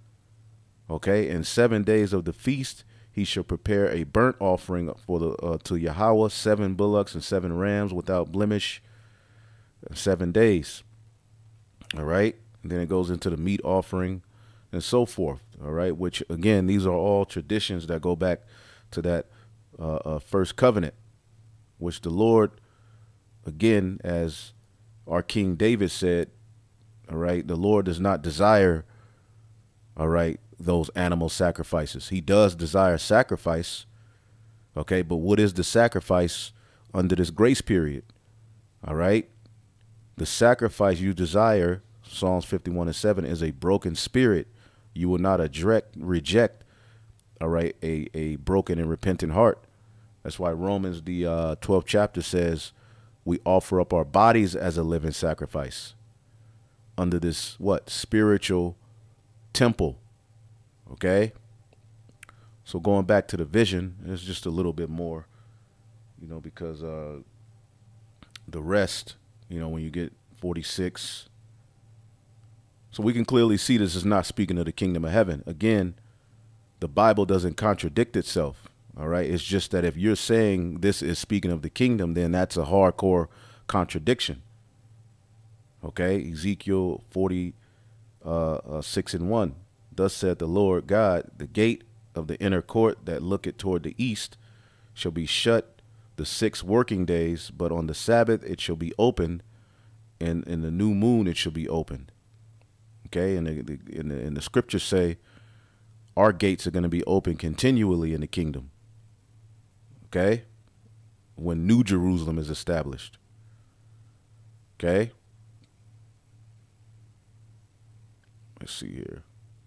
Okay, in seven days of the feast, he shall prepare a burnt offering for the uh, to Yahweh, seven bullocks and seven rams without blemish, seven days. All right, and then it goes into the meat offering and so forth. All right, which again, these are all traditions that go back to that uh, uh, first covenant, which the Lord, again, as our King David said, all right, the Lord does not desire, all right, those animal sacrifices. He does desire sacrifice. Okay, but what is the sacrifice under this grace period? All right, the sacrifice you desire, Psalms fifty-one and seven, is a broken spirit. You will not reject, reject, all right, a, a broken and repentant heart. That's why Romans, the uh, twelfth chapter says, we offer up our bodies as a living sacrifice under this, what, spiritual temple. Okay, so going back to the vision, it's just a little bit more, you know, because uh, the rest, you know, when you get forty-six, so we can clearly see this is not speaking of the kingdom of heaven. Again, the Bible doesn't contradict itself. All right, it's just that if you're saying this is speaking of the kingdom, then that's a hardcore contradiction. Okay, Ezekiel forty, uh, uh, six and one. Thus said the Lord God, the gate of the inner court that looketh toward the east shall be shut the six working days, but on the Sabbath it shall be opened, and in the new moon it shall be opened. Okay, and the, the, in, the, and the scriptures say our gates are going to be open continually in the kingdom. Okay, when New Jerusalem is established. Okay, let's see here.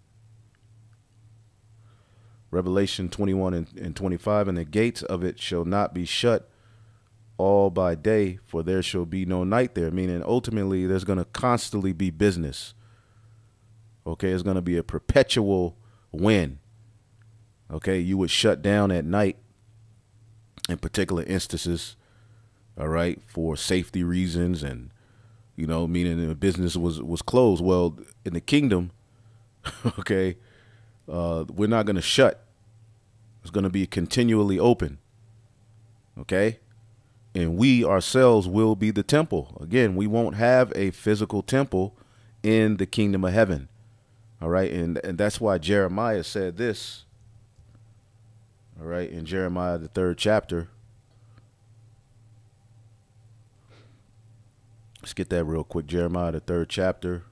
Revelation twenty-one and, and twenty-five, and the gates of it shall not be shut all by day, for there shall be no night there. Meaning ultimately there's going to constantly be business. Okay, it's going to be a perpetual win. Okay, you would shut down at night in particular instances, all right, for safety reasons and, you know, meaning the business was, was closed. Well, in the kingdom, okay, uh, we're not going to shut. It's going to be continually open, okay? And we ourselves will be the temple. Again, we won't have a physical temple in the kingdom of heaven, all right? And, and that's why Jeremiah said this, all right, in Jeremiah, the third chapter. Let's get that real quick. Jeremiah, the third chapter,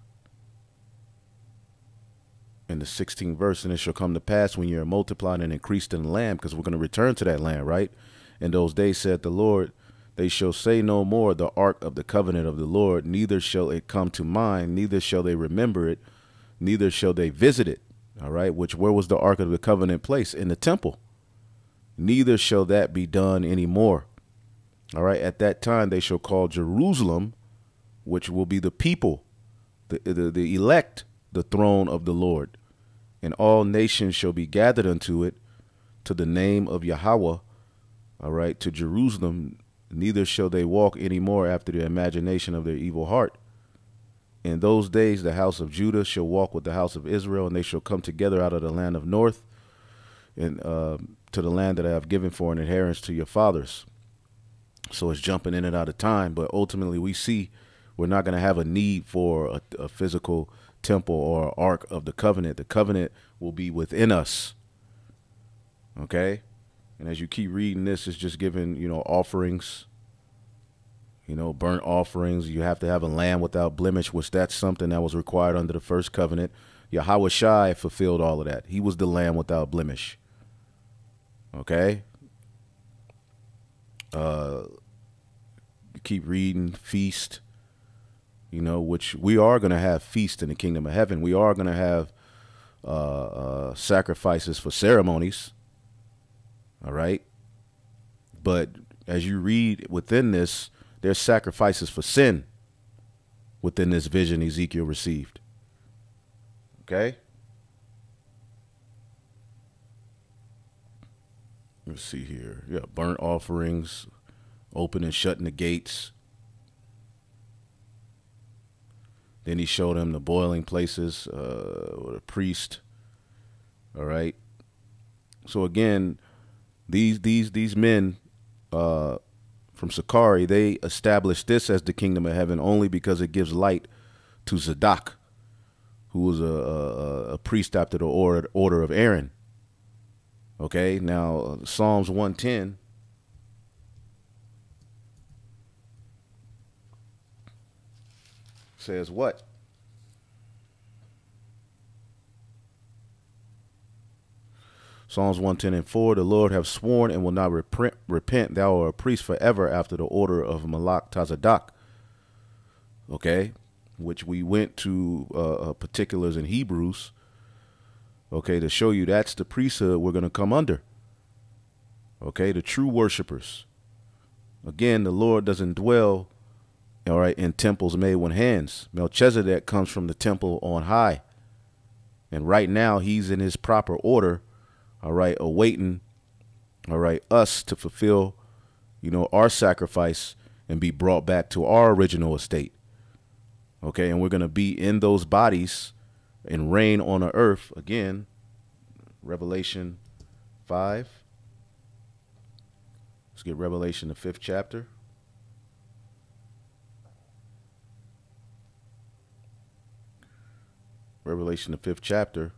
in the sixteenth verse. And it shall come to pass when you're multiplied and increased in the land, because we're going to return to that land, right? In those days, said the Lord, they shall say no more the ark of the covenant of the Lord, neither shall it come to mind, neither shall they remember it, neither shall they visit it. All right, which where was the ark of the covenant placed? In the temple. Neither shall that be done anymore. All right, at that time they shall call Jerusalem, which will be the people, the, the, the elect, the throne of the Lord. And all nations shall be gathered unto it, to the name of Yahweh, all right, to Jerusalem. Neither shall they walk any more after the imagination of their evil heart. In those days the house of Judah shall walk with the house of Israel, and they shall come together out of the land of north, and uh, to the land that I have given for an inheritance to your fathers. So it's jumping in and out of time, but ultimately we see we're not going to have a need for a, a physical temple or ark of the covenant. The covenant will be within us. Okay. And as you keep reading this, it's just giving, you know, offerings, you know, burnt offerings. You have to have a lamb without blemish, which that's something that was required under the first covenant. Yahweh Shai fulfilled all of that. He was the lamb without blemish. Okay. Uh, you keep reading, feast, you know, which we are going to have feast in the kingdom of heaven. We are going to have uh, uh, sacrifices for ceremonies. All right. But as you read within this, there's sacrifices for sin within this vision Ezekiel received. Okay. Let's see here. Yeah. Burnt offerings, open and shutting the gates. Then he showed him the boiling places uh, with a priest. All right. So again, these these these men uh, from Sakari, they established this as the kingdom of heaven only because it gives light to Zadok, who was a, a, a priest after the order, order of Aaron. Okay. Now uh, Psalms one ten. Says what? Psalms one ten and four, the Lord have sworn and will not repent, repent. Thou art a priest forever after the order of Malach Tazadok. Okay. Which we went to uh, uh, particulars in Hebrews. Okay. To show you that's the priesthood we're going to come under. Okay. The true worshipers. Again, the Lord doesn't dwell, all right, in temples made with hands. Melchizedek comes from the temple on high. And right now he's in his proper order, all right, awaiting, all right, us to fulfill, you know, our sacrifice and be brought back to our original estate. Okay, and we're going to be in those bodies and reign on the earth. Again, Revelation five. Let's get Revelation, the fifth chapter. Revelation, the fifth chapter.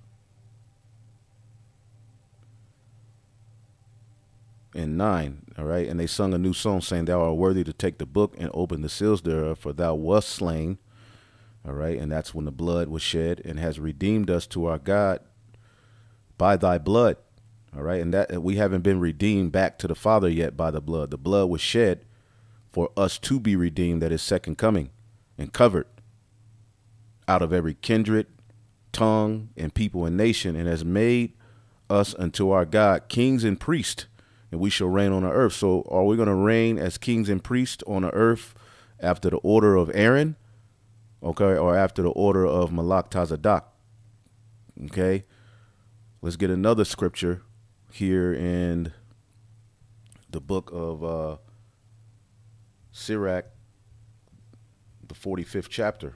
And nine, all right, and they sung a new song saying, thou art worthy to take the book and open the seals thereof, for thou wast slain, all right, and that's when the blood was shed, and has redeemed us to our God by thy blood, all right, and that we haven't been redeemed back to the Father yet by the blood. The blood was shed for us to be redeemed at his second coming, and covered out of every kindred, tongue, and people and nation, and has made us unto our God kings and priests, and we shall reign on the earth. So are we going to reign as kings and priests on the earth after the order of Aaron? okay, or after the order of Malak Tazadak. Okay, let's get another scripture here in the book of uh, Sirach, the forty-fifth chapter.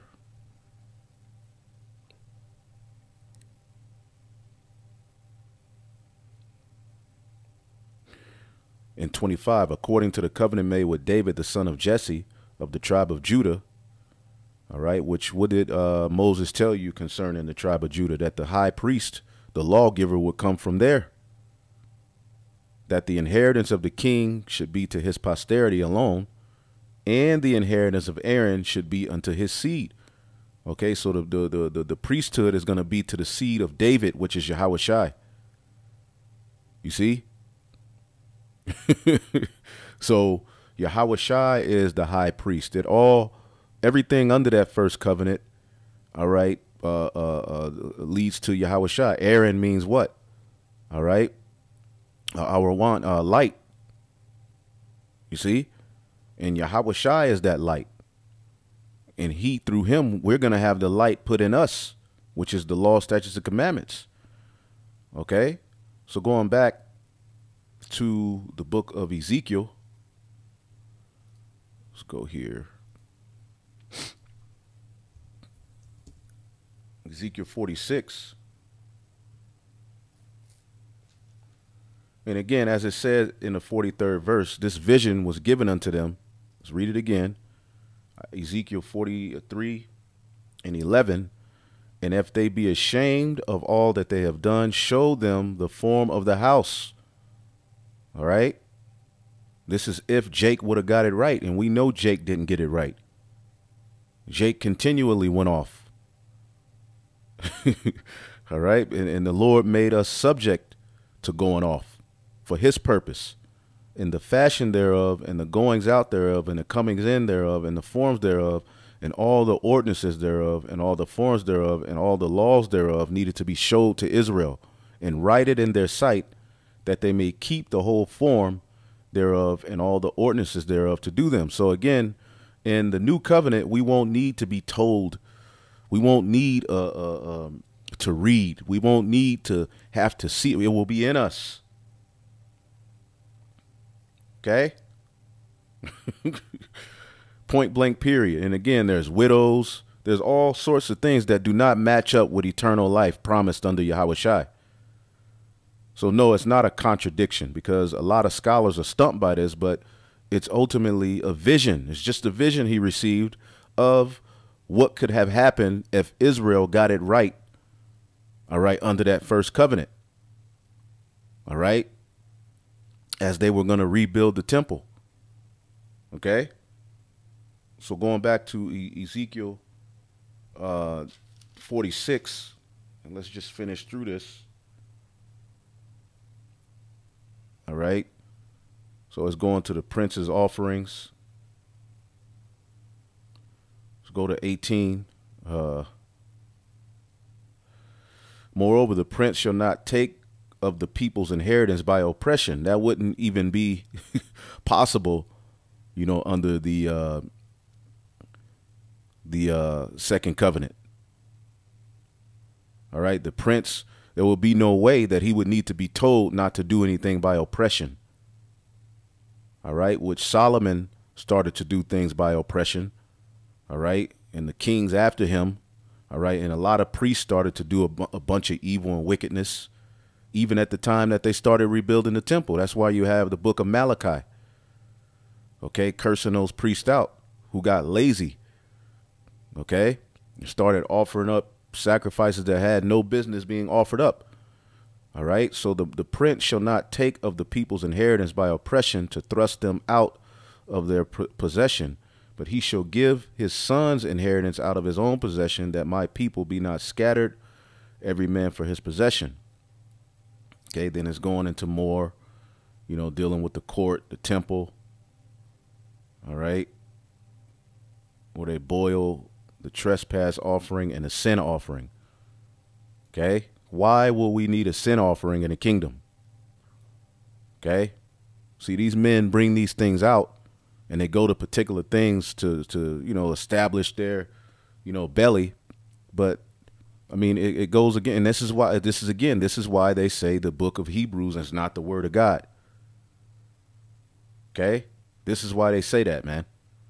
In twenty-five, according to the covenant made with David, the son of Jesse, of the tribe of Judah. All right, which what did uh, Moses tell you concerning the tribe of Judah? That the high priest, the lawgiver, would come from there. That the inheritance of the king should be to his posterity alone, and the inheritance of Aaron should be unto his seed. Okay, so the the the, the, the priesthood is going to be to the seed of David, which is Yahushai. You see? So Yahushai is the high priest. It all, everything under that first covenant, all right, uh, uh, uh, leads to Yahushai. Aaron means what? All right, uh, our want uh, light. You see, and Yahushai is that light, and he through him we're gonna have the light put in us, which is the law, statutes, and commandments. Okay, so going back to the book of Ezekiel. Let's go here. Ezekiel forty-six. And again, as it said in the forty-third verse, this vision was given unto them. Let's read it again. Ezekiel forty-three and eleven. And if they be ashamed of all that they have done, show them the form of the house. All right. This is if Jake would have got it right. And we know Jake didn't get it right. Jake continually went off. All right. And, and the Lord made us subject to going off for his purpose, in the fashion thereof, and the goings out thereof, and the comings in thereof, and the forms thereof, and all the ordinances thereof, and all the forms thereof, and all the laws thereof needed to be showed to Israel, and write it in their sight, that they may keep the whole form thereof and all the ordinances thereof to do them. So again, in the new covenant, we won't need to be told. We won't need uh, uh, um, to read. We won't need to have to see it. It will be in us. Okay? Point blank period. And again, there's widows. There's all sorts of things that do not match up with eternal life promised under Yahushai. So no, it's not a contradiction, because a lot of scholars are stumped by this, but it's ultimately a vision. It's just a vision he received of what could have happened if Israel got it right. All right. Under that first covenant. All right. As they were going to rebuild the temple. Okay. So going back to e Ezekiel uh, forty-six, and let's just finish through this. All right. So it's going to the prince's offerings. Let's go to eighteen. Uh, Moreover, the prince shall not take of the people's inheritance by oppression. That wouldn't even be possible, you know, under the uh, the uh, second covenant. All right. The prince, there will be no way that he would need to be told not to do anything by oppression. All right. Which Solomon started to do things by oppression. All right. And the kings after him. All right. And a lot of priests started to do a, bu a bunch of evil and wickedness, even at the time that they started rebuilding the temple. That's why you have the book of Malachi. OK, cursing those priests out who got lazy. OK, started offering up sacrifices that had no business being offered up. All right. So the, the prince shall not take of the people's inheritance by oppression to thrust them out of their possession, but he shall give his son's inheritance out of his own possession, that my people be not scattered, every man for his possession. Okay. Then it's going into more, you know, dealing with the court, the temple. All right. Where they boil the trespass offering and the sin offering. Okay. Why will we need a sin offering in the kingdom? Okay. See, these men bring these things out, and they go to particular things to, to, you know, establish their, you know, belly. But I mean, it, it goes again. And this is why, this is again, this is why they say the book of Hebrews is not the word of God. Okay. This is why they say that, man.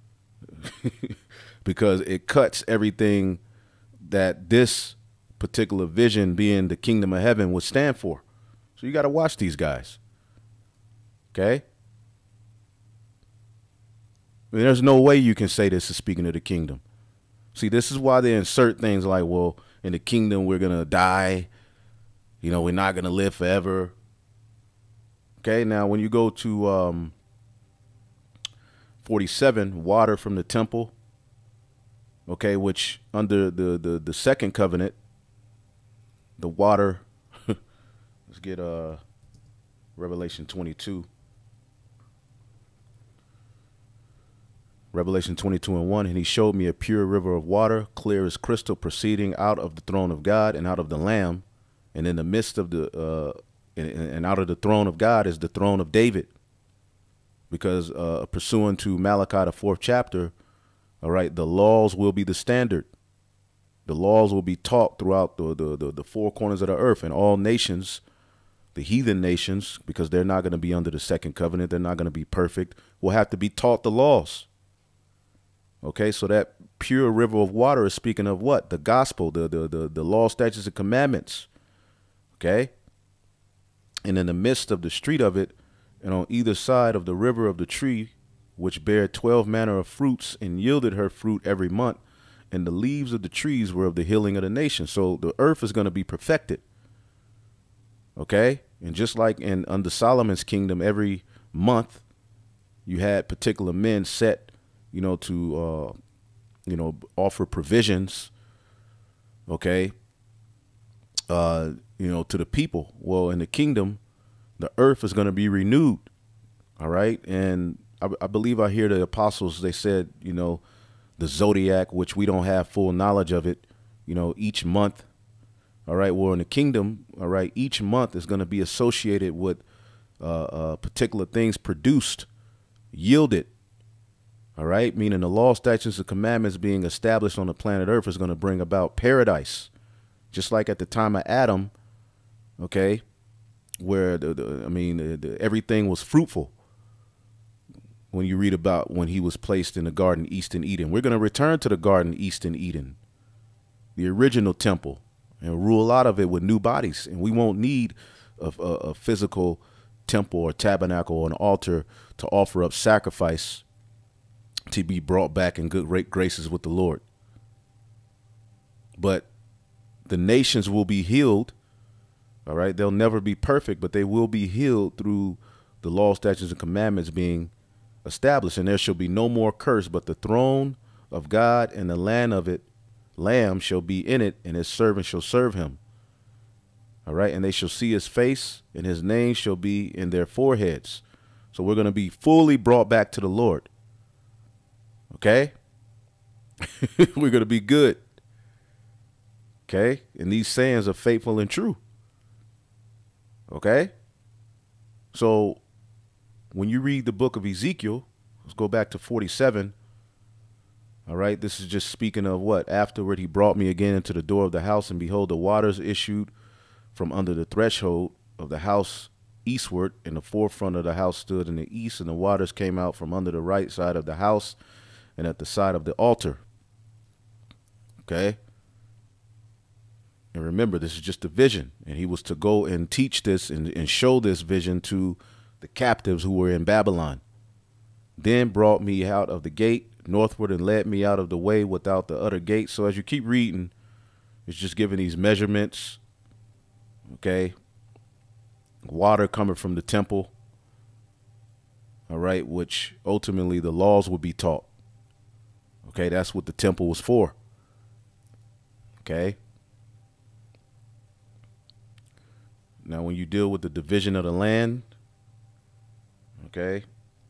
Because it cuts everything that this particular vision, being the kingdom of heaven, would stand for. So you got to watch these guys. Okay. I mean, there's no way you can say this is speaking of the kingdom. See, this is why they insert things like, well, in the kingdom, we're going to die. You know, we're not going to live forever. Okay. Now, when you go to um, forty-seven, water from the temple. Okay. Which under the, the, the second covenant, the water, let's get uh, Revelation twenty-two. Revelation twenty-two and one, and he showed me a pure river of water, clear as crystal, proceeding out of the throne of God and out of the Lamb. And in the midst of the, uh, and, and out of the throne of God is the throne of David. Because uh, pursuant to Malachi, the fourth chapter, all right, the laws will be the standard. The laws will be taught throughout the, the, the, the four corners of the earth, and all nations, the heathen nations, because they're not going to be under the second covenant, they're not going to be perfect, will have to be taught the laws. Okay, so that pure river of water is speaking of what? The gospel, the, the, the, the law, statutes, and commandments. Okay. And in the midst of the street of it, and on either side of the river of the tree, which bare twelve manner of fruits and yielded her fruit every month, and the leaves of the trees were of the healing of the nation. So the earth is going to be perfected. Okay. And just like in under Solomon's kingdom, every month you had particular men set, you know, to, uh, you know, offer provisions, okay, uh, you know, to the people. Well, in the kingdom, the earth is going to be renewed, all right? And I, I believe I hear the apostles, they said, you know, the zodiac, which we don't have full knowledge of it, you know, each month, all right? Well, in the kingdom, all right, each month is going to be associated with uh, uh, particular things produced, yielded. All right. Meaning the law, statutes, and commandments being established on the planet Earth is going to bring about paradise, just like at the time of Adam. OK, where the, the I mean, the, the, everything was fruitful. When you read about when he was placed in the garden east in Eden, we're going to return to the garden east in Eden, the original temple, and rule out of it with new bodies. And we won't need a, a, a physical temple or tabernacle or an altar to offer up sacrifice to be brought back in good great graces with the Lord. But the nations will be healed. All right. They'll never be perfect, but they will be healed through the law, statutes, and commandments being established. And there shall be no more curse, but the throne of God and the land of it, lamb shall be in it, and his servant shall serve him. All right. And they shall see his face, and his name shall be in their foreheads. So we're going to be fully brought back to the Lord. Okay. We're going to be good. Okay. And these sayings are faithful and true. Okay. So when you read the book of Ezekiel, let's go back to forty-seven. All right. This is just speaking of what? Afterward, he brought me again into the door of the house, and behold, the waters issued from under the threshold of the house eastward, and the forefront of the house stood in the east, and the waters came out from under the right side of the house and at the side of the altar. Okay. And remember, this is just a vision. And he was to go and teach this and, and show this vision to the captives who were in Babylon. Then brought me out of the gate northward and led me out of the way without the other gate. So as you keep reading, it's just giving these measurements. Okay. Water coming from the temple. All right. Which ultimately the laws will be taught. Okay, that's what the temple was for. Okay. Now, when you deal with the division of the land, okay.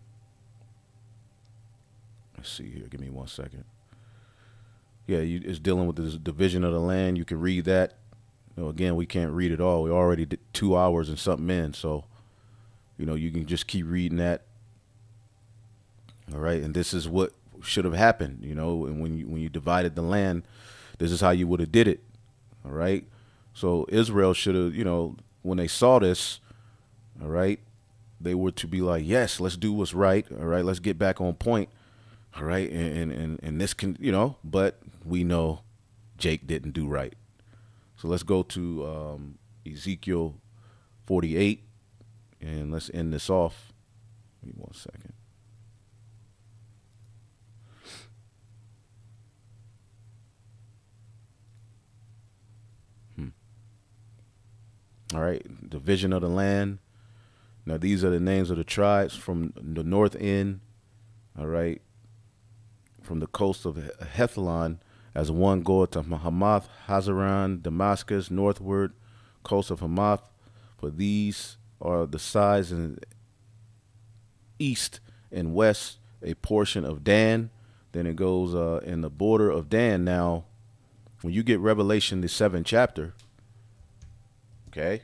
Let's see here. Give me one second. Yeah, you, it's dealing with the division of the land. You can read that. You know, again, we can't read it all. We already did two hours and something in. So, you know, you can just keep reading that. All right. And this is what should have happened. You know, and when you when you divided the land, this is how you would have did it. All right. So Israel should have, you know, when they saw this, all right, they were to be like, yes, let's do what's right. All right, let's get back on point. All right, and and and this can, you know, but we know Jake didn't do right. So let's go to um, Ezekiel forty-eight, and let's end this off. Give me one second. Hmm. All right, division of the land. Now these are the names of the tribes from the north end. All right. From the coast of Hethlon, as one goeth to Hamath, Hazaran, Damascus, northward, coast of Hamath. For these are the sides in east and west, a portion of Dan. Then it goes uh, in the border of Dan. Now, when you get Revelation, the seventh chapter, okay,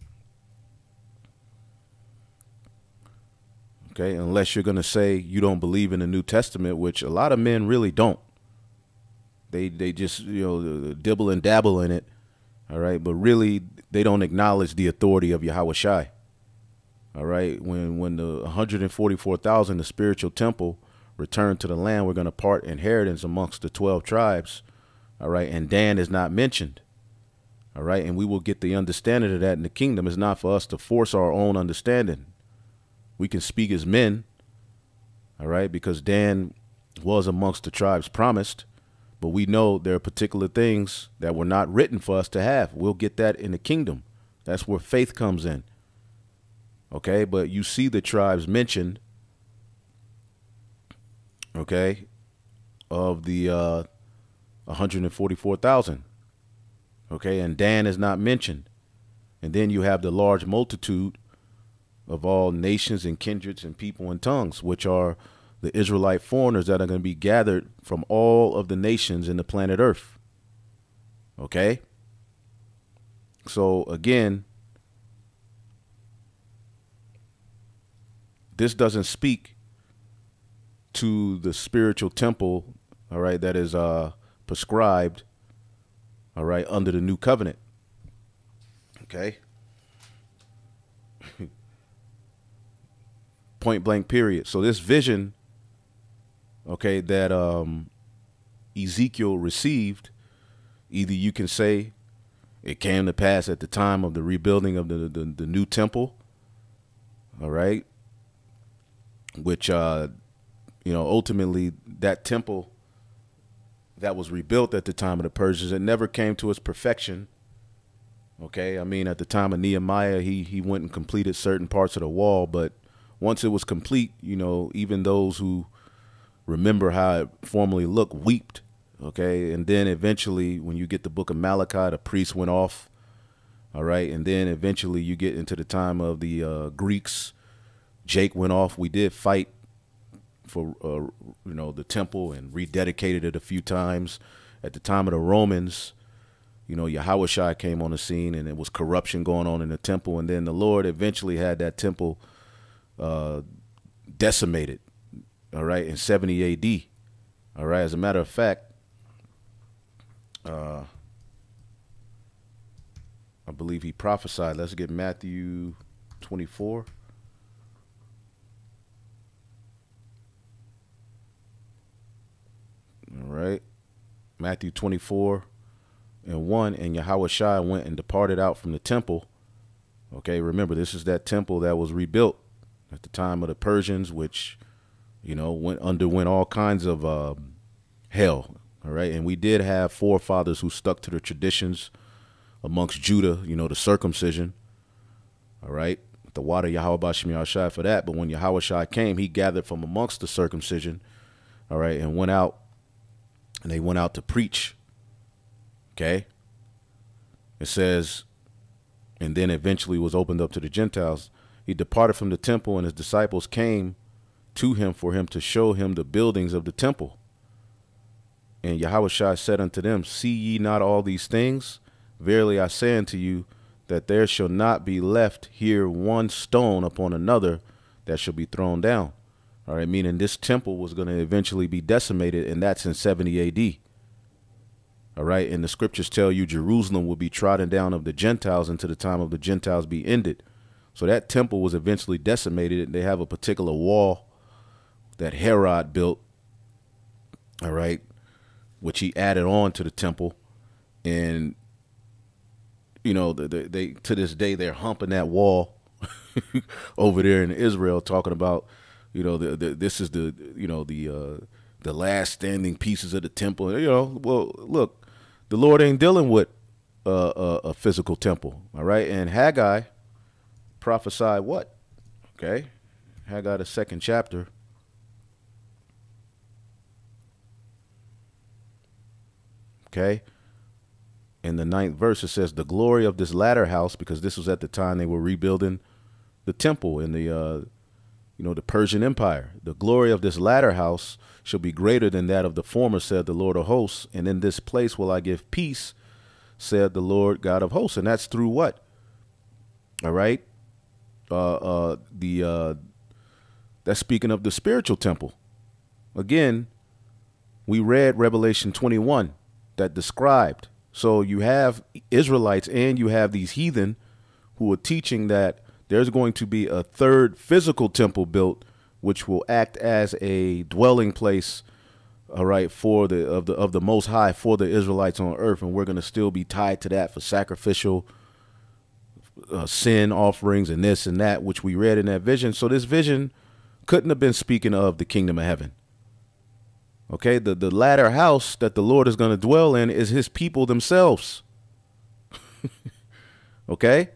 okay, unless you're going to say you don't believe in the New Testament, which a lot of men really don't. They they just, you know, dibble and dabble in it, all right, but really they don't acknowledge the authority of Yahweh Shai, all right. When when the one hundred forty-four thousand, the spiritual temple, returned to the land, we're going to part inheritance amongst the twelve tribes, all right, and Dan is not mentioned, all right, and we will get the understanding of that in the kingdom. It's not for us to force our own understanding. We can speak as men, all right, because Dan was amongst the tribes promised, but we know there are particular things that were not written for us to have. We'll get that in the kingdom. That's where faith comes in, okay, but you see the tribes mentioned, okay, of the uh, one hundred forty-four thousand, okay, and Dan is not mentioned. And then you have the large multitude of all nations and kindreds and people and tongues, which are the Israelite foreigners that are going to be gathered from all of the nations in the planet Earth. Okay? So, again, this doesn't speak to the spiritual temple, all right, that is uh, prescribed, all right, under the new covenant. Okay? Point blank period. So this vision, okay, that um, Ezekiel received, either you can say it came to pass at the time of the rebuilding of the, the, the new temple, all right, which, uh, you know, ultimately that temple that was rebuilt at the time of the Persians, it never came to its perfection. Okay, I mean, at the time of Nehemiah, he, he went and completed certain parts of the wall, but once it was complete, you know, even those who remember how it formerly looked wept, okay? And then eventually, when you get the book of Malachi, the priest went off, all right? And then eventually you get into the time of the uh, Greeks. Jake went off. We did fight for, uh, you know, the temple and rededicated it a few times. At the time of the Romans, you know, Yahweh Shai came on the scene, and it was corruption going on in the temple. And then the Lord eventually had that temple Uh, decimated, all right, in seventy A D, all right. As a matter of fact, uh, I believe he prophesied. Let's get Matthew twenty-four. All right, Matthew twenty-four and one, and Yahweh Shai went and departed out from the temple. Okay, remember, this is that temple that was rebuilt at the time of the Persians, which, you know, went underwent all kinds of uh, hell, all right? And we did have forefathers who stuck to the traditions amongst Judah, you know, the circumcision, all right? The water Yahweh Bashim Yahshai for that, but when Yahweh Shai came, he gathered from amongst the circumcision, all right, and went out, and they went out to preach, okay? It says, and then eventually was opened up to the Gentiles. He departed from the temple, and his disciples came to him for him to show him the buildings of the temple. And Yahweh Shai said unto them, see ye not all these things? Verily I say unto you, that there shall not be left here one stone upon another that shall be thrown down. All right, meaning this temple was going to eventually be decimated, and that's in seventy A D. All right, and the scriptures tell you Jerusalem will be trodden down of the Gentiles until the time of the Gentiles be ended. So that temple was eventually decimated, and they have a particular wall that Herod built, all right, which he added on to the temple. And, you know, the, the, they to this day, they're humping that wall over there in Israel, talking about, you know, the, the this is the, you know, the uh, the last standing pieces of the temple. You know, well, look, the Lord ain't dealing with uh, a, a physical temple, all right? And Haggai prophesied what? Okay, Haggai, the second chapter. Okay, in the ninth verse, it says, the glory of this latter house, because this was at the time they were rebuilding the temple in the, uh, you know, the Persian Empire. The glory of this latter house shall be greater than that of the former, said the Lord of hosts. And in this place will I give peace, said the Lord God of hosts. And that's through what? All right. Uh, uh, the, uh, that's speaking of the spiritual temple. Again, we read Revelation twenty-one. That described. So you have Israelites and you have these heathen who are teaching that there's going to be a third physical temple built, which will act as a dwelling place, all right, for the of the of the Most High for the Israelites on earth, and we're going to still be tied to that for sacrificial uh, sin offerings and this and that, which we read in that vision. So this vision couldn't have been speaking of the kingdom of heaven. Okay, the, the latter house that the Lord is going to dwell in is his people themselves. Okay?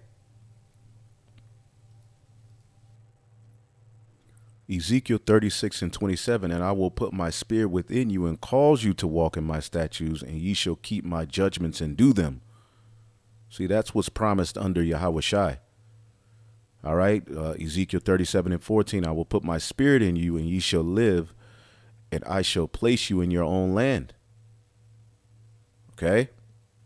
Ezekiel thirty-six and twenty-seven, and I will put my spirit within you and cause you to walk in my statutes, and ye shall keep my judgments and do them. See, that's what's promised under Yahweh Shai. All right, uh, Ezekiel thirty-seven and fourteen, I will put my spirit in you, and ye shall live, and I shall place you in your own land. Okay.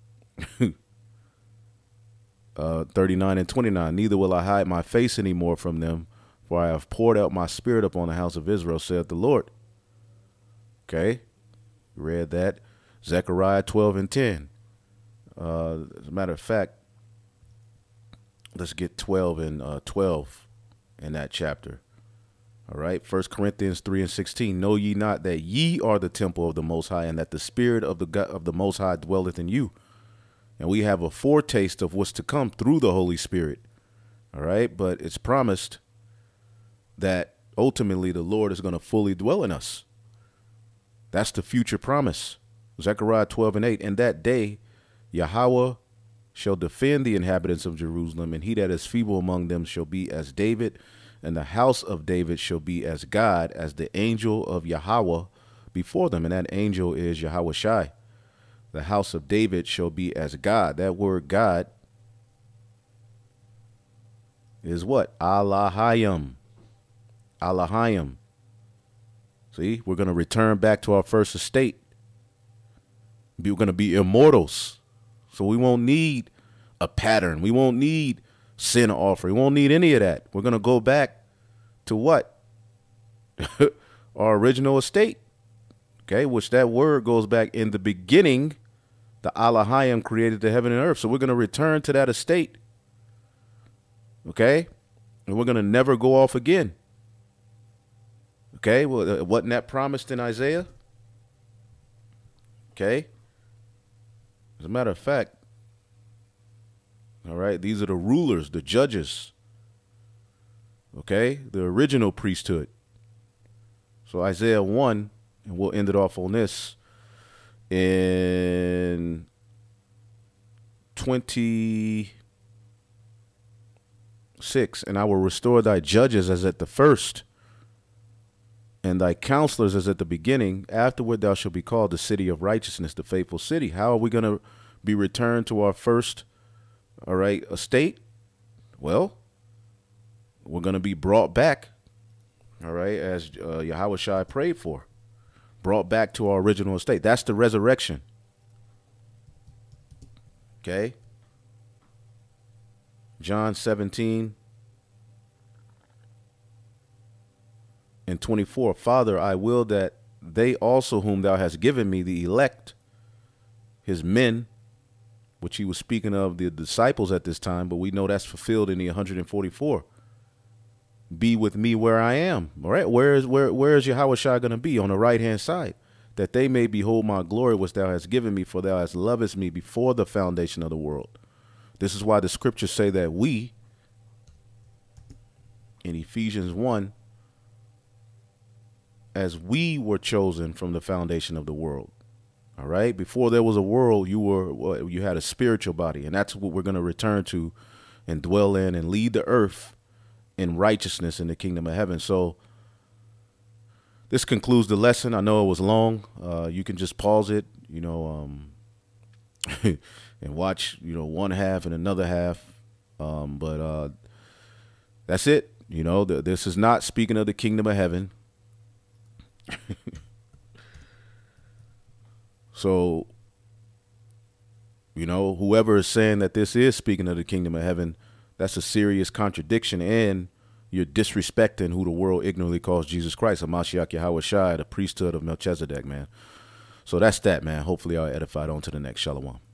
uh, thirty-nine and twenty-nine. Neither will I hide my face any more from them, for I have poured out my spirit upon the house of Israel, saith the Lord. Okay. Read that. Zechariah twelve and ten. Uh, as a matter of fact, let's get twelve and uh, twelve in that chapter. All right, First Corinthians three and sixteen. Know ye not that ye are the temple of the Most High, and that the Spirit of the God, of the Most High dwelleth in you? And we have a foretaste of what's to come through the Holy Spirit. All right, but it's promised that ultimately the Lord is going to fully dwell in us. That's the future promise. Zechariah twelve and eight. In that day, Yahweh shall defend the inhabitants of Jerusalem, and he that is feeble among them shall be as David, and the house of David shall be as God, as the angel of Yahweh before them. And that angel is Yahweh Shai. The house of David shall be as God. That word God is what? Allahayim. Allahayim. See, we're going to return back to our first estate. We're going to be immortals. So we won't need a pattern. We won't need sin offering. We won't need any of that. We're going to go back to what? Our original estate. Okay, which that word goes back in the beginning. The Allahayim created the heaven and earth. So we're going to return to that estate. Okay, and we're going to never go off again. Okay, well, wasn't that promised in Isaiah? Okay. As a matter of fact, all right, these are the rulers, the judges, okay, the original priesthood. So Isaiah one, and we'll end it off on this, in twenty-six, and I will restore thy judges as at the first, and thy counselors as at the beginning. Afterward thou shalt be called the city of righteousness, the faithful city. How are we going to be returned to our first, all right, estate? Well, we're going to be brought back, all right, as uh, Yahweh Shai prayed for. Brought back to our original estate. That's the resurrection. Okay. John seventeen. and twenty-four, Father, I will that they also whom thou hast given me, the elect, his men, which he was speaking of the disciples at this time, but we know that's fulfilled in the one hundred forty-four. Be with me where I am. All right. Where is where where is Yahushua going to be? On the right hand side, that they may behold my glory which thou hast given me, for thou hast lovest me before the foundation of the world. This is why the scriptures say that we, in Ephesians one, as we were chosen from the foundation of the world. All right. Before there was a world, you were you had a spiritual body, and that's what we're going to return to and dwell in and lead the earth in righteousness in the kingdom of heaven. So this concludes the lesson. I know it was long. Uh, you can just pause it, you know, um, and watch, you know, one half and another half. Um, but uh, that's it. You know, th this is not speaking of the kingdom of heaven. So, you know, whoever is saying that this is speaking of the kingdom of heaven, that's a serious contradiction, and you're disrespecting who the world ignorantly calls Jesus Christ, Hamashiach Yahweh Shai, the priesthood of Melchizedek, man. So that's that, man. Hopefully I'll edify on to the next. Shalom.